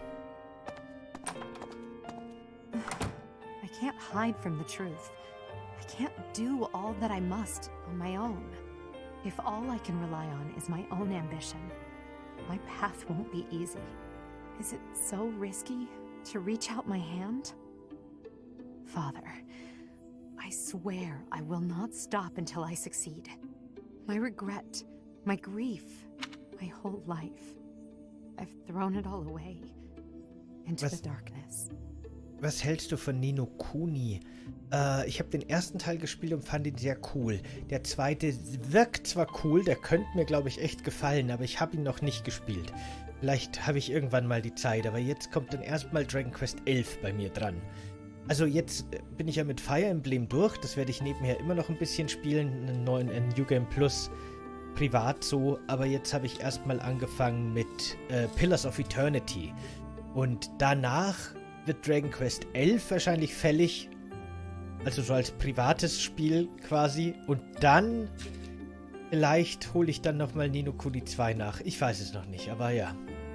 I can't hide from the truth. I can't do all that I must on my own. If all I can rely on is my own ambition, my path won't be easy. Is it so risky to reach out my hand? Father, I swear I will not stop until I succeed. My regret, my grief, my whole life. I've thrown it all away into the darkness. Was hältst du von Ni no Kuni? Ich habe den ersten Teil gespielt und fand ihn sehr cool. Der zweite wirkt zwar cool, der könnte mir, glaube ich, echt gefallen, aber ich habe ihn noch nicht gespielt. Vielleicht habe ich irgendwann mal die Zeit, aber jetzt kommt dann erstmal Dragon Quest 11 bei mir dran. Also jetzt bin ich ja mit Fire Emblem durch, das werde ich nebenher immer noch ein bisschen spielen, einen neuen New Game Plus privat so, aber jetzt habe ich erstmal angefangen mit Pillars of Eternity und danach wird Dragon Quest 11 wahrscheinlich fällig, also so als privates Spiel quasi, und dann vielleicht hole ich dann nochmal Ni no Kuni 2 nach, ich weiß es noch nicht, aber ja.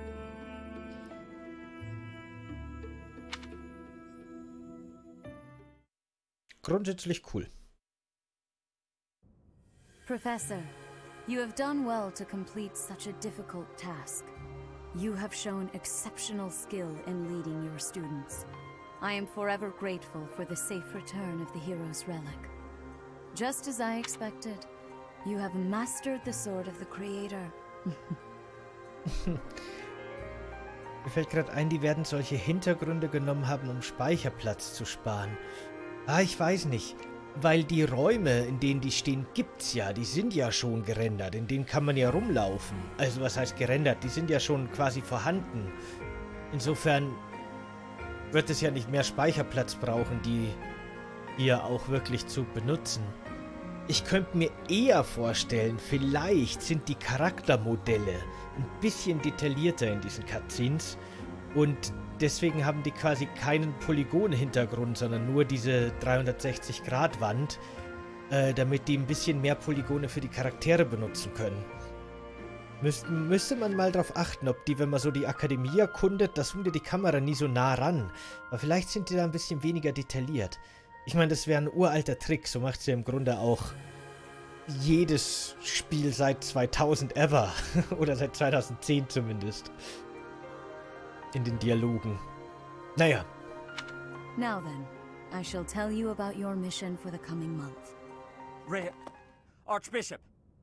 Grundsätzlich cool. Professor, you have done well to complete such a difficult task. You have shown exceptional skill in leading your students. I am forever grateful for the safe return of the hero's relic. Just as I expected, you have mastered the sword of the Creator. Mir fällt gerade ein, die werden solche Hintergründe genommen haben, um Speicherplatz zu sparen. Ah, ich weiß nicht. Weil die Räume, in denen die stehen, gibt's ja. Die sind ja schon gerendert. In denen kann man ja rumlaufen. Also was heißt gerendert? Die sind ja schon quasi vorhanden. Insofern wird es ja nicht mehr Speicherplatz brauchen, die hier auch wirklich zu benutzen. Ich könnte mir eher vorstellen, vielleicht sind die Charaktermodelle ein bisschen detaillierter in diesen Cutscenes und deswegen haben die quasi keinen Polygon-Hintergrund, sondern nur diese 360-Grad-Wand, damit die ein bisschen mehr Polygone für die Charaktere benutzen können. Müsste man mal darauf achten, ob die, wenn man so die Akademie erkundet, da zoomt die Kamera nie so nah ran. Aber vielleicht sind die da ein bisschen weniger detailliert. Ich meine, das wäre ein uralter Trick, so macht es ja im Grunde auch jedes Spiel seit 2000 ever. Oder seit 2010 zumindest. In den Dialogen. Naja. Now then, I shall tell you about your mission for the coming month. Rhea, Archbishop!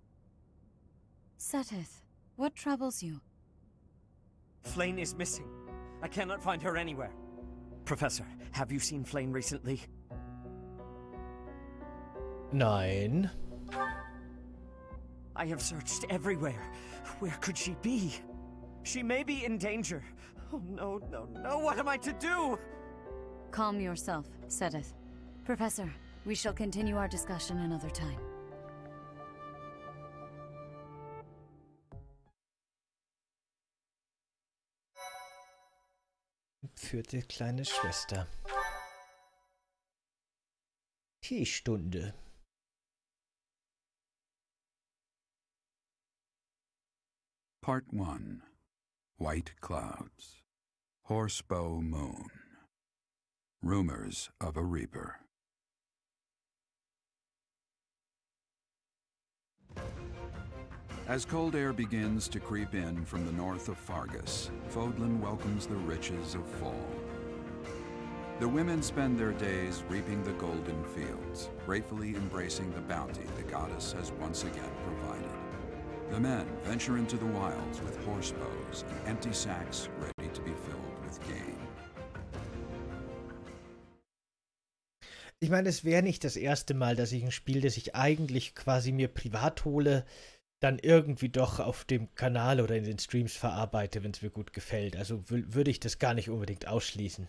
Seteth, what troubles you? Flayn is missing. I cannot find her anywhere. Professor, have you seen Flayn recently? Nein. I have searched everywhere. Where could she be? She may be in danger. Oh no, no, no, what am I to do? Calm yourself, Seteth. Professor, we shall continue our discussion another time. Vierte kleine Schwester. Teestunde. Part 1. White Clouds. Horsebow Moon. Rumors of a Reaper. As cold air begins to creep in from the north of Fargus, Fodlan welcomes the riches of fall. The women spend their days reaping the golden fields, gratefully embracing the bounty the goddess has once again provided. The men venture into the wilds with horsebows and empty sacks ready to be filled with game. Ich meine, es wäre nicht das erste Mal, dass ich ein Spiel, das ich eigentlich quasi mir privat hole, dann irgendwie doch auf dem Kanal oder in den Streams verarbeite, wenn es mir gut gefällt. Also würde ich das gar nicht unbedingt ausschließen.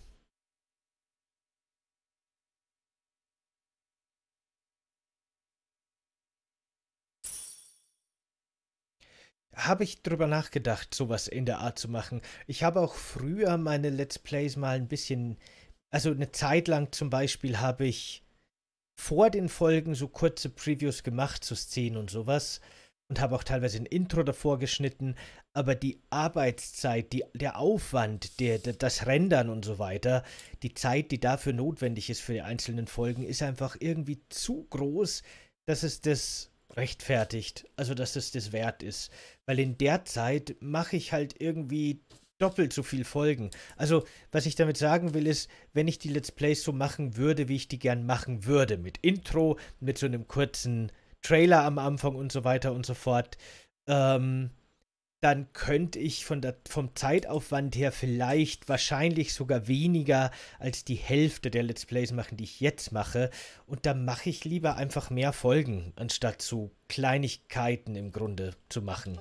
Habe ich drüber nachgedacht, sowas in der Art zu machen. Ich habe auch früher meine Let's Plays mal ein bisschen, also eine Zeit lang zum Beispiel habe ich vor den Folgen so kurze Previews gemacht zu Szenen und sowas und habe auch teilweise ein Intro davor geschnitten, aber die Arbeitszeit, der Aufwand, das Rendern und so weiter, die Zeit, die dafür notwendig ist für die einzelnen Folgen, ist einfach irgendwie zu groß, dass es das rechtfertigt, also dass es das wert ist. Weil in der Zeit mache ich halt irgendwie doppelt so viel Folgen. Also, was ich damit sagen will, ist, wenn ich die Let's Plays so machen würde, wie ich die gern machen würde, mit Intro, mit so einem kurzen Trailer am Anfang und so weiter und so fort, dann könnte ich vom Zeitaufwand her vielleicht wahrscheinlich sogar weniger als die Hälfte der Let's Plays machen, die ich jetzt mache. Und da mache ich lieber einfach mehr Folgen, anstatt so Kleinigkeiten im Grunde zu machen.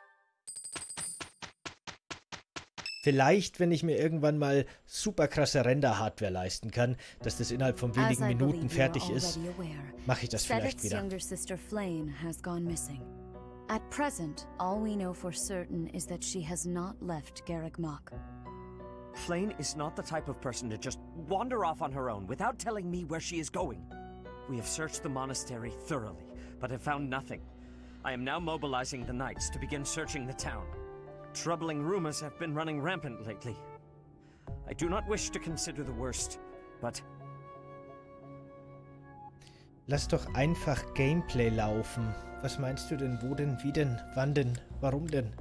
Vielleicht, wenn ich mir irgendwann mal super krasse Render-Hardware leisten kann, dass das innerhalb von wenigen Minuten fertig ist, mache ich das vielleicht wieder. Younger sister Flayn has gone missing. At present, all we know for certain is that she has not left Garreg Mach. Flayn is not the type of person to just wander off on her own without telling me where she is going. We have searched the monastery thoroughly, but have found nothing. I am now mobilizing the knights to begin searching the town. Troubling rumors have been running rampant lately. I do not wish to consider the worst, but... Lass doch einfach Gameplay laufen. Was meinst du denn? Wo denn? Wie denn? Wann denn? Warum denn?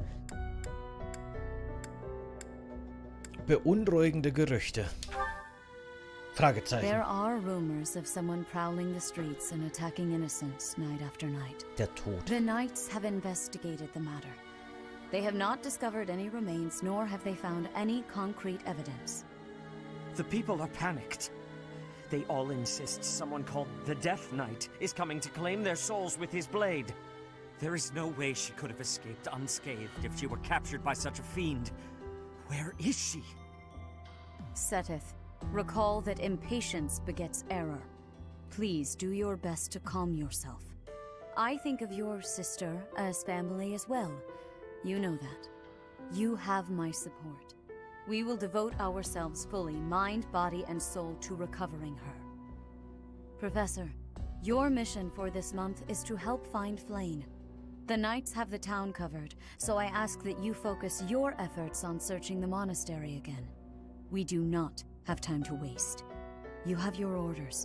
Beunruhigende Gerüchte. Fragezeichen. There are rumors of someone prowling the streets and attacking innocents night after night. Der Tod. The knights have investigated the matter. They have not discovered any remains, nor have they found any concrete evidence. The people are panicked. They all insist someone called the Death Knight is coming to claim their souls with his blade. There is no way she could have escaped unscathed if she were captured by such a fiend. Where is she? Seteth, recall that impatience begets error. Please do your best to calm yourself. I think of your sister as family as well. You know that. You have my support. We will devote ourselves fully, mind, body, and soul, to recovering her. Professor, your mission for this month is to help find Flayn. The Knights have the town covered, so I ask that you focus your efforts on searching the monastery again. We do not have time to waste. You have your orders.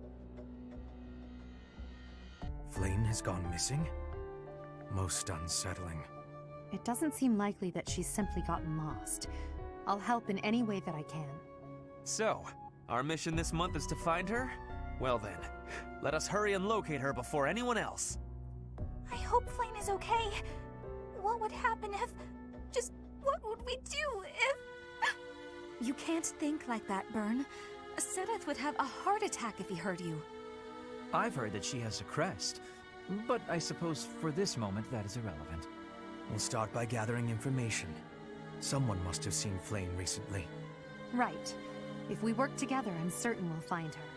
Flayn has gone missing? Most unsettling. It doesn't seem likely that she's simply gotten lost. I'll help in any way that I can. So, our mission this month is to find her? Well then, let us hurry and locate her before anyone else. I hope Flayn is okay. What would happen if... Just what would we do if... You can't think like that, Byrne. Seteth would have a heart attack if he heard you. I've heard that she has a crest, but I suppose for this moment that is irrelevant. We'll start by gathering information. Someone must have seen Flayn recently. Right. If we work together, I'm certain we'll find her.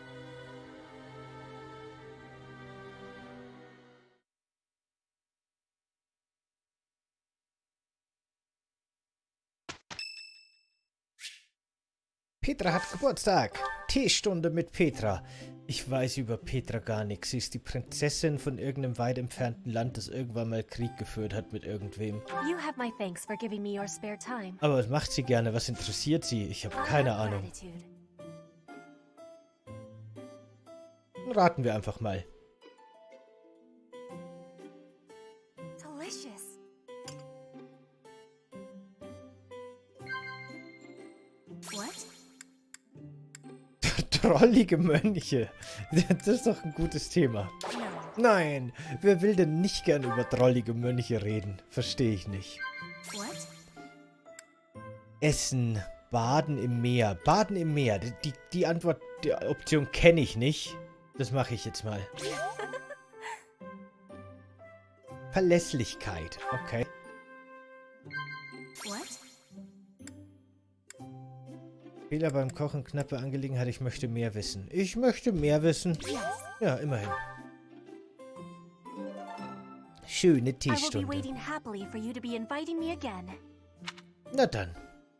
Petra hat Geburtstag. Teestunde mit Petra. Ich weiß über Petra gar nichts. Sie ist die Prinzessin von irgendeinem weit entfernten Land, das irgendwann mal Krieg geführt hat mit irgendwem. You have my thanks for giving me your spare time. Aber was macht sie gerne? Was interessiert sie? Ich habe keine Ahnung. Raten wir einfach mal. Delicious. What? Trollige Mönche. Das ist doch ein gutes Thema. Nein, wer will denn nicht gern über trollige Mönche reden? Verstehe ich nicht. What? Essen, Baden im Meer. Baden im Meer. Die Antwort, die Option kenne ich nicht. Das mache ich jetzt mal. Verlässlichkeit. Okay. What? Fehler beim Kochen, knappe Angelegenheit. Ich möchte mehr wissen. Ich möchte mehr wissen. Ja, immerhin. Schöne Teestunde. Na dann.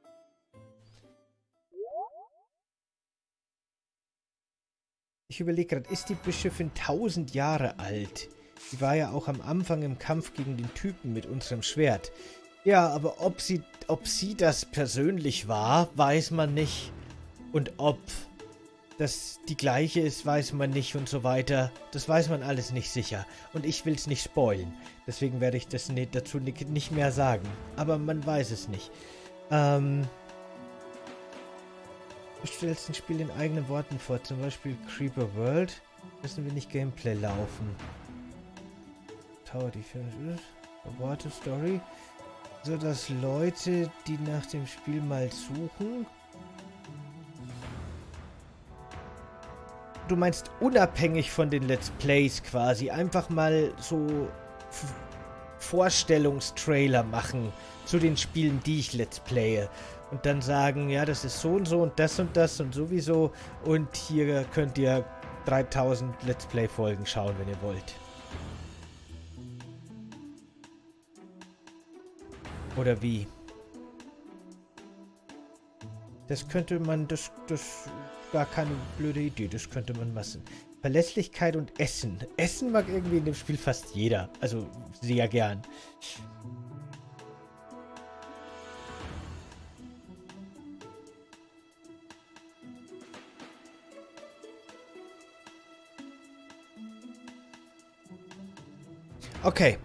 Ich überlege gerade, ist die Bischöfin 1000 Jahre alt? Die war ja auch am Anfang im Kampf gegen den Typen mit unserem Schwert. Ja, aber ob sie das persönlich war, weiß man nicht. Und ob das die gleiche ist, weiß man nicht und so weiter. Das weiß man alles nicht sicher. Und ich will es nicht spoilen. Deswegen werde ich das dazu nicht mehr sagen. Aber man weiß es nicht. Du stellst ein Spiel in eigenen Worten vor, zum Beispiel Creeper World. Müssen wir nicht Gameplay laufen. Tower Defense, Worte Story. So dass Leute, die nach dem Spiel mal suchen. Du meinst unabhängig von den Let's Plays quasi. Einfach mal so Vorstellungstrailer machen zu den Spielen, die ich Let's Playe. Und dann sagen, ja, das ist so und so und das und sowieso. Und hier könnt ihr 3000 Let's Play-Folgen schauen, wenn ihr wollt. Oder wie? Das könnte man, das gar keine blöde Idee, das könnte man machen. Verlässlichkeit und Essen. Essen mag irgendwie in dem Spiel fast jeder. Also sehr gern. Okay,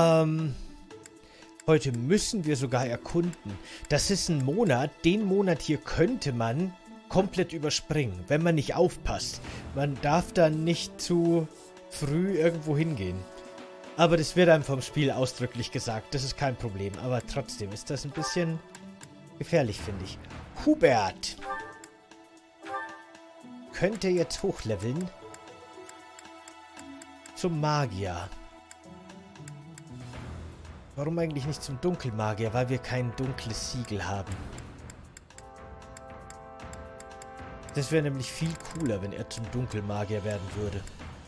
heute müssen wir sogar erkunden. Das ist ein Monat. Den Monat hier könnte man komplett überspringen, wenn man nicht aufpasst. Man darf dann nicht zu früh irgendwo hingehen. Aber das wird einem vom Spiel ausdrücklich gesagt. Das ist kein Problem. Aber trotzdem ist das ein bisschen gefährlich, finde ich. Hubert könnte jetzt hochleveln zum Magier. Warum eigentlich nicht zum Dunkelmagier? Weil wir kein dunkles Siegel haben. Das wäre nämlich viel cooler, wenn er zum Dunkelmagier werden würde.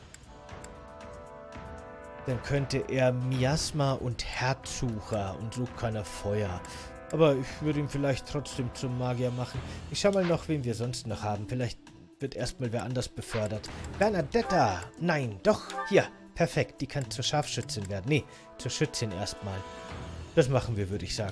Dann könnte er Miasma und Herzsucher und so kann er Feuer. Aber ich würde ihn vielleicht trotzdem zum Magier machen. Ich schau mal noch, wen wir sonst noch haben. Vielleicht wird erstmal wer anders befördert. Bernadetta! Nein, doch, hier. Perfekt, die kann zur Scharfschützin werden. Nee, zur Schützin erstmal. Das machen wir, würde ich sagen.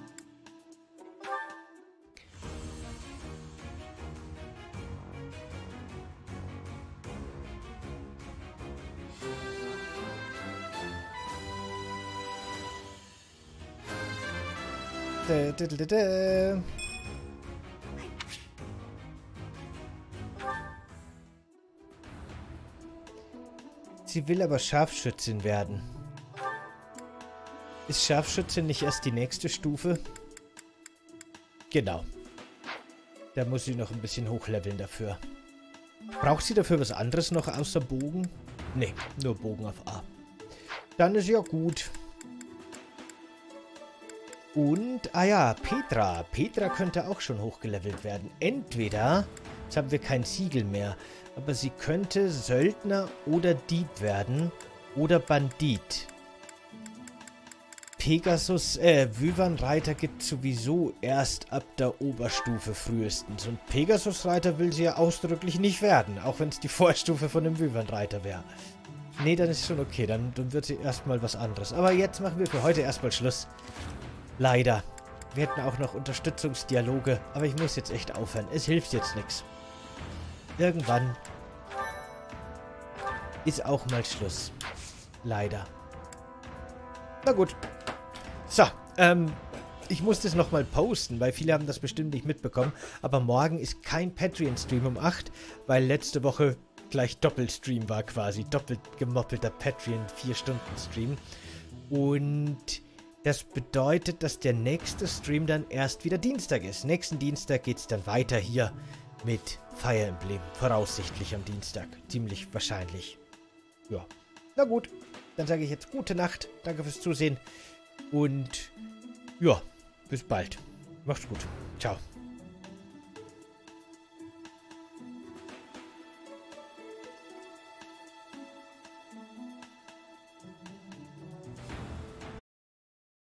Sie will aber Scharfschützin werden. Ist Scharfschützin nicht erst die nächste Stufe? Genau. Da muss sie noch ein bisschen hochleveln dafür. Braucht sie dafür was anderes noch außer Bogen? Nee, nur Bogen auf A. Dann ist ja gut. Und, ah ja, Petra. Petra könnte auch schon hochgelevelt werden. Entweder, jetzt haben wir kein Siegel mehr, aber sie könnte Söldner oder Dieb werden oder Bandit. Pegasus, Wyvernreiter gibt sowieso erst ab der Oberstufe frühestens. Und Pegasusreiter will sie ja ausdrücklich nicht werden, auch wenn es die Vorstufe von einem Wyvernreiter wäre. Nee, dann ist schon okay, dann wird sie erstmal was anderes. Aber jetzt machen wir für heute erstmal Schluss. Leider. Wir hätten auch noch Unterstützungsdialoge, aber ich muss jetzt echt aufhören. Es hilft jetzt nichts. Irgendwann ist auch mal Schluss. Leider. Na gut. So, ich muss das nochmal posten, weil viele haben das bestimmt nicht mitbekommen. Aber morgen ist kein Patreon-Stream um 8, weil letzte Woche gleich Doppelstream war quasi. Doppelt gemoppelter Patreon 4-Stunden-Stream. Und das bedeutet, dass der nächste Stream dann erst wieder Dienstag ist. Nächsten Dienstag geht es dann weiter hier mit Fire Emblem. Voraussichtlich am Dienstag. Ziemlich wahrscheinlich. Ja. Na gut. Dann sage ich jetzt gute Nacht. Danke fürs Zusehen. Und ja, bis bald. Macht's gut. Ciao.